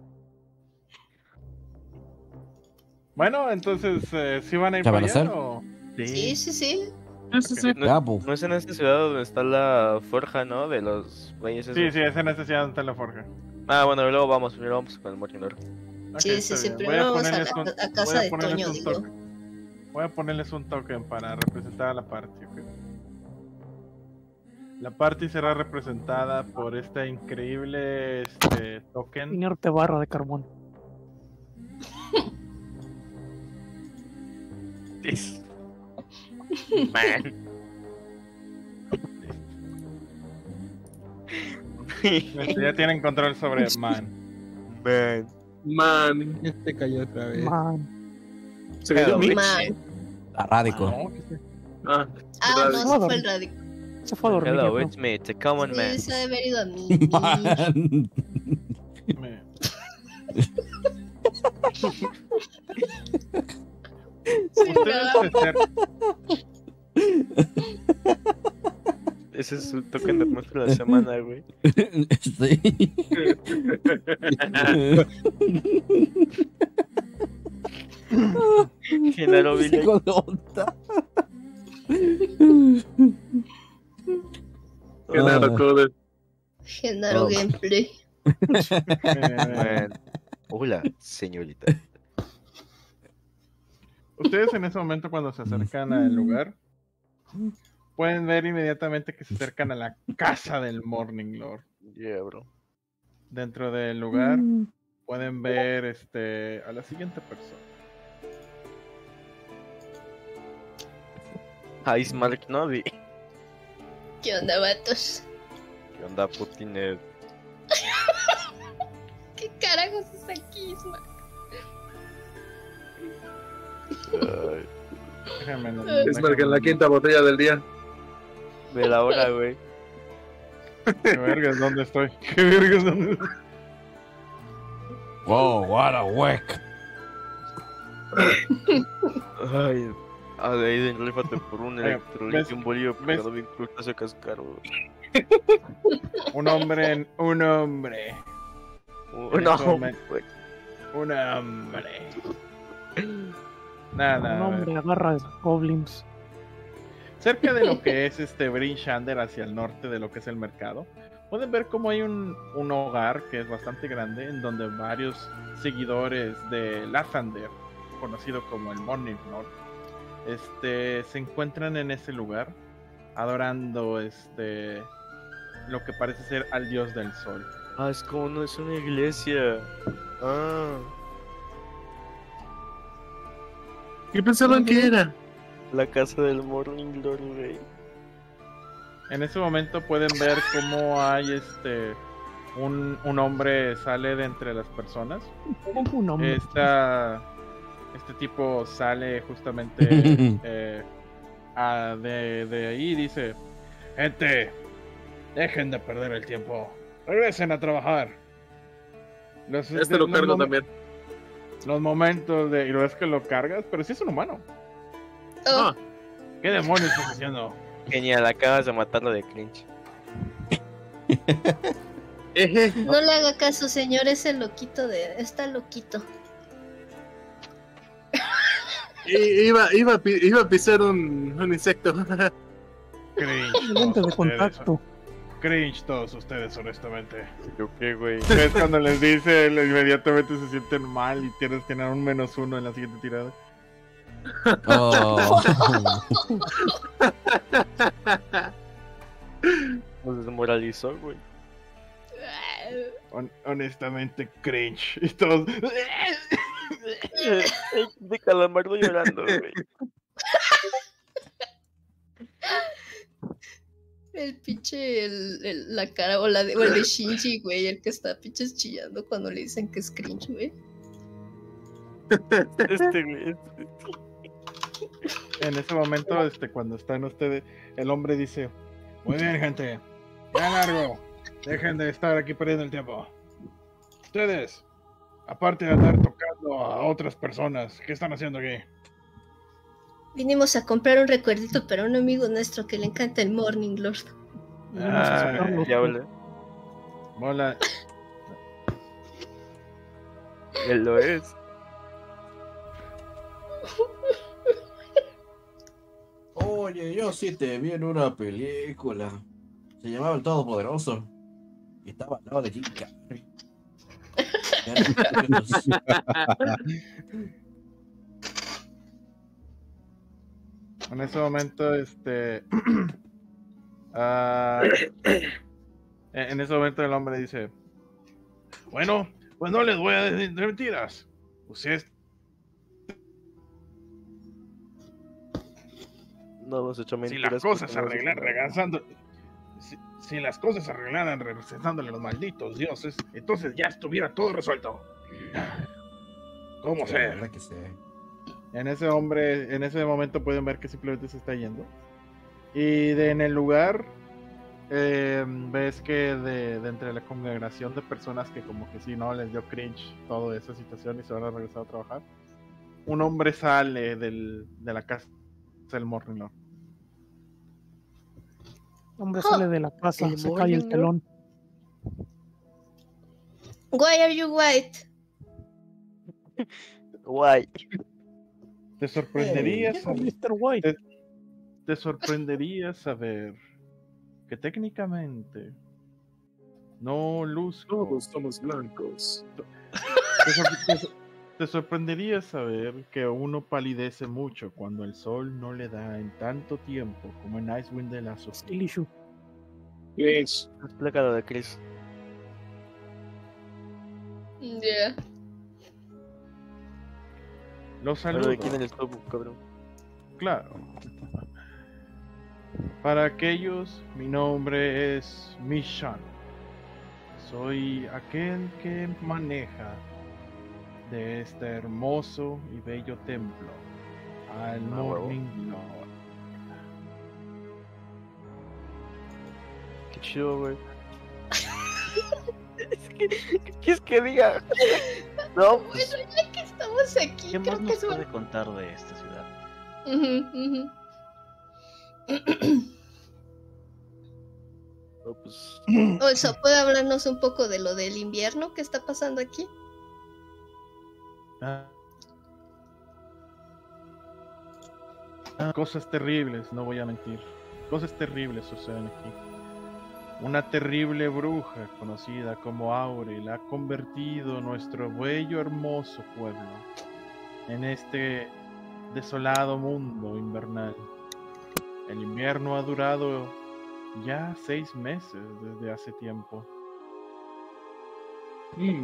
Bueno, entonces, ¿sí van a ir ¿Ya para van a allá hacer? o...? Sí, sí, sí. No es en esta ciudad donde está la forja, ¿no? De los reyes esos. Sí, es en esta ciudad donde está la forja. Ah, bueno, luego vamos con el Morning Lord. Sí, sí, sí. Primero vamos a casa de Toño, digo. Voy a ponerles un token para representar a la party, ¿ok? La party será representada por este increíble token. Inerte barra de carbón. Man. Ya tienen control sobre Man. Man. Este cayó otra vez. Se cayó Mitch. Man. A Rádico. No, se fue el Rádico. Se fue a dormir. Hello, ¿no? it's me, it's a common man. Sí, se ha haber ido a mí. Ese es su token de muestra de la semana, güey. Sí. Genaro Village. Genaro Coder. Genaro Gameplay. Hola, señorita. Ustedes en ese momento cuando se acercan al lugar pueden ver inmediatamente que se acercan a la casa del Morning Lord. Yeah, bro. Dentro del lugar pueden ver a la siguiente persona. Ice Mark Novi. ¿Qué onda, vatos? ¿Qué onda, Putinet? ¿Qué carajos es aquí, Isma? Es marca en la quinta botella del día. De la hora, güey. ¿Qué vergas? ¿Dónde estoy? ¿Qué vergas? ¿Dónde estoy? Wow, what a wreck. Ay, Aiden, rífate por un electrolito y un bolillo pegado bien crustáceo cascaro. Un hombre. Un hombre. Nada. Un hombre agarra goblins. Cerca de lo que es Bryn Shander, hacia el norte de lo que es el mercado, pueden ver como hay un hogar que es bastante grande, en donde varios seguidores de Lathander, conocido como el Morning Lord, se encuentran en ese lugar, adorando lo que parece ser al dios del sol. Ah, es como no es una iglesia. Ah. ¿Qué pensaban que era? La casa del Morning Lord, güey. En ese momento pueden ver cómo hay un hombre sale de entre las personas. Un hombre. Este tipo sale justamente de ahí y dice: gente, dejen de perder el tiempo, regresen a trabajar. Lo cargo también. Los momentos y lo ves que lo cargas, pero sí es un humano. Oh. ¿Qué demonios estás haciendo? Genial, acabas de matarlo de cringe. No le haga caso, señor, ese loquito está loquito. Iba a pisar un insecto. Cringe. Lente de contacto. Cringe todos ustedes, honestamente. ¿Yo qué, güey? Es cuando les dice, inmediatamente se sienten mal y tienes que tener un -1 en la siguiente tirada. Oh. Nos desmoralizó, güey. Honestamente, cringe. Y todos... De Calamardo llorando, güey. El pinche, la cara o el de Shinji, güey, el que está pinches chillando cuando le dicen que es cringe, güey. Güey. En ese momento, cuando están ustedes, el hombre dice: muy bien, gente, ya largo, dejen de estar aquí perdiendo el tiempo. Ustedes, aparte de andar tocando a otras personas, ¿qué están haciendo aquí? Vinimos a comprar un recuerdito para un amigo nuestro que le encanta el Morning Lord. Diablo. Mola. Él lo es. Oye, yo sí te vi en una película. Se llamaba El Todopoderoso. Y estaba al lado de Jim Carrey. En ese momento, en ese momento el hombre dice: bueno, pues no les voy a decir mentiras. Ustedes No hemos hecho si mentiras. las cosas se porque no hemos arreglan hecho nada. regresando, si las cosas se arreglaran regresándole a los malditos dioses, entonces ya estuviera todo resuelto. ¿Cómo Sí, sea? la verdad que sí. En ese momento pueden ver que simplemente se está yendo. Y en el lugar ves que de entre la congregación de personas que como que sí, no les dio cringe toda esa situación y se van a regresar a trabajar, un hombre sale de la casa del Morning Lord. Hombre sale de la casa, el se cae el Morning telón. Why are you white? Guay. Te sorprendería saber, Mr. White. te sorprendería saber que técnicamente no luzco. Todos somos blancos. Te sorprendería saber que uno palidece mucho cuando el sol no le da en tanto tiempo como en Icewind de la Sofía. Still issue. Yes. Explica lo de Chris. Yeah. Los Pero saludo. de quién eres tú, cabrón. Claro. Para aquellos, mi nombre es Mishan. Soy aquel que maneja de este hermoso y bello templo al Morning Lord. Qué chido, güey. ¿Qué quieres que diga? No, pues. Bueno, ya que estamos aquí, ¿Qué creo más que nos es puede contar de esta ciudad? No, pues. Oso, ¿puede hablarnos un poco de lo del invierno que está pasando aquí? Cosas terribles, no voy a mentir. Cosas terribles suceden aquí. Una terrible bruja conocida como Aurel ha convertido nuestro bello hermoso pueblo en este desolado mundo invernal. El invierno ha durado ya 6 meses desde hace tiempo. Y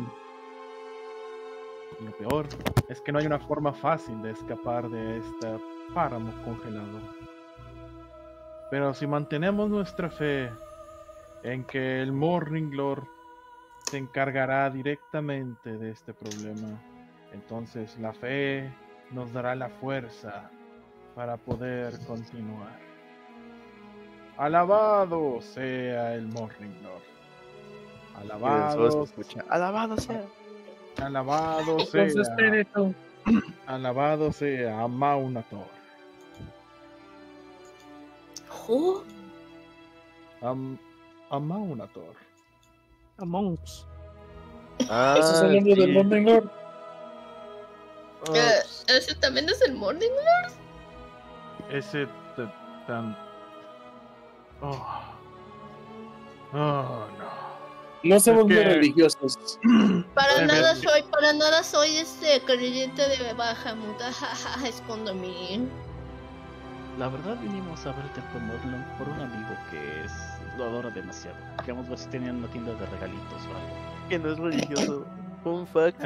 lo peor es que no hay una forma fácil de escapar de este páramo congelado. Pero si mantenemos nuestra fe en que el Morning Lord se encargará directamente de este problema, entonces la fe nos dará la fuerza para poder continuar. Alabado sea el Morning Lord. Alabado, Alabado sea. alabado sea. Alabado sea Amaunator. ¿Oh? Amaunator. Among Us. Ah, ¿Eso es el nombre del Morning Lord? ¿Ese también es el Morning Lord? Ese tan. Oh, no. No somos Es que- muy religiosos. Para nada Debe- soy creyente de Bahamut. Escondo mi. La verdad vinimos a ver Templo Morlon por un amigo que lo adora demasiado. Queríamos ver si tenían una tienda de regalitos o algo. Que no es religioso. Fun fact.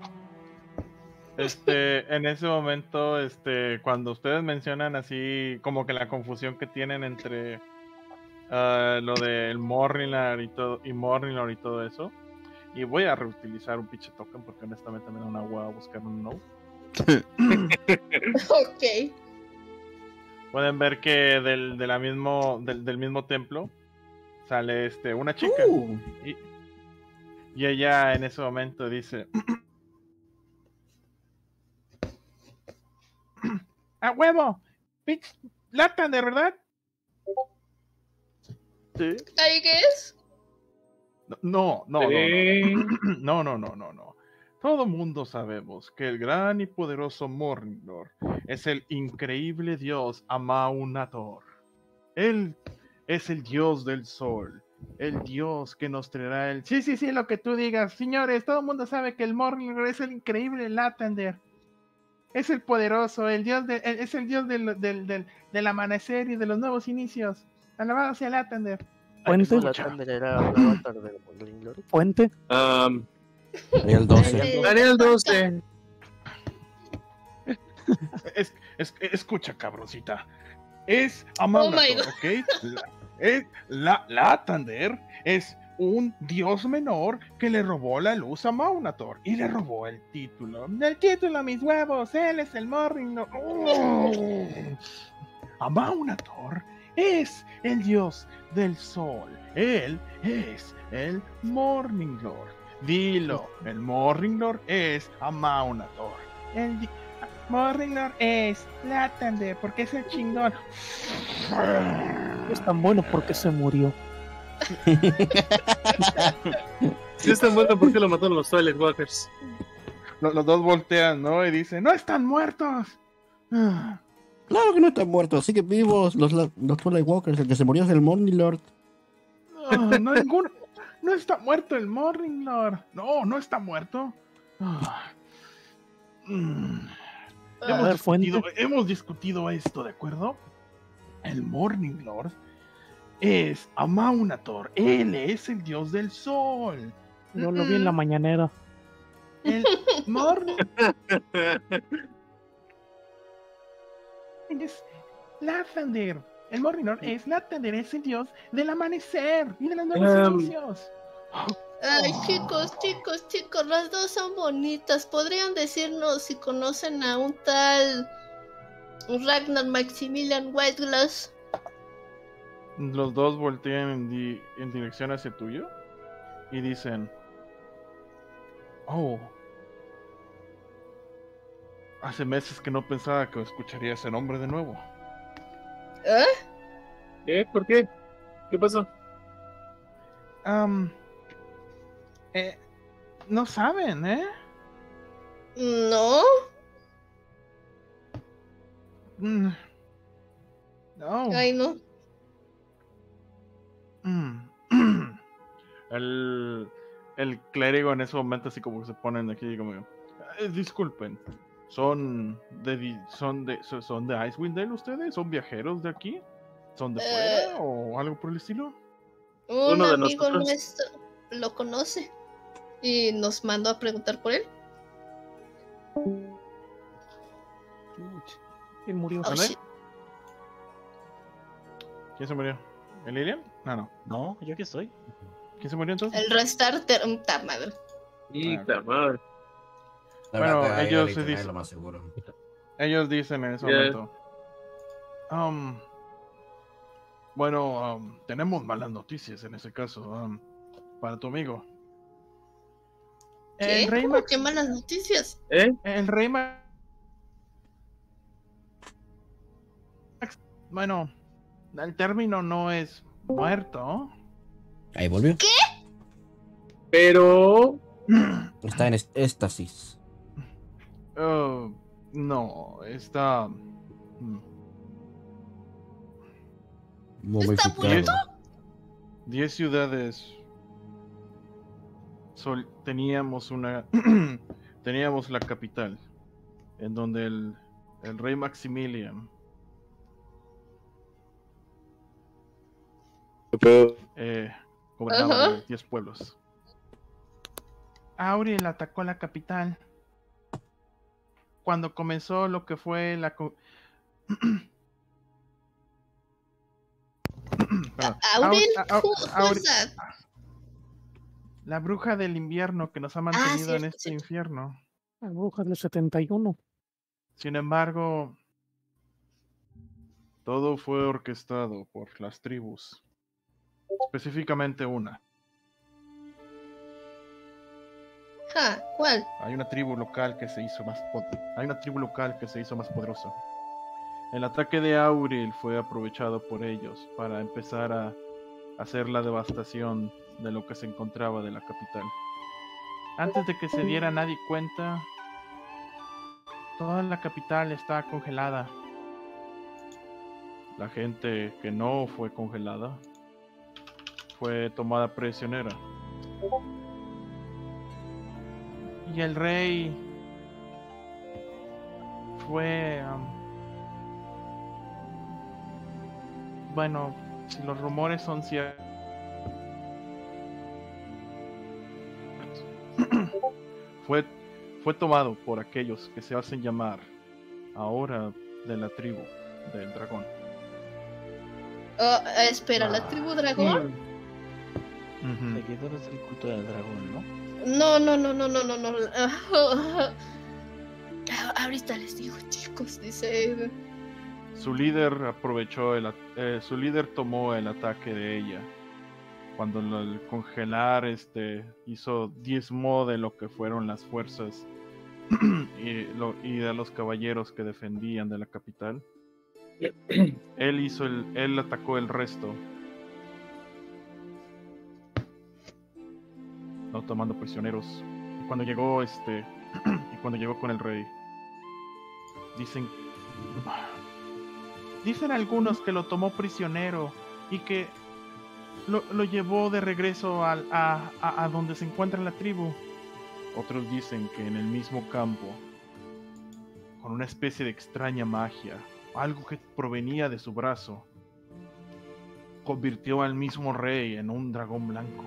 En ese momento, cuando ustedes mencionan así como que la confusión que tienen entre lo del Morninglord y todo eso. Y voy a reutilizar un pinche token porque honestamente me da una hueá buscar un no. Ok. Pueden ver que del mismo templo sale una chica. Y ella en ese momento dice: ¡a huevo! ¡Bitch! ¡Latan, de verdad! Sí. ¿Ahí qué es? No. Todo mundo sabemos que el gran y poderoso Morninglord es el increíble dios Amaunator. Él es el dios del sol, el dios que nos traerá el... Sí, lo que tú digas. Señores, todo el mundo sabe que el Morninglord es el increíble Lathander. Es el poderoso, es el dios del amanecer y de los nuevos inicios. Alabado sea Lathander. Fuente. Lathander era un avatar del Morninglord. Fuente. Ariel 12. Ariel 12. Escucha, cabroncita. Es Amaunator, ¿ok? Lathander es un dios menor que le robó la luz a Amaunator y le robó el título. El título, mis huevos, él es el Morninglord. Amaunator es el dios del sol. Él es el Morninglord. Dilo, el Morninglord es Amaunator. El Morninglord es Lathander porque es el chingón. Es tan bueno porque se murió. Sí, es tan bueno porque lo mataron los Twilight Walkers. Los dos voltean, ¿no? Y dicen: ¡no están muertos! Claro que no están muertos, así que vivos los Twilight Walkers. El que se murió es el Morninglord. No, ninguno. No está muerto el Morninglord. No está muerto. Hemos discutido esto, ¿de acuerdo? El Morninglord es Amaunator. Él es el dios del sol. Yo lo vi en la mañanera. El Morninglord es Lathander. El Morninglord es Lathander, es el dios del amanecer y de los nuevos inicios. Ay, chicos, las dos son bonitas. ¿Podrían decirnos si conocen a un tal Ragnar Maximilian Whiteglass? Los dos voltean en dirección hacia tuyo y dicen: oh, hace meses que no pensaba que escucharía ese nombre de nuevo. ¿Por qué? ¿Qué pasó? No saben, ¿eh? No. No. Ay, no. El clérigo en ese momento así como que se ponen aquí y como: disculpen, ¿son de Icewind Dale ustedes? ¿Son viajeros de aquí? ¿Son de fuera o algo por el estilo? Un amigo nuestro lo conoce y nos mandó a preguntar por él. ¿Quién murió? ¿Quién se murió? ¿El Lilian? No, yo aquí estoy. ¿Quién se murió entonces? El restarter, madre. Madre. Bueno, ellos se es dicen, lo más seguro. ellos dicen en ese momento: bueno, tenemos malas noticias en ese caso, para tu amigo. ¿Qué? El rey ¿Cómo que malas noticias? El rey bueno, el término no es muerto. Ahí volvió. ¿Qué? Pero... Está en éxtasis. No, está... ¿Está muerto? 10 ciudades. Teníamos teníamos la capital, en donde el rey Maximilian gobernaba 10 pueblos. Auriel atacó la capital cuando comenzó lo que fue Perdón. Aurel, Aurel, cosa. la bruja del invierno que nos ha mantenido en este infierno. La bruja del 71. Sin embargo, todo fue orquestado por las tribus. Específicamente una. ¿Cuál? Hay una tribu local que se hizo más poderosa. El ataque de Auril fue aprovechado por ellos para empezar a hacer la devastación de lo que se encontraba de la capital. Antes de que se diera nadie cuenta, toda la capital estaba congelada. La gente que no fue congelada fue tomada prisionera. Y el rey fue... bueno, si los rumores son ciertos, fue tomado por aquellos que se hacen llamar ahora de la tribu del dragón. Espera, ¿la tribu dragón? Seguidores del culto del dragón, ¿no? No. Ahorita les digo, chicos, dice. Su líder su líder tomó el ataque de ella. Cuando el congelar diezmó de lo que fueron las fuerzas y de los caballeros que defendían de la capital. Él atacó el resto, no tomando prisioneros. Y cuando llegó con el rey, dicen algunos que lo tomó prisionero y que lo llevó de regreso a donde se encuentra la tribu. Otros dicen que en el mismo campo, con una especie de extraña magia, algo que provenía de su brazo, convirtió al mismo rey en un dragón blanco.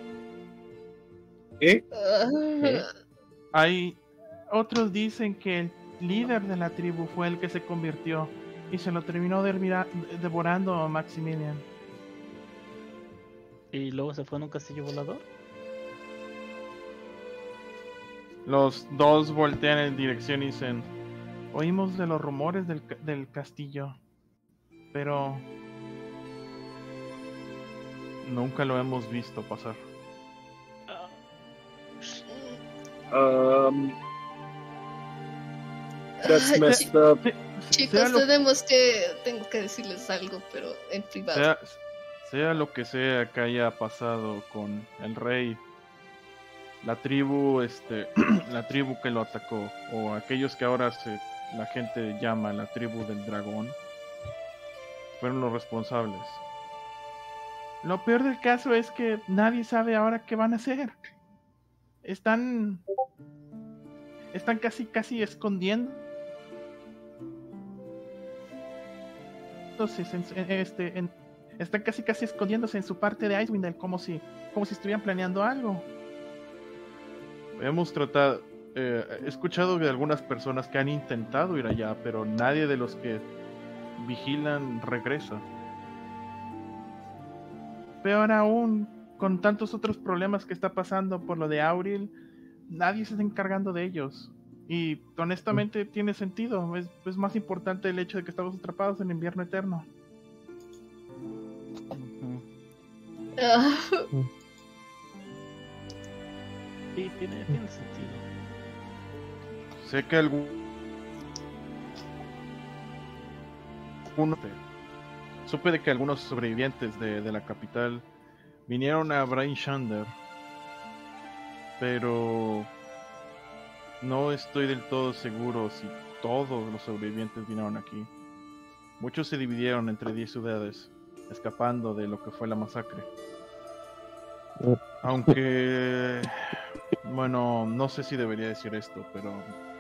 Otros dicen que el líder de la tribu fue el que se convirtió y se lo terminó devorando a Maximilian. ¿Y luego se fue en un castillo volador? Los dos voltean en dirección y dicen: oímos de los rumores del castillo, pero nunca lo hemos visto pasar. That's messed up. Chicos, tengo que decirles algo, pero en privado. Sea lo que sea que haya pasado con el rey, la tribu que lo atacó, o aquellos que ahora la gente llama la tribu del dragón, fueron los responsables. Lo peor del caso es que nadie sabe ahora qué van a hacer. Están casi escondiendo. Entonces, están casi escondiéndose en su parte de Icewind, como si estuvieran planeando algo. Hemos tratado, he escuchado de algunas personas que han intentado ir allá, pero nadie de los que vigilan regresa. Peor aún, con tantos otros problemas que está pasando por lo de Auril, nadie se está encargando de ellos. Y honestamente tiene sentido. Es más importante el hecho de que estamos atrapados en invierno eterno. Sí, tiene sentido. Sé que supe de que algunos sobrevivientes de la capital vinieron a Brain Shander, pero no estoy del todo seguro si todos los sobrevivientes vinieron aquí. Muchos se dividieron entre 10 ciudades, escapando de lo que fue la masacre. Aunque, bueno, no sé si debería decir esto, pero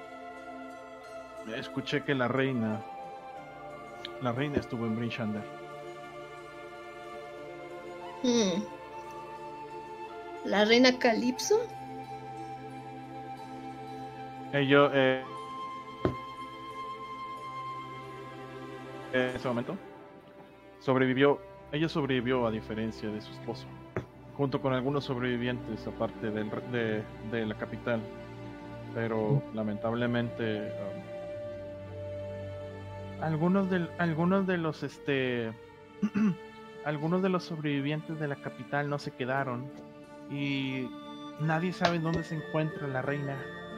escuché que la reina estuvo en Brain Shander. ¿La reina Calypso? En ese momento sobrevivió ella sobrevivió a diferencia de su esposo, junto con algunos sobrevivientes aparte de la capital. Pero lamentablemente algunos de los algunos de los sobrevivientes de la capital no se quedaron y nadie sabe dónde se encuentra la reina.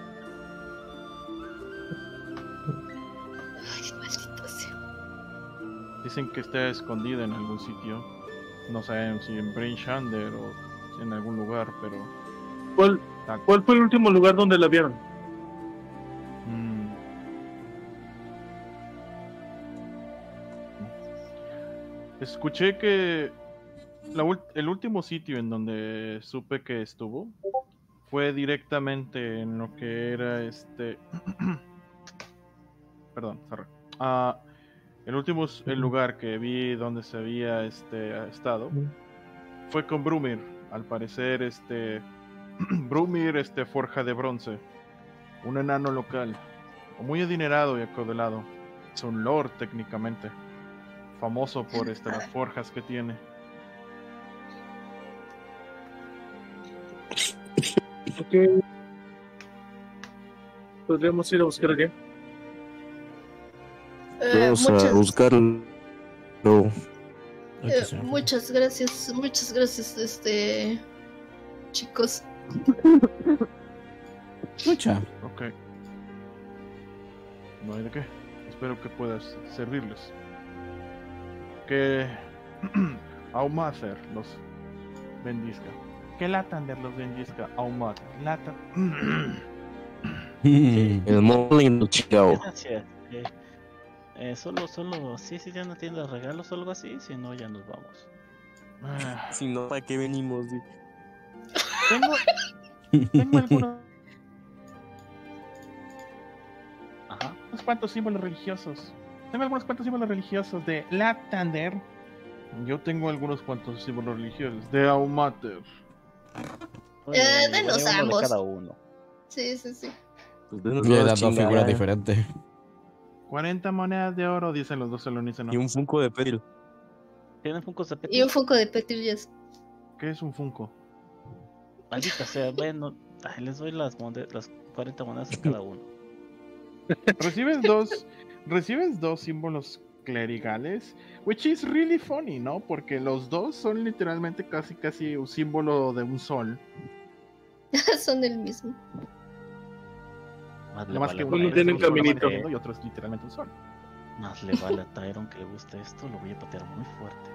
Ay, maldito sea. Dicen que está escondida en algún sitio. No saben si en Bryn Shander o en algún lugar, pero... ¿Cuál fue el último lugar donde la vieron? Escuché que el último sitio en donde supe que estuvo fue directamente en lo que era perdón, sorry. El lugar que vi donde se había estado fue con Brumir. Al parecer Brumir, forja de bronce, un enano local, muy adinerado y acaudalado. Es un lord técnicamente, famoso por las forjas que tiene. Ok. Podríamos ir a buscar aquí. Vamos a buscarlo. Muchas gracias, chicos. Mucha. Ok. No hay de qué. Espero que puedas servirles. Que Aumather los bendizca. Que Lathander los bendizca. Aumather. El Morning Chicago. Gracias. Solo, sí, ya no tiene regalos o algo así, si no ya nos vamos. Si no, ¿para qué venimos? Tengo algunos... Ajá. Unos cuantos símbolos religiosos. Tengo algunos cuantos símbolos religiosos de Lathander. Yo tengo algunos cuantos símbolos religiosos de Aumather. Denos ambos. De cada uno. Sí. Le das dos figuras diferentes. 40 monedas de oro, dicen los dos salonícenos. Y un Funko de Petil. ¿Tienen Funkos de Petil? Y un Funko de Petil, yes. ¿Qué es un Funko? Maldita sea, bueno, les doy las 40 monedas a cada uno. Recibes dos símbolos clerigales, which is really funny, ¿no? Porque los dos son literalmente casi un símbolo de un sol. Son el mismo. Más que uno tiene un caminito y otro es literalmente un sol. Más le vale a Tyron que le guste esto, lo voy a patear muy fuerte.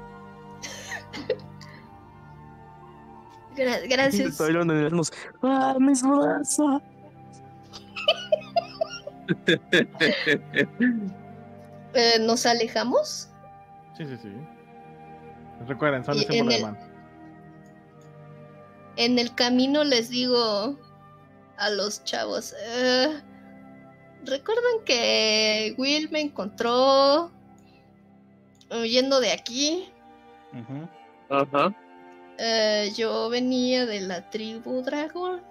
Gracias. Tyron en los... ¡Ah, mis brazos! ¿Nos alejamos? Sí. Recuerden, son el símbolo de man. En el camino les digo a los chavos, ¿recuerdan que Will me encontró huyendo de aquí? Ajá. Yo venía de la tribu dragón.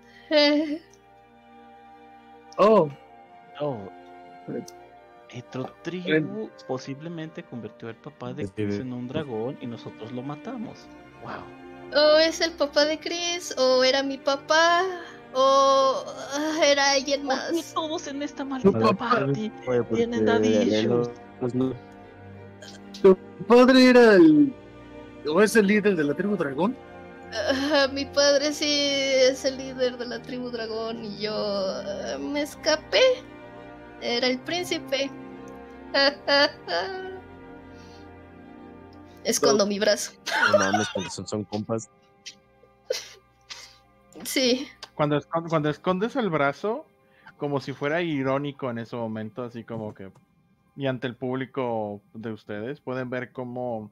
Oh. Otro tribu posiblemente convirtió al papá de Chris en un dragón y nosotros lo matamos. Wow. ¿O es el papá de Chris? ¿O era mi papá? ¿O era alguien más? Y todos en esta maldita party tienen daddy issues. ¿Tu padre era o es el líder de la tribu dragón? Mi padre sí es el líder de la tribu dragón y yo me escapé. Era el príncipe. Escondo mi brazo. No mames, cuando son compas. Sí. Cuando escondes el brazo, como si fuera irónico en ese momento, así como que... Y ante el público de ustedes, pueden ver cómo...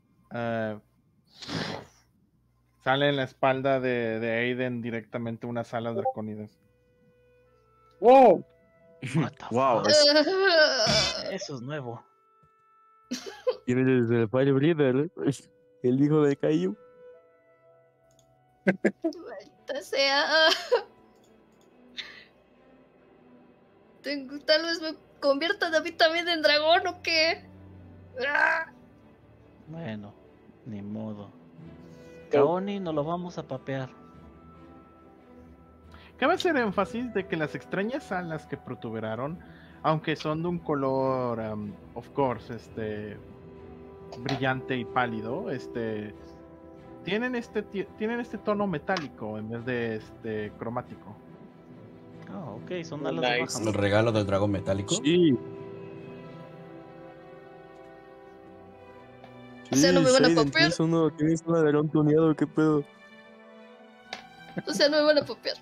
sale en la espalda de Aiden directamente unas alas dracónidas. ¡Wow! Wow, eso es nuevo. Viene desde el Fire Breather, el hijo de Caillou. Maldita sea. Tal vez me conviertan a mí también en dragón o qué. Bueno, ni modo. Kaoni no lo vamos a papear. Cabe hacer énfasis de que las extrañas alas que protuberaron, aunque son de un color, of course, brillante y pálido, tienen este tono metálico en vez de cromático. Ah, ok, son alas de baja. ¿El regalo del dragón metálico? Sí. O sea, no me van a Seiden, papear. tienes un alerón tuneado, ¿qué pedo? O sea, no me van a papear.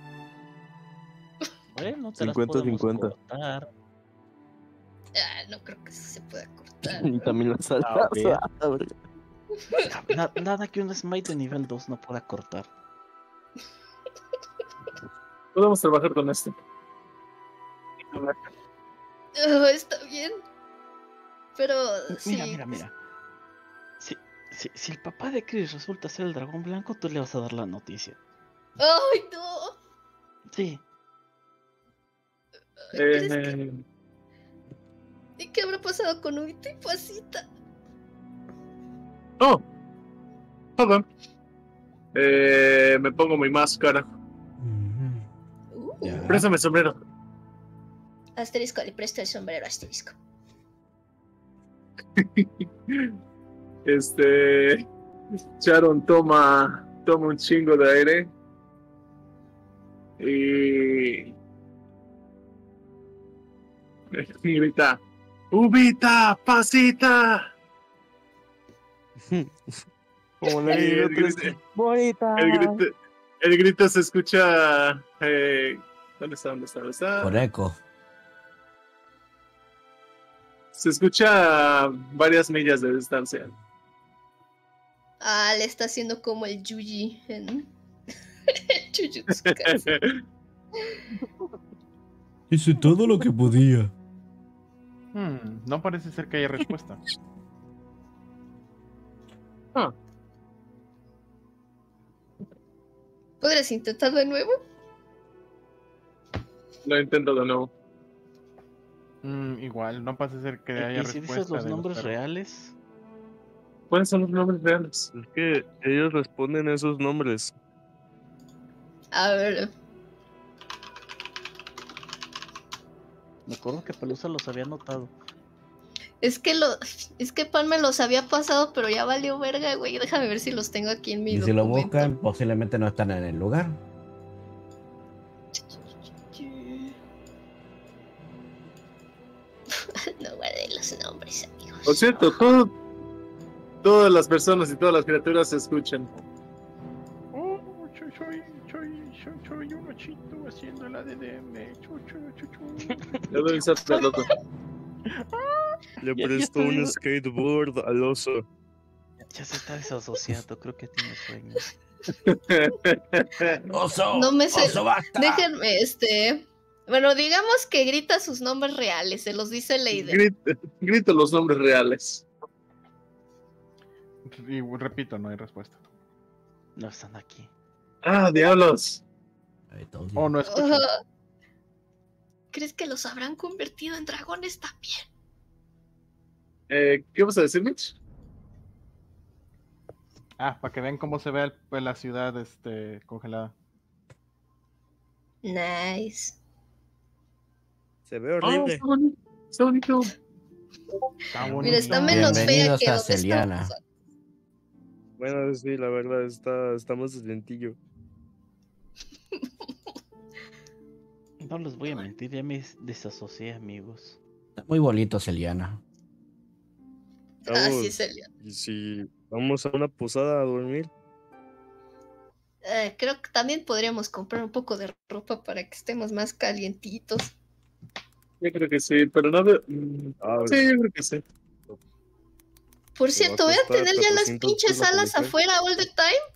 Bueno, te las 50-50. podemos cortar. Ah, no creo que eso se pueda cortar. Y también las alas. A ver. Nada que un smite de nivel 2 no pueda cortar. Podemos trabajar con este. Oh, está bien. Pero sí. Mira. Si el papá de Chris resulta ser el dragón blanco, tú le vas a dar la noticia. ¡Ay, no! Sí. ¿Y qué habrá pasado con Ubito y Pasita? Oh, perdón. Me pongo mi máscara. Préstame el sombrero. Asterisco, le presto el sombrero a Asterisco. Sharon toma un chingo de aire y grita: ¡Ubita, Pasita! Como le digo, bonita. El grito se escucha. ¿Dónde está? Por eco. Se escucha a varias millas de distancia. Ah, le está haciendo como el Yuji en Jujutsu Kaisen. Hice todo lo que podía. No parece ser que haya respuesta. ¿Podrías intentar de nuevo? Lo intento de nuevo. Igual, no parece ser que haya ¿Y si respuesta. dices los de nombres perros. reales? ¿Cuáles son los nombres reales? Es que ellos responden esos nombres. A ver. Me acuerdo que Pelusa los había notado. Es que Pan me los había pasado, pero ya valió verga, güey. Déjame ver si los tengo aquí en mi Y si lo documento. buscan, posiblemente no están en el lugar. No guardé los nombres, amigos. Por cierto, todas las personas y todas las criaturas se escuchan. Oh, soy un ochito haciendo la DDM. Le doy un salto al otro. Le presto un skateboard al oso. Ya se está desasociando, creo que tiene sueño. ¡Oso! No me sé. ¡Oso, basta! Déjenme, Bueno, digamos que grita sus nombres reales, se los dice Leiden. Grito los nombres reales. Y repito, no hay respuesta. No están aquí. ¡Ah, diablos! Oh, no escucho. ¿Crees que los habrán convertido en dragones también? ¿Qué vas a decir, Mitch? Para que vean cómo se ve la ciudad congelada. Nice. Se ve horrible. Está bonito. Mira, está menos fea Bienvenidos que a donde Celiana. estamos. Bueno, sí, la verdad, está más sencillo. No les voy a mentir, ya me desasocié, amigos. Está muy bonito, Celiana. Sí, Celia. ¿Y si vamos a una posada a dormir? Creo que también podríamos comprar un poco de ropa para que estemos más calientitos. Yo creo que sí, pero no veo. Sí, yo creo que sí. Por cierto, ¿voy a tener ya las 400 pinches la alas publicidad. afuera all the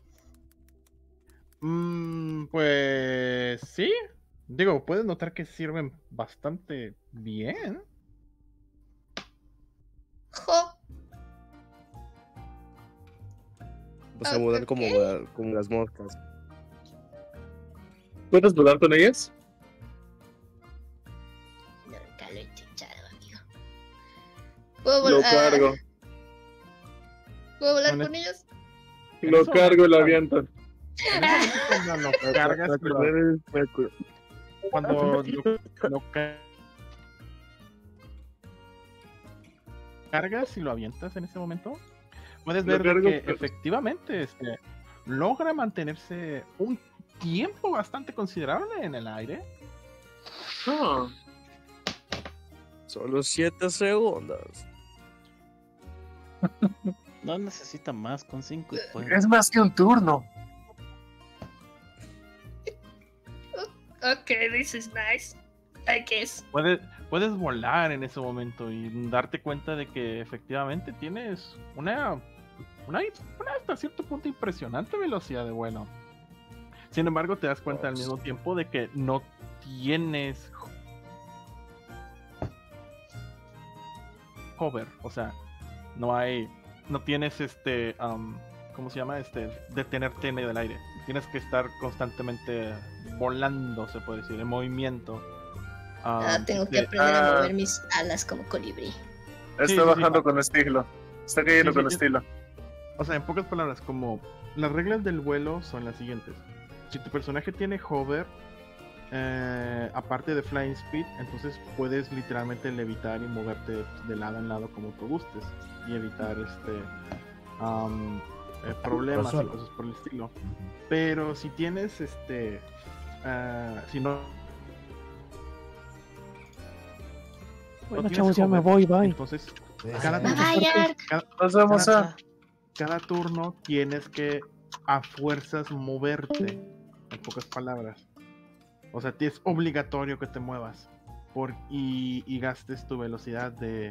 time? Pues sí. Digo, puedes notar que sirven bastante bien. Jo. Vas a volar como las moscas. ¿Puedes volar con ellas? Nunca lo he intentado, amigo. Puedo Lo volar. cargo. ¿Puedo volar Bueno, con ellos? Lo cargo y lo aviento. En ese momento cuando lo cargas, cuando lo cargas y lo avientas en ese momento, puedes Lo ver de cargo, que pero- efectivamente logra mantenerse un tiempo bastante considerable en el aire. Ah, Solo 7 segundos. No necesita más, con 5 y puede. es más que un turno. Ok, this is nice. I guess. Puedes volar en ese momento y darte cuenta de que efectivamente tienes una hasta cierto punto impresionante velocidad de vuelo. Sin embargo, te das cuenta al mismo tiempo de que no tienes hover, o sea, no tienes ¿cómo se llama? Detenerte en medio del aire. Tienes que estar constantemente volando, se puede decir, en movimiento. Tengo que aprender a mover mis alas como colibrí. Está bajando con estilo. Está cayendo con estilo. O sea, en pocas palabras, como las reglas del vuelo son las siguientes. Si tu personaje tiene hover, aparte de flying speed, entonces puedes literalmente levitar y moverte de lado en lado como tú gustes y evitar problemas y cosas por el estilo. Pero si tienes si no Bueno, chavos, ya me voy, bye. entonces cada turno tienes que a fuerzas moverte, en pocas palabras. O sea, es obligatorio que te muevas y gastes tu velocidad de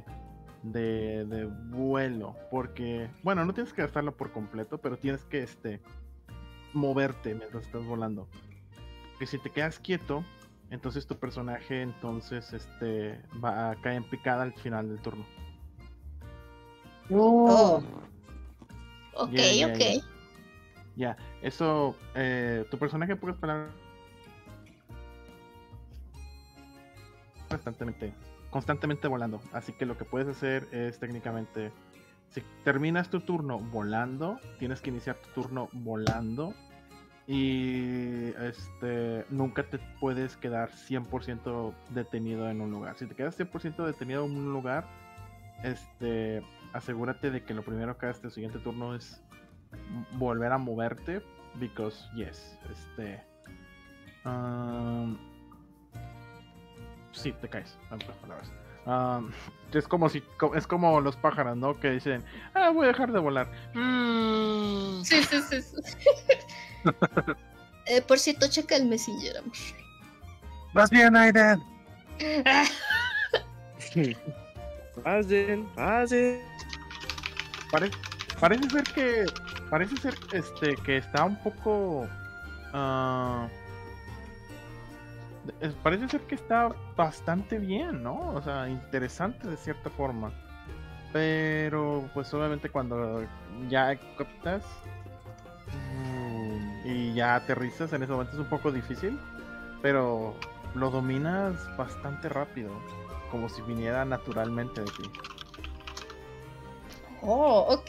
vuelo, porque, bueno, no tienes que gastarlo por completo, pero tienes que moverte mientras estás volando. Que si te quedas quieto, entonces tu personaje va a caer en picada al final del turno. Ok, Ya, ok. Ya, eso, tu personaje, puedes parar constantemente volando. Así que lo que puedes hacer es técnicamente, si terminas tu turno volando, tienes que iniciar tu turno volando. Y nunca te puedes quedar 100% detenido en un lugar. Si te quedas 100% detenido en un lugar, asegúrate de que lo primero que hagas tu siguiente turno es volver a moverte, because yes, sí, te caes, en otras palabras. Es como los pájaros, ¿no? Que dicen, voy a dejar de volar. Sí. Por cierto, checa el Messenger, amor. Más bien, Aiden. Pasen. Parece ser que está un poco parece ser que está bastante bien, ¿no? O sea, interesante de cierta forma. Pero pues obviamente cuando ya captas y ya aterrizas, en ese momento es un poco difícil, pero lo dominas bastante rápido, como si viniera naturalmente de ti. Oh, ok.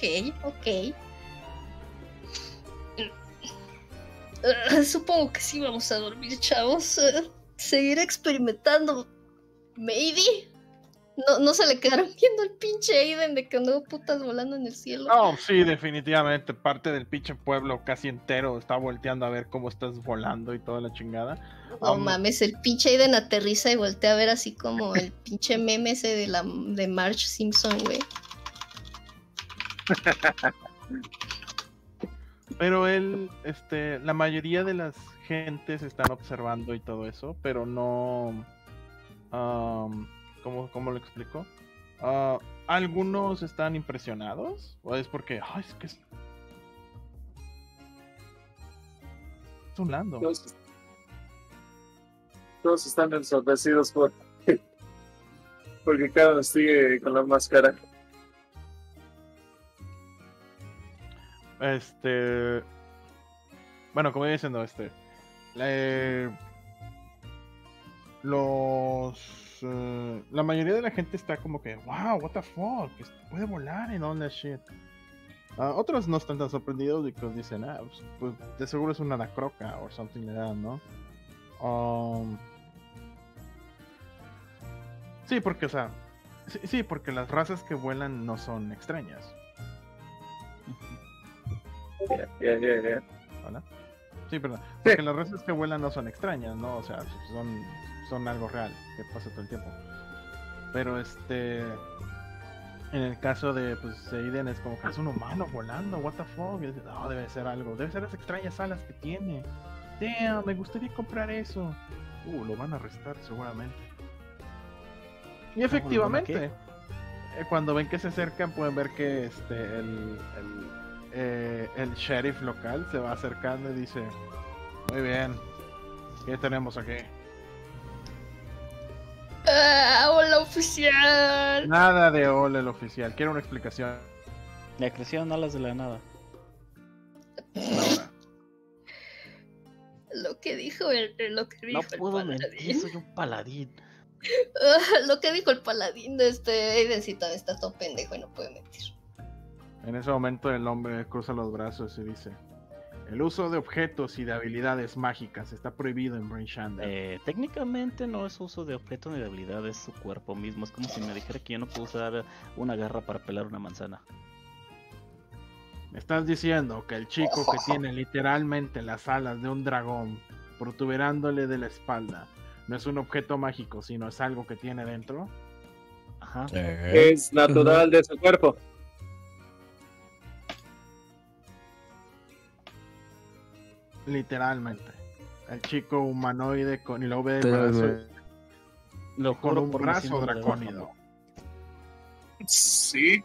Supongo que sí vamos a dormir, chavos. Seguir experimentando. Maybe. No se le quedaron viendo el pinche Aiden de que andó putas volando en el cielo. No, sí, definitivamente. Parte del pinche pueblo casi entero está volteando a ver cómo estás volando y toda la chingada. No mames, el pinche Aiden aterriza y voltea a ver así como el pinche meme ese de Marge Simpson, güey. Pero él, la mayoría de las gentes están observando y todo eso, pero no... ¿Cómo lo explico? Algunos están impresionados, o es porque, es que es volando. Todos están ensordecidos porque cada uno sigue con la máscara. Bueno, como iba diciendo, la mayoría de la gente está como que, wow, what the fuck, puede volar en all that shit. Otros no están tan sorprendidos y pues dicen, pues de seguro es una anacroca o something like that, ¿no? Sí, porque, o sea, sí, porque las razas que vuelan no son extrañas. ¿Hola? Sí, perdón. Porque las razas que vuelan no son extrañas, ¿no? O sea, son algo real, que pasa todo el tiempo. Pero en el caso de pues Seiden es como que es un humano volando, what the fuck. Y dice, no, debe ser algo, debe ser las extrañas alas que tiene. Damn, me gustaría comprar eso. Lo van a arrestar seguramente. Y efectivamente, cuando ven que se acercan pueden ver que el sheriff local se va acercando y dice, muy bien, ¿qué tenemos aquí? Hola, oficial. Nada de hola el oficial, quiero una explicación. Le crecieron alas de la nada. Ahora. Lo que dijo No puedo mentir, soy un paladín. Lo que dijo el paladín de Aidencita está todo pendejo y no puede mentir. En ese momento el hombre cruza los brazos y dice, el uso de objetos y de habilidades mágicas está prohibido en Brain Shander. Técnicamente no es uso de objetos ni de habilidades, es su cuerpo mismo. Es como si me dijera que yo no puedo usar una garra para pelar una manzana. Me estás diciendo que el chico que tiene literalmente las alas de un dragón protuberándole de la espalda no es un objeto mágico, sino es algo que tiene dentro. Ajá. Es natural de su cuerpo. Literalmente. El chico humanoide con y lo ve de brazo, con un brazo dracónido. Sí.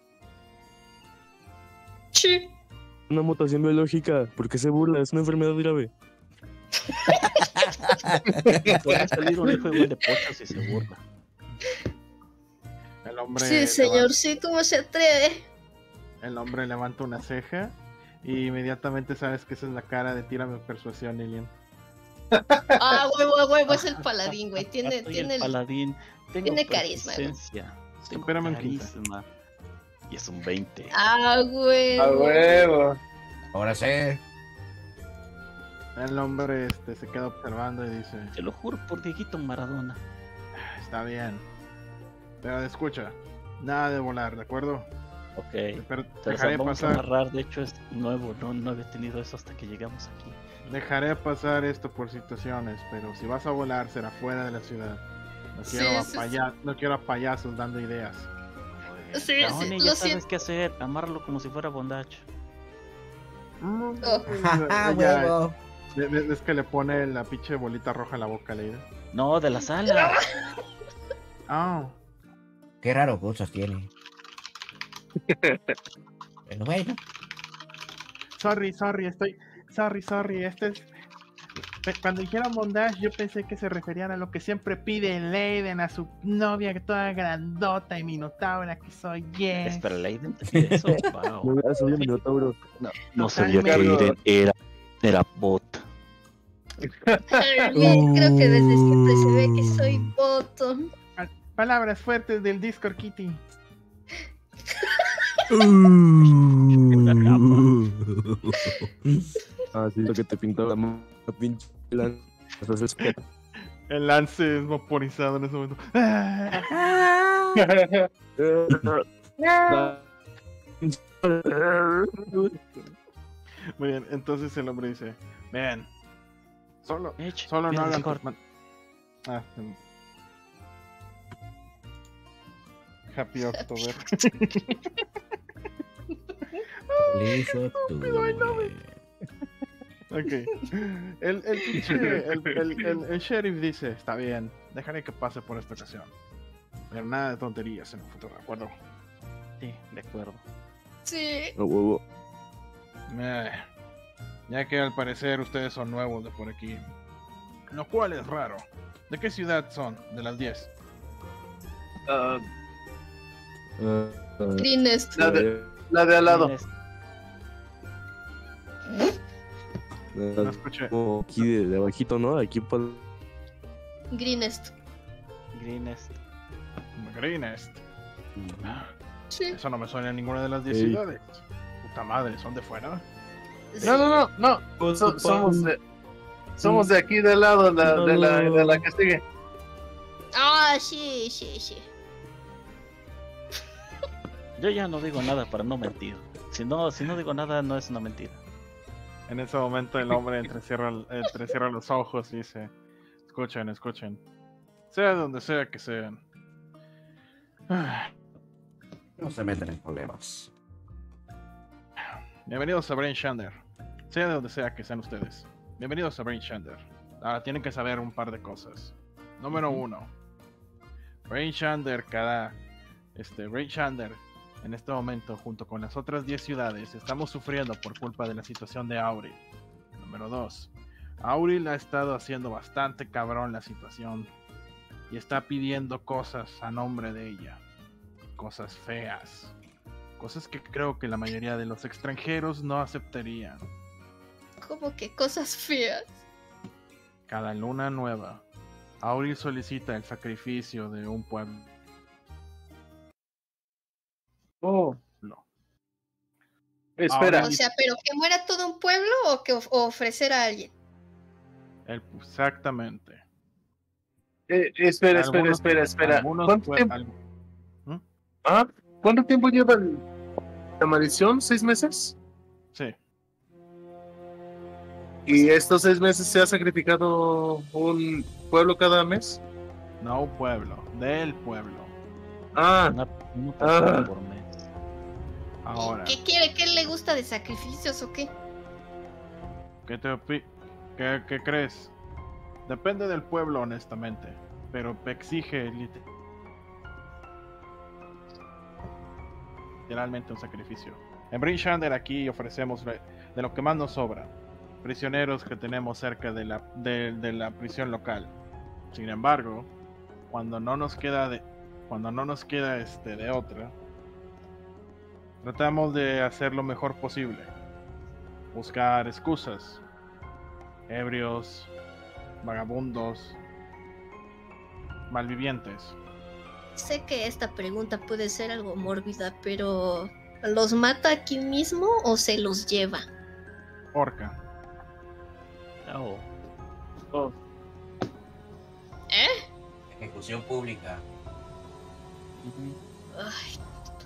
Sí. Una mutación biológica. ¿Por qué se burla? Es una enfermedad grave. Puede salir un hijo igual de pocho si se burla. El hombre Sí, señor, sí, ¿cómo se atreve? El hombre levanta una ceja y inmediatamente sabes que esa es la cara de tírame persuasión, Alien. Huevo, es el paladín, güey. Tiene el paladín. Tiene carisma, güey. Tengo carisma. Y es un 20. Huevo. A huevo. Ahora sí. El hombre se queda observando y dice, te lo juro por Dieguito Maradona. Está bien. Pero escucha, nada de volar, ¿de acuerdo? Ok. Pero Te dejaré vamos pasar. a narrar, de hecho es nuevo, no había tenido eso hasta que llegamos aquí. Dejaré pasar esto por situaciones, pero si vas a volar será fuera de la ciudad. No quiero a payasos dando ideas. Sí, Raoni, ya sabes qué hacer, amarlo como si fuera bondage. Huevo. Es que le pone la pinche bolita roja en la boca, Leida. No, de la sala. Qué raro cosas tiene. Pero bueno. Sorry, cuando dijeron bondage, yo pensé que se referían a lo que siempre pide Leiden a su novia, que toda grandota y minotaura que soy. Yes. Espera, Leiden te pide eso. Wow. Soy un minotauro. No sabía que Leiden era bot. Creo que desde siempre se ve que soy boto. Palabras fuertes del Discord Kitty. Sí, lo que te pintó la pinche Lance. El Lance es vaporizado en ese momento. Muy bien, entonces el hombre dice, ven, solo no hagan Happy October. Feliz octubre. Ok. El sheriff dice, está bien, dejaré que pase por esta ocasión. Pero nada de tonterías en el futuro, ¿de acuerdo? Sí, de acuerdo. Sí. Huevo. Ya que al parecer ustedes son nuevos de por aquí. Lo cual es raro. ¿De qué ciudad son? De las 10. Greenest. La de al lado. No escuché. Aquí de abajito, ¿no? Aquí para... Greenest. Greenest. Sí. Eso no me suena a ninguna de las 10 Ey. ciudades. Puta madre, ¿son de fuera? No. Somos de aquí del lado de la que sigue. Ah, sí. Yo ya no digo nada para no mentir. Si no digo nada, no es una mentira. En ese momento el hombre entrecierra los ojos y dice: escuchen. Sea donde sea que sean. No se meten en problemas. Bienvenidos a Brain Shander. Sea de donde sea que sean ustedes. Bienvenidos a Brain Shander. Ahora tienen que saber un par de cosas. Número 1. Brain Shander en este momento, junto con las otras 10 ciudades, estamos sufriendo por culpa de la situación de Auril. Número 2. Auril ha estado haciendo bastante cabrón la situación y está pidiendo cosas a nombre de ella. Cosas feas. Cosas que creo que la mayoría de los extranjeros no aceptarían. ¿Cómo que cosas feas? Cada luna nueva, Auril solicita el sacrificio de un pueblo. Espera. O sea, ¿pero que muera todo un pueblo o que ofrecer a alguien? Exactamente. Espera. ¿Cuánto tiempo lleva la maldición? ¿6 meses? Sí. ¿Y estos 6 meses se ha sacrificado un pueblo cada mes? No un pueblo, del pueblo. Una persona por mes. Ahora, ¿Qué quiere? ¿Qué le gusta de sacrificios o qué? ¿Qué crees? Depende del pueblo, honestamente, pero exige literalmente un sacrificio. En Brain Shander aquí ofrecemos de lo que más nos sobra, prisioneros que tenemos cerca de la prisión local. Sin embargo, cuando no nos queda de otra, tratamos de hacer lo mejor posible. Buscar excusas. Ebrios, vagabundos, malvivientes. Sé que esta pregunta puede ser algo mórbida, pero ¿los mata aquí mismo o se los lleva? Horca. Ejecución pública. Ay,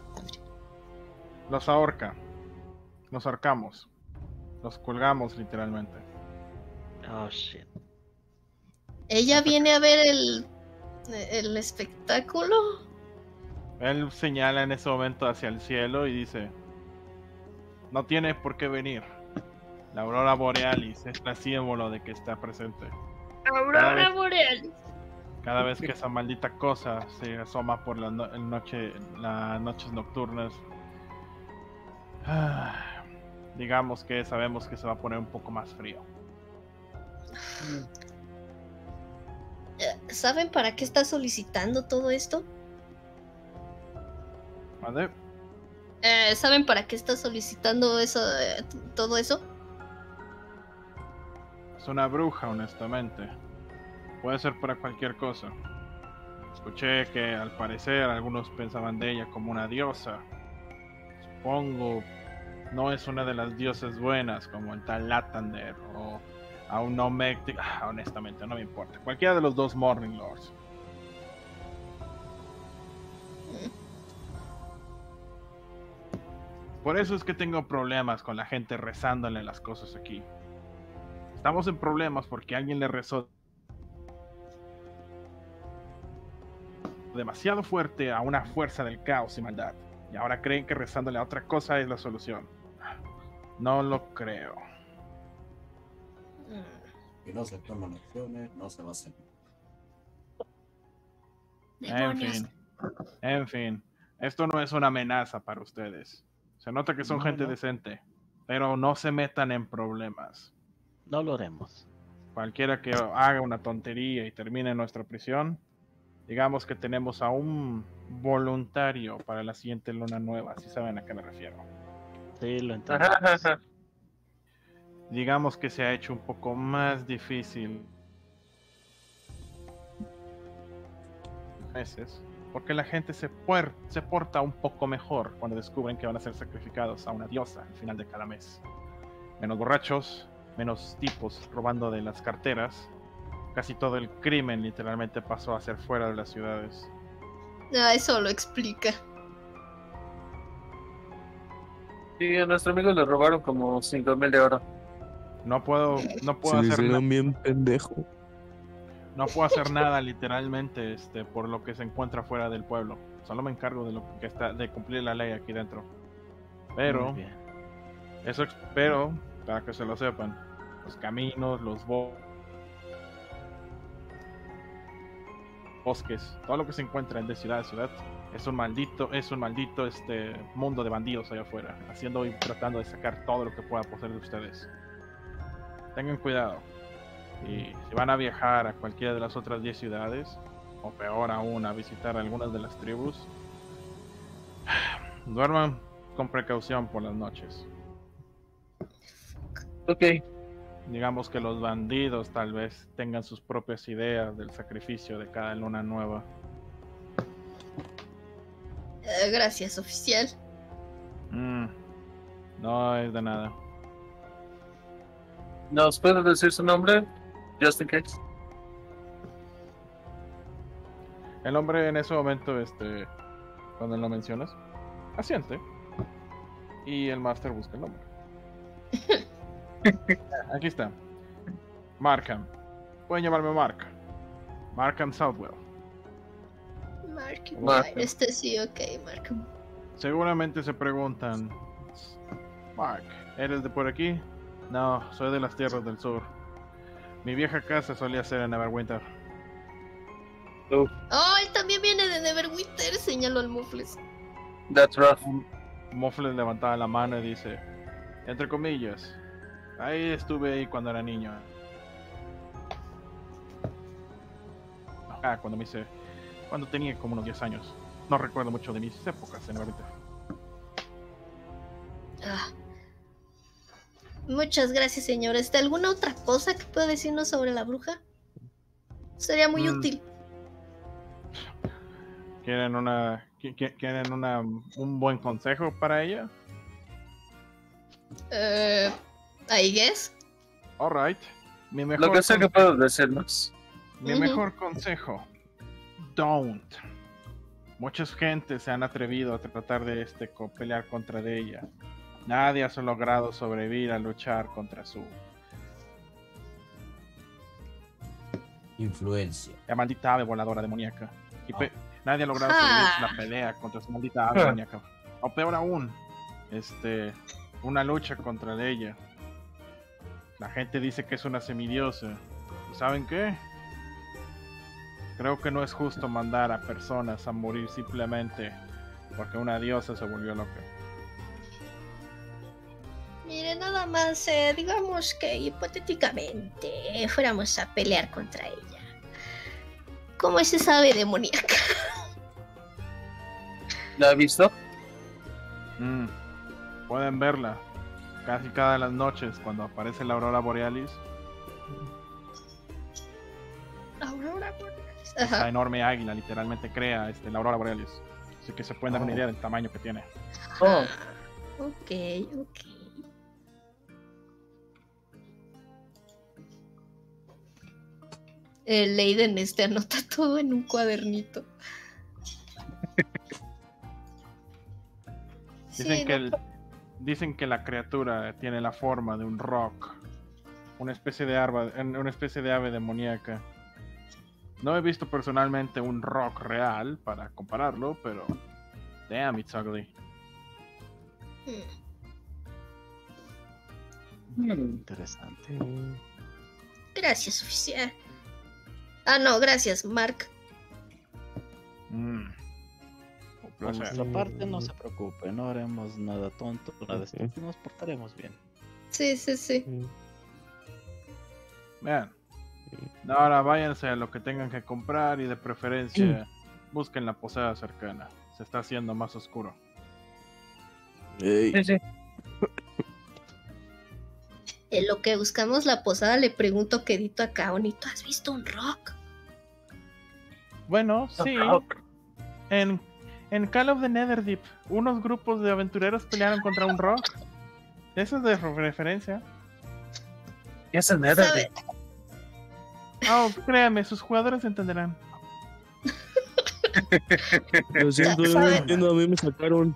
Los ahorca. Los ahorcamos. Los colgamos literalmente. Oh shit. ¿ella viene a ver el espectáculo? Él señala en ese momento hacia el cielo y dice: no tiene por qué venir. La aurora borealis es el símbolo de que está presente. Aurora borealis. Cada vez que esa maldita cosa se asoma por las noches nocturnas, digamos que sabemos que se va a poner un poco más frío. ¿Saben para qué está solicitando todo esto? ¿Vale? ¿Saben para qué está solicitando eso, todo eso? Es una bruja, honestamente. Puede ser para cualquier cosa. Escuché que al parecer algunos pensaban de ella como una diosa. Supongo no es una de las diosas buenas como el tal Lathander o aún no Mectic. Honestamente no me importa. Cualquiera de los dos Morning Lords. Por eso es que tengo problemas con la gente rezándole las cosas aquí. Estamos en problemas porque alguien le rezó demasiado fuerte a una fuerza del caos y maldad. Y ahora creen que rezándole a otra cosa es la solución. No lo creo. Que no se toman acciones, no se va a hacer. En fin. Esto no es una amenaza para ustedes. Se nota que son gente decente. Pero no se metan en problemas. No lo haremos. Cualquiera que haga una tontería y termine en nuestra prisión, digamos que tenemos a un voluntario para la siguiente luna nueva, si saben a qué me refiero. Sí, lo entiendo. Digamos que se ha hecho un poco más difícil meses Porque la gente se porta un poco mejor cuando descubren que van a ser sacrificados a una diosa al final de cada mes. Menos borrachos, menos tipos robando de las carteras. Casi todo el crimen literalmente pasó a ser fuera de las ciudades. Eso lo explica. Sí, a nuestro amigo le robaron como 5,000 de oro. No puedo Se hacer nada. hicieron bien pendejo. No puedo hacer nada literalmente por lo que se encuentra fuera del pueblo. Solo me encargo de cumplir la ley aquí dentro. Pero Muy bien. eso espero para que se lo sepan. Los caminos, los bosques, todo lo que se encuentra de ciudad a ciudad es un maldito mundo de bandidos allá afuera, haciendo y tratando de sacar todo lo que pueda poseer de ustedes. Tengan cuidado. Y si van a viajar a cualquiera de las otras 10 ciudades, o peor aún, a visitar algunas de las tribus, duerman con precaución por las noches. Ok. Digamos que los bandidos tal vez tengan sus propias ideas del sacrificio de cada luna nueva. Gracias, oficial. No es de nada. ¿Nos puede decir su nombre? Just in case. El hombre en ese momento, cuando lo mencionas, asiente. Y el máster busca el nombre. Aquí está. Markham. Pueden llamarme Mark. Markham Southwell. Mark. Sí, ok, Mark. Seguramente se preguntan, Mark, ¿eres de por aquí? No, soy de las tierras del sur. Mi vieja casa solía ser en Neverwinter. Oh, él también viene de Neverwinter, señaló al Muffles. That's rough. Muffles levantaba la mano y dice, entre comillas, ahí estuve ahí cuando era niño. Cuando tenía como unos 10 años. No recuerdo mucho de mis épocas en Neverwinter. Muchas gracias, señor. ¿Alguna otra cosa que pueda decirnos sobre la bruja? Sería muy útil. ¿Quieren un buen consejo para ella? I guess. Alright. Lo que sea que puedo decirnos. Mi mejor consejo. Don't. Muchas gente se han atrevido a tratar de pelear contra de ella. Nadie ha logrado sobrevivir a luchar contra su influencia. La maldita ave voladora demoníaca. Nadie ha logrado sobrevivir la pelea contra su maldita ave demoníaca. O peor aún, una lucha contra ella. La gente dice que es una semidiosa. ¿Y saben qué? Creo que no es justo mandar a personas a morir simplemente porque una diosa se volvió loca. Mire, nada más, digamos que hipotéticamente fuéramos a pelear contra ella. ¿Cómo es esa ave demoníaca? ¿La ha visto? Pueden verla casi cada de las noches cuando aparece la aurora borealis. Aurora borealis. Esta enorme águila literalmente crea la aurora borealis. Así que se pueden dar una idea del tamaño que tiene. Ok. Leiden anota todo en un cuadernito. Dicen que la criatura tiene la forma de un rock, una especie de ave demoníaca. No he visto personalmente un rock real para compararlo, pero damn, it's ugly. Interesante. Gracias, oficial. No, gracias, Mark. Por nuestra parte, no se preocupe, no haremos nada tonto, nada estúpido, nos portaremos bien. Sí. Vean, ahora váyanse a lo que tengan que comprar y de preferencia busquen la posada cercana. Se está haciendo más oscuro. Sí. En lo que buscamos la posada, le pregunto quedito a Kaoni, ¿tú has visto un rock? Bueno, sí. En Call of the Netherdeep, unos grupos de aventureros pelearon contra un rock. Eso es de referencia. ¿Qué es el Netherdeep? Oh, créame, sus jugadores entenderán. Lo siento, yo no entiendo, a mí me sacaron.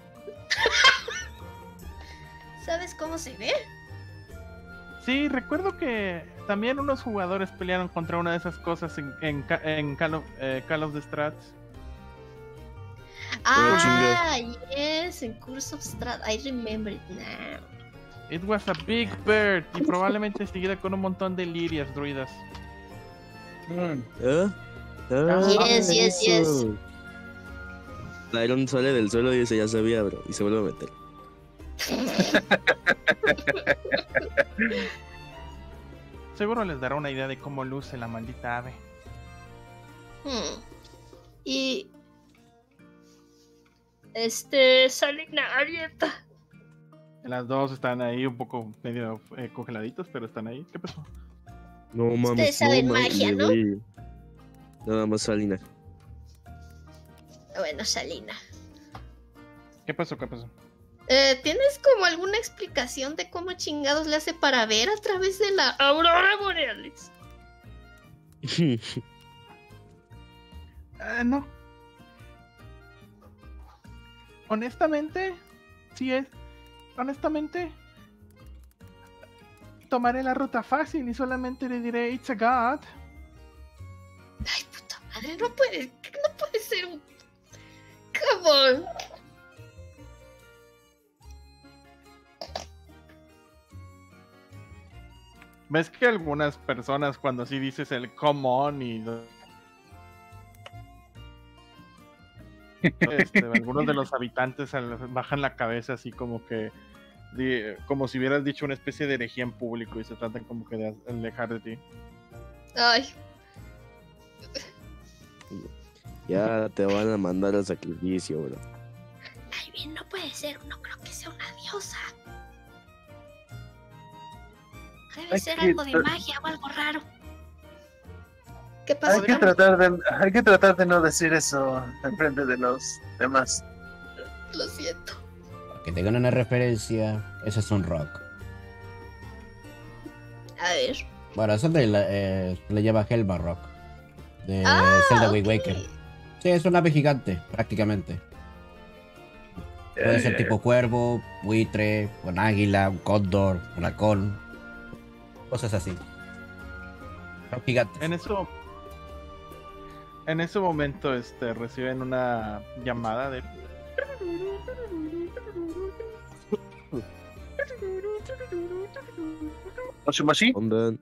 ¿Sabes cómo se ve? Sí, recuerdo que también unos jugadores pelearon contra una de esas cosas en Call of the Strats. Ah, yes, en Curse of Strahd. I remember it now. It was a big bird y probablemente seguida con un montón de lirias druidas. Yes. Tyron sale del suelo y dice, ya sabía, bro, y se vuelve a meter. Seguro les dará una idea de cómo luce la maldita ave. Y... Salina, Arieta. Las dos están ahí un poco medio congeladitas, pero están ahí. ¿Qué pasó? No mames. Ustedes saben magia, ¿no? Nada más Salina. Bueno, Salina. ¿Qué pasó? ¿Tienes como alguna explicación de cómo chingados le hace para ver a través de la aurora borealis? No. Honestamente, tomaré la ruta fácil y solamente le diré It's a God. Ay, puta madre, no puede ser un... Come on. ¿Ves que algunas personas cuando sí dices el come on y... algunos de los habitantes bajan la cabeza así como que... como si hubieras dicho una especie de herejía en público y se tratan como que de alejar de ti. Ay. Ya te van a mandar al sacrificio, bro. Ay, bien, no puede ser, no creo que sea una diosa. Debe ser algo de magia o algo raro. ¿Qué pasa? Hay que tratar de no decir eso enfrente de los demás. Lo siento. Que tengan una referencia, ese es un rock. A ver. Bueno, eso le lleva Helma Rock. De Zelda Wind Waker. Sí, es un ave gigante, prácticamente. Puede ser tipo cuervo, buitre, un águila, un cóndor, un halcón. Cosas así. Son gigantes. En ese momento reciben una llamada de... ¿Moshi?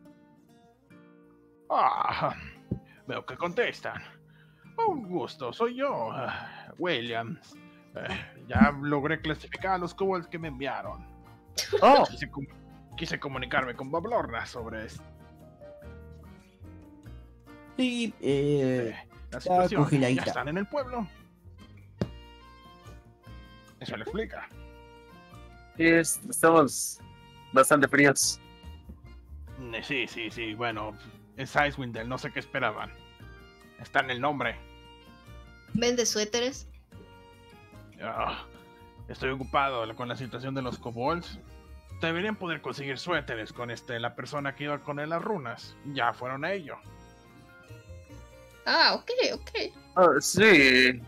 Veo que contestan. Un gusto, soy yo, Williams. Ya logré clasificar a los kobolds que me enviaron. Quise comunicarme con Bablorna sobre esto. Sí, la situación, ya están en el pueblo. Eso le explica. Sí, estamos bastante fríos. Sí, bueno, es Icewind, no sé qué esperaban. Está en el nombre. ¿Vende suéteres? Estoy ocupado con la situación de los kobolds. Deberían poder conseguir suéteres con la persona que iba con él las runas. Ya fueron a ello. Ah, ok. Sí.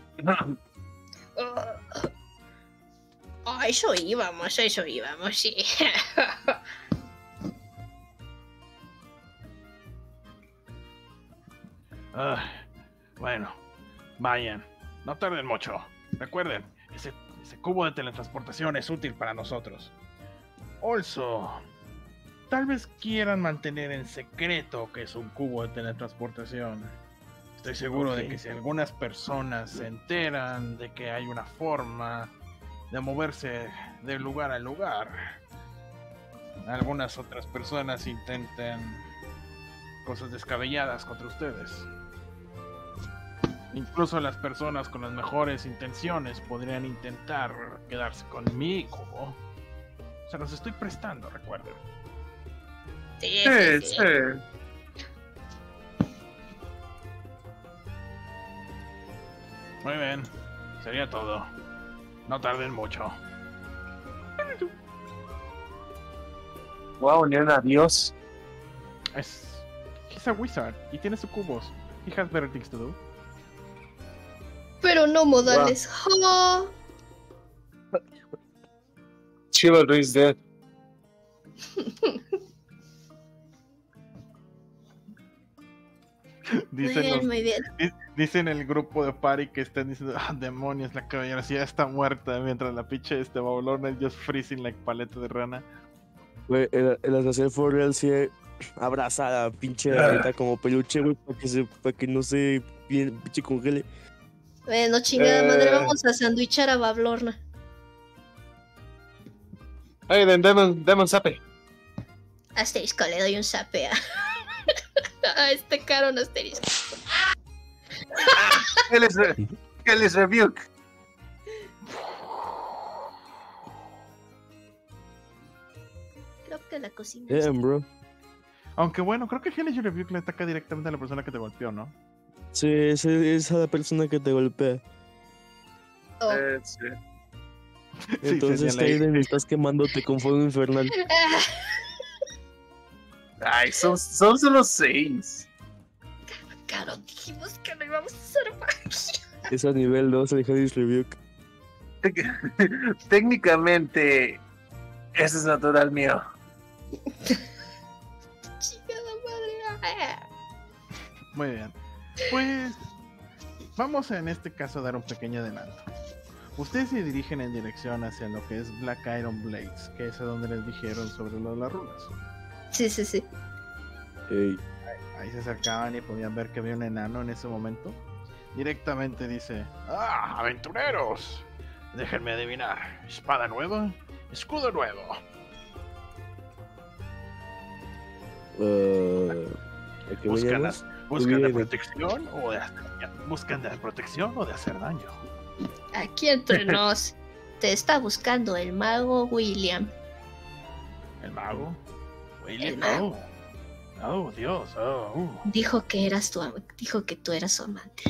Eso íbamos, sí. Bueno, vayan. No tarden mucho. Recuerden, ese cubo de teletransportación es útil para nosotros. Also, tal vez quieran mantener en secreto que es un cubo de teletransportación. Estoy seguro de que si algunas personas se enteran de que hay una forma de moverse de lugar a lugar, algunas otras personas intenten cosas descabelladas contra ustedes. Incluso las personas con las mejores intenciones podrían intentar quedarse con mi cubo. Se los estoy prestando, recuerden. Sí. Muy bien. Sería todo. No tarden mucho. Wow, ni un adiós. He's a wizard y tiene sus cubos. He has better things to do. Pero no modales. Oh. Chivalry is dead. Muy bien. Dicen el grupo de party que están diciendo, demonios, la caballera ya está muerta, mientras la pinche babolona es just freezing like paleta de rana. Güey, el Azazel for real sí abraza a la pinche ranita como peluche, güey, para que no se pinche congele. Bueno, chingada madre, vamos a sandwichar a Bablorna. Hey, Demon Sape. Asterisco, le doy un zape a este Caron asterisco. Él es Rebuke. Creo que la cocina. Damn, bro. Aunque bueno, creo que Hellish Rebuke le ataca directamente a la persona que te golpeó, ¿no? Sí, es a la persona que te golpea. Oh. Sí. Entonces, Kaiden, estás quemándote con fuego infernal. Ay, son solo 6. Claro, dijimos que no íbamos a hacer magia. Es a nivel 2 el Hellish Rebuke. Técnicamente, ese es natural mío. Chingada madre. Muy bien. Pues vamos en este caso a dar un pequeño adelanto. Ustedes se dirigen en dirección hacia lo que es Black Iron Blades, que es a donde les dijeron sobre lo de las runas. Sí. Hey. Ahí se acercaban y podían ver que había un enano en ese momento. Directamente dice: ¡Ah, aventureros! Déjenme adivinar. ¿Espada nueva? ¿Escudo nuevo? ¿A qué veníamos? ¿Buscan de protección o de hacer daño? Aquí entre nos te está buscando el mago William. ¿El mago? ¿William? El mago. Oh, Dios. Dijo que tú eras su amante.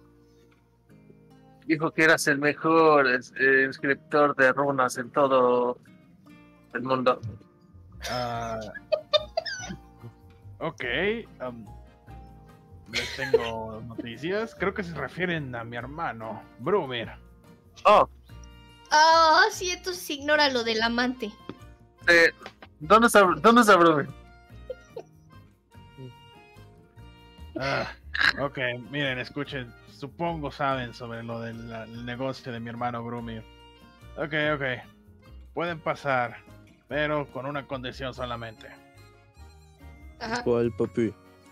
Dijo que eras el mejor inscriptor de runas en todo el mundo. Ok. Les tengo noticias. Creo que se refieren a mi hermano, Brumir. Oh. Ah, sí, entonces ignora lo del amante. ¿Dónde está Brumir? Ok, miren, escuchen. Supongo saben sobre lo del negocio de mi hermano Brumir. Ok. Pueden pasar, pero con una condición solamente. Ajá. ¿Cuál, papi?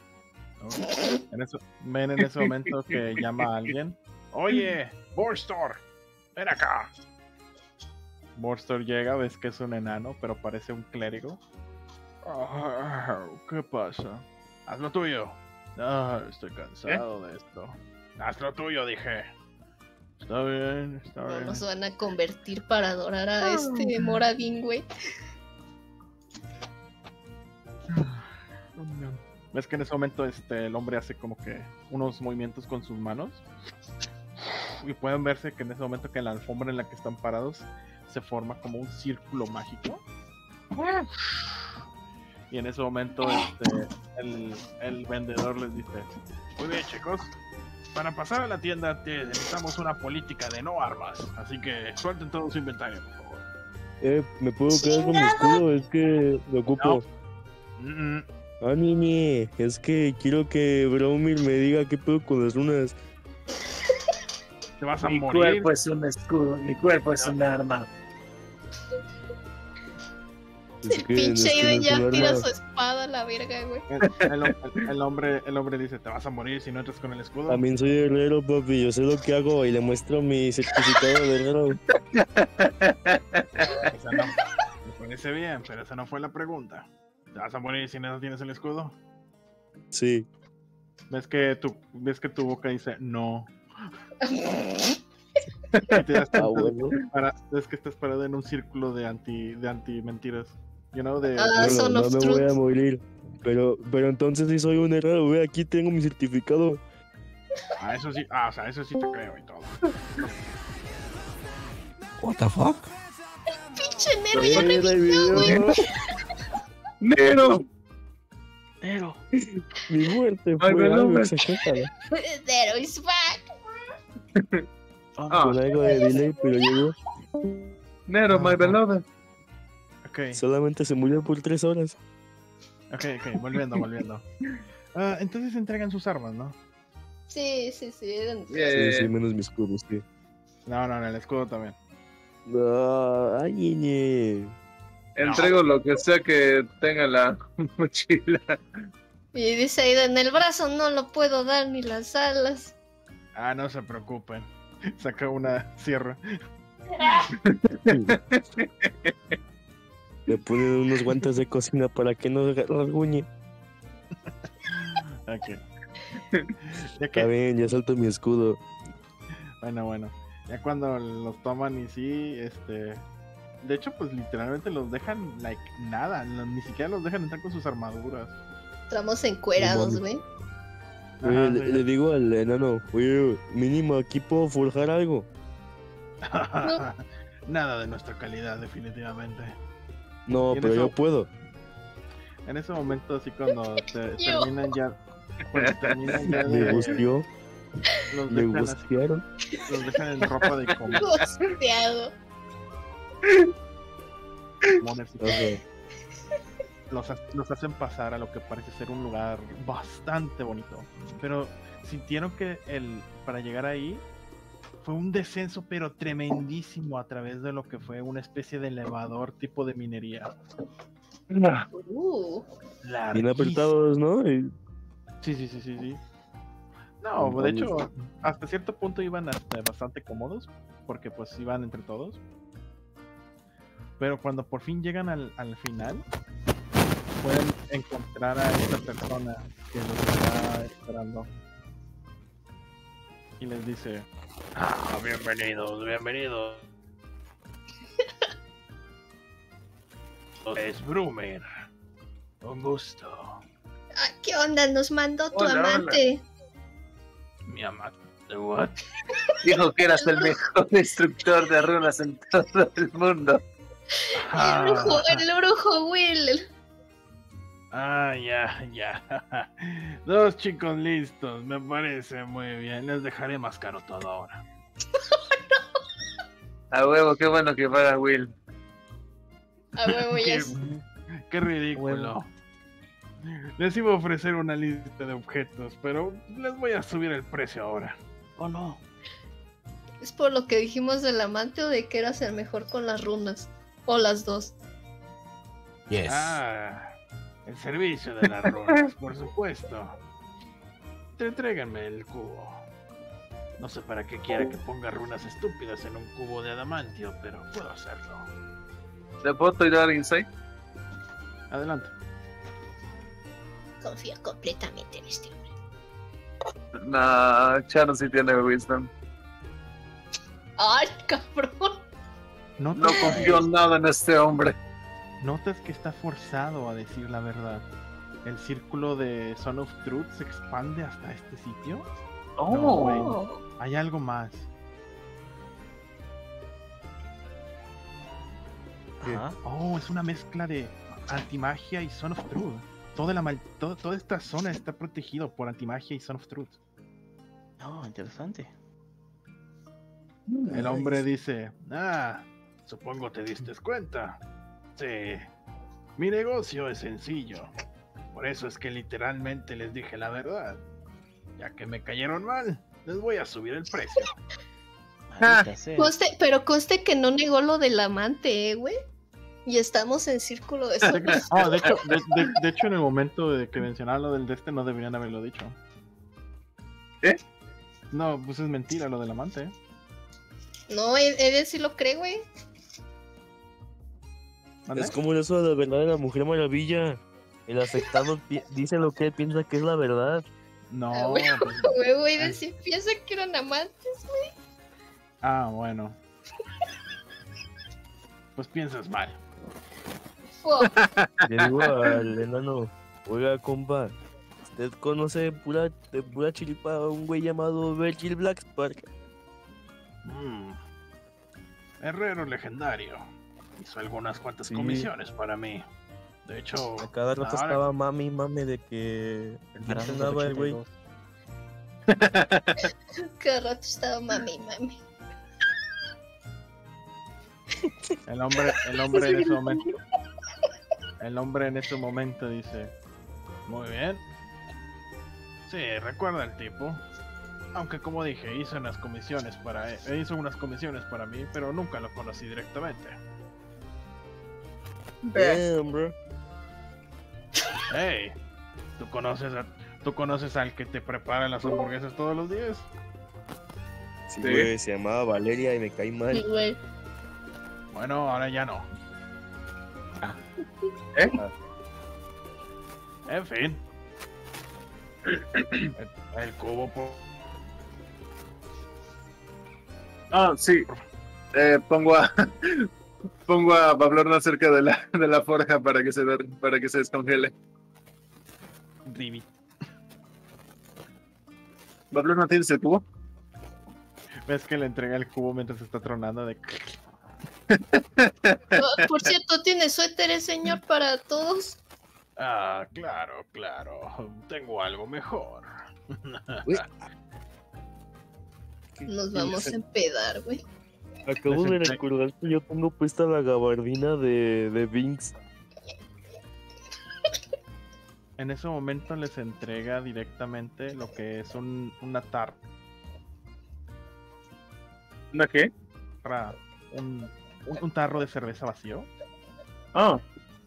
Ven en ese momento que llama a alguien. Oye, Borstor, ven acá. Borstor llega, ves que es un enano, pero parece un clérigo. ¿Qué pasa? Haz lo tuyo. Estoy cansado de esto. Haz lo tuyo, dije. Está bien. No nos van a convertir para adorar a este Moradin, güey. Ves que en ese momento el hombre hace como que unos movimientos con sus manos. Y pueden verse que en ese momento que en la alfombra en la que están parados se forma como un círculo mágico. Y en ese momento el vendedor les dice: muy bien, chicos. Para pasar a la tienda necesitamos una política de no armas. Así que suelten todo su inventario, por favor. ¿Me puedo quedar con mi escudo? Es que lo ocupo. No. Niñe, es que quiero que Bromir me diga qué pedo con las runas. Te vas a mi morir. Mi cuerpo es un escudo, mi cuerpo es un arma. El pinche Iden ya tira su espada a la verga, güey. El hombre dice: te vas a morir si no entras con el escudo. También soy herrero, papi, yo sé lo que hago y le muestro mi certificado de herrero. Me parece bien, pero esa no fue la pregunta. ¿Te vas a morir si no tienes el escudo? Sí. ¿Ves que tu boca dice no? Bueno. Es que estás parado en un círculo de anti mentiras. No me voy a morir. Pero entonces sí soy un herrero, ve, aquí tengo mi certificado. Eso sí, o sea, eso sí te creo y todo. What the fuck? Pinche Nero ya revivió, güey. ¡Nero! Nero. Mi muerte fue algo exagerada. Nero is back. Con algo de delay, pero llegó. Nero, my beloved. Okay. Solamente se murió por 3 horas. Ok, volviendo. Entonces entregan sus armas, ¿no? Sí. Sí, menos mi escudo, sí. No, el escudo también. No, ay, ñe. Entrego lo que sea que tenga la mochila. Y dice Aiden, en el brazo no lo puedo dar ni las alas. No se preocupen. Saca una sierra. Le ponen unos guantes de cocina para que no rasguñe. Ok. Está bien, ya salto mi escudo. Bueno. Ya cuando los toman y sí, de hecho, pues literalmente los dejan, nada. Ni siquiera los dejan entrar con sus armaduras. Estamos encuerados, güey. Le digo al enano, oye, mínimo aquí puedo forjar algo. Nada de nuestra calidad, definitivamente. No, pero yo puedo. En ese momento, así cuando terminan ya. Cuando terminan ya Me gustió. Me gustearon. Los dejan en ropa de comer. Gusteado. Los hacen pasar a lo que parece ser un lugar bastante bonito. Pero sintieron que para llegar ahí fue un descenso pero tremendísimo a través de lo que fue una especie de elevador tipo de minería. Bien apretados, ¿no? Sí. No, de hecho, hasta cierto punto iban bastante cómodos, porque pues iban entre todos. Pero cuando por fin llegan al final, pueden encontrar a esta persona que los está esperando. Y les dice, bienvenidos. Es Brumer. Un gusto. ¿Qué onda? Nos mandó tu amante. Hola. Mi amante. ¿What? Dijo que eras el mejor destructor de runas en todo el mundo. El brujo Will. Ya. 2 chicos listos, me parece muy bien. Les dejaré más caro todo ahora. A huevo, qué bueno que paga Will. A huevo, yes. Qué ridículo. Les iba a ofrecer una lista de objetos, pero les voy a subir el precio ahora. Oh no. ¿Es por lo que dijimos del amante o de que eras el mejor con las runas? O las dos. Yes. El servicio de las runas, por supuesto. Entréganme el cubo. No sé para qué quiera que ponga runas estúpidas en un cubo de adamantio, pero puedo hacerlo. ¿Le puedo tirar insight? Adelante. Confío completamente en este hombre. Nah, Chano sí tiene wisdom. ¡Ay, cabrón! No confío nada en este hombre. ¿Notas que está forzado a decir la verdad? ¿El círculo de Son of Truth se expande hasta este sitio? Oh. No, bueno, hay algo más. Oh, es una mezcla de antimagia y Son of Truth. Toda esta zona está protegido por antimagia y Son of Truth. Interesante. El hombre dice, supongo te diste cuenta. Sí, mi negocio es sencillo. Por eso es que literalmente les dije la verdad. Ya que me cayeron mal, les voy a subir el precio. Conste que no negó lo del amante, güey. Y estamos en círculo de sombras. De hecho, en el momento de que mencionaba lo del no deberían haberlo dicho. ¿Eh? No, pues es mentira lo del amante. No, él sí lo cree, güey. Es como eso de la verdad de la Mujer Maravilla. El afectado dice lo que él piensa que es la verdad. No. Güey, sí piensa que eran amantes, güey. Bueno. Pues piensas mal. Le digo al enano, oiga, compa, Usted conoce de pura chiripa a un güey llamado Virgil Blackspark. Herrero legendario. Hizo algunas cuantas Sí. comisiones para mí. De hecho, A cada rato ahora- estaba mame de que entrenaba el güey. Cada rato estaba mami. El hombre en ese momento. El hombre en ese momento dice: muy bien. Sí, recuerda el tipo. Aunque como dije, hizo unas comisiones para mí, pero nunca lo conocí directamente. Damn, bro. Hey, ¿tú conoces al que te prepara las hamburguesas todos los días? Sí, güey, se llamaba Valeria y me caí mal. Sí, güey. Bueno, ahora ya no. En fin. El cubo Sí. Pongo a Pablorna cerca de la forja para que se descongele. Ribi. ¿Pablorna tienes el cubo? ¿Ves que le entrega el cubo mientras está tronando de... Oh, por cierto, ¿tiene suéteres, señor, para todos? Ah, claro. Tengo algo mejor. Nos vamos a empedar, güey. Acabo de recordar que yo tengo puesta la gabardina de Binks. En ese momento les entrega directamente lo que es una tarra. ¿Una qué? Un tarro de cerveza vacío. Ah.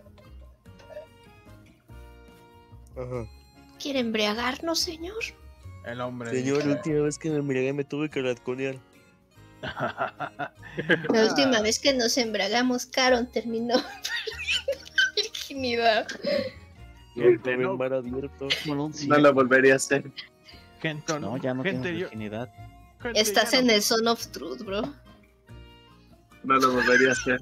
Ajá. ¿Quiere embriagarnos, señor? El hombre. Señor, dice, la última vez que me embriagué me tuve que ratconear. La última vez que nos embriagamos, Caron terminó perdiendo la virginidad. Gente, no. Mar abierto. Bueno, sí. No lo volvería a hacer. Gente, No, ya no gente, tienes yo- virginidad. gente, Estás ya en no- el Zone of Truth, bro. No lo volvería a hacer.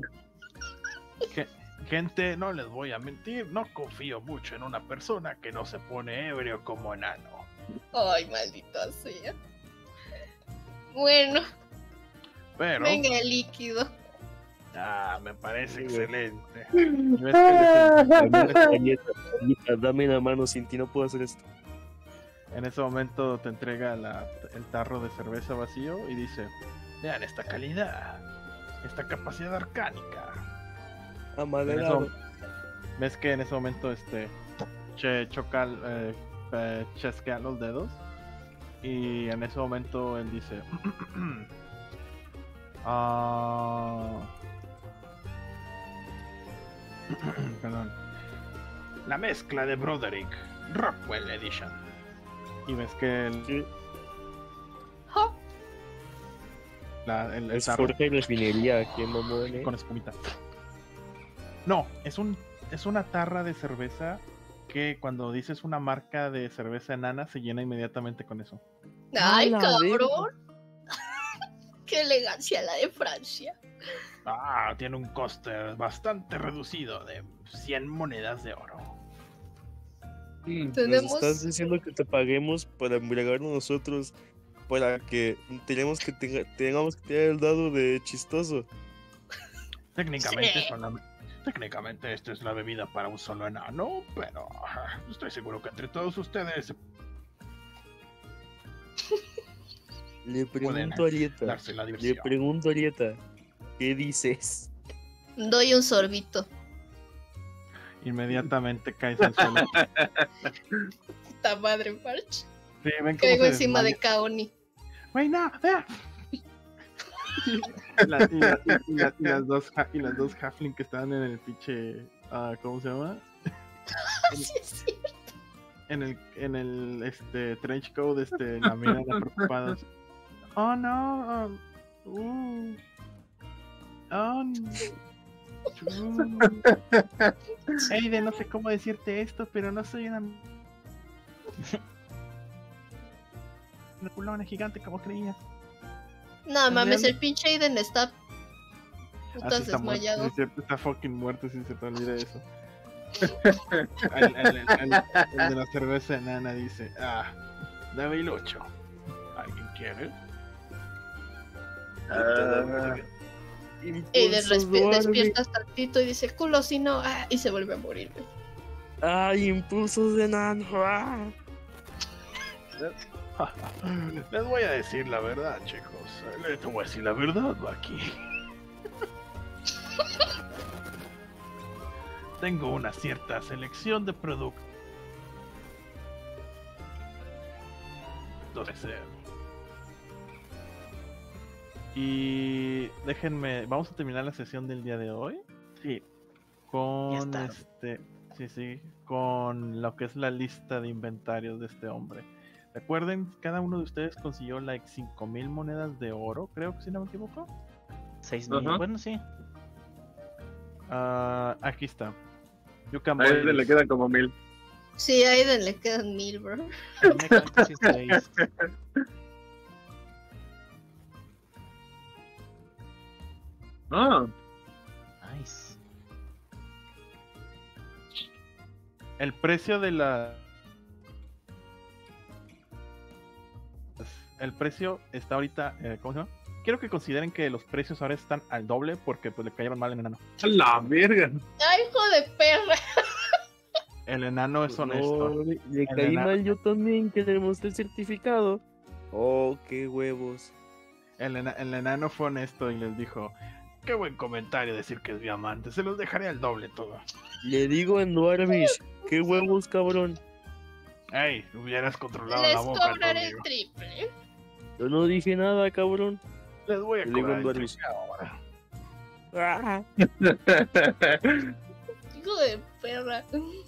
Gente, no les voy a mentir, no confío mucho en una persona que no se pone ebrio como enano. Ay, maldita sea. Bueno, Pero, venga el líquido. me parece Sí, güey. excelente. Y ves que Galleta, dame la mano, sin ti no puedo hacer esto. en ese momento te entrega el tarro de cerveza vacío y dice: vean esta calidad, esta capacidad arcánica. Amaderado. Ves que en ese momento chasquea los dedos y en ese momento él dice perdón, la mezcla de Broderick Rockwell Edition, y ves que el Es tarro forja y refinería, qué mamón, con espumita. No, es una tarra de cerveza que cuando dices una marca de cerveza enana se llena inmediatamente con eso. Ay, la cabrón. Qué elegancia la de Francia. Tiene un coste bastante reducido de 100 monedas de oro. Nos Tenemos- estás diciendo que te paguemos para embriagarnos nosotros, para que tengamos que tener el dado de chistoso. Técnicamente, Sí. técnicamente esta es la bebida para un solo enano, pero estoy seguro que entre todos ustedes Le pueden pregunto a Arieta, darse la diversión. ¿qué dices? Doy un sorbito. Inmediatamente caes al suelo. Puta madre, March. Sí, ven cómo Caigo se encima de desmaya. Kaoni. Güey, no, vea. y las dos halfling que estaban en el pinche ¿cómo se llama? Sí, es cierto. En el trench coat la miran preocupadas. Oh no. Aiden, no sé cómo decirte esto, pero no soy una culona gigante como creías. No mames, el pinche Aiden está putas Está muerto, desmayado. sí es cierto, está fucking muerto, si se te olvida eso. El de la cerveza enana dice, dame el 8. ¿Alguien quiere? Y despiertas tantito y dice, culo si no, y se vuelve a morir. Impulsos de enano. Les voy a decir la verdad, chicos. Les voy a decir la verdad aquí. Tengo una cierta selección de productos. Y déjenme, vamos a terminar la sesión del día de hoy. Sí. Con con lo que es la lista de inventarios de este hombre. Recuerden, cada uno de ustedes consiguió 5,000 monedas de oro, creo que si no me equivoco. 6,000, bueno, sí. Aquí está. A Aiden le quedan como 1,000. Sí, a Aiden le quedan 1,000, bro. Nice. El precio de el precio está ahorita, ¿cómo se llama? Quiero que consideren que los precios ahora están al doble porque pues le cayeron mal al enano. ¡A la verga! ¡Ay, hijo de perra! El enano es honesto. No, le caí mal yo también, que le demostré el certificado. Oh, qué huevos. El enano fue honesto y les dijo, qué buen comentario decir que es diamante, se los dejaré al doble todo. Le digo en Dwarvish, qué huevos, cabrón. Ey, hubieras controlado Les la boca. cobraré el triple. Yo no dije nada, cabrón. Les voy a Le digo cobrar en el Dwarvish. triple ahora. Hijo de perra.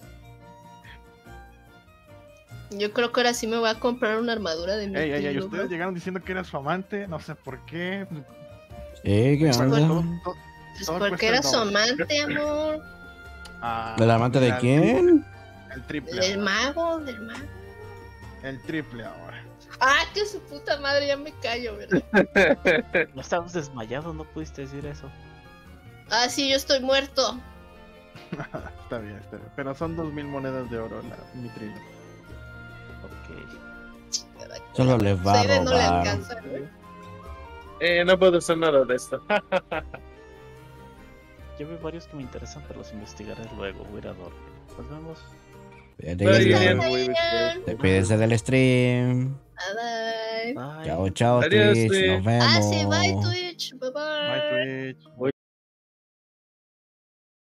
Yo creo que ahora sí me voy a comprar una armadura de mi Ey, ustedes llegaron diciendo que era su amante, no sé por qué. ¿Qué onda? Pues porque era su amante, amor. ¿Del amante de quién? El triple. Del mago. El triple ahora. Que su puta madre, ya me callo, ¿verdad? No estabas desmayado, no pudiste decir eso. Sí, yo estoy muerto. Está bien. Pero son 2,000 monedas de oro la mitril. Ok. Solo les va a Aiden no le robar. alcanza, No puedo hacer nada de esto. Yo veo varios que me interesan, pero los investigaré luego. Voy a ir a dormir. Nos vemos. Despídese del stream. Bye. Chao, Adiós, Twitch. Nos vemos. Sí, bye Twitch. Bye bye. Bye Twitch.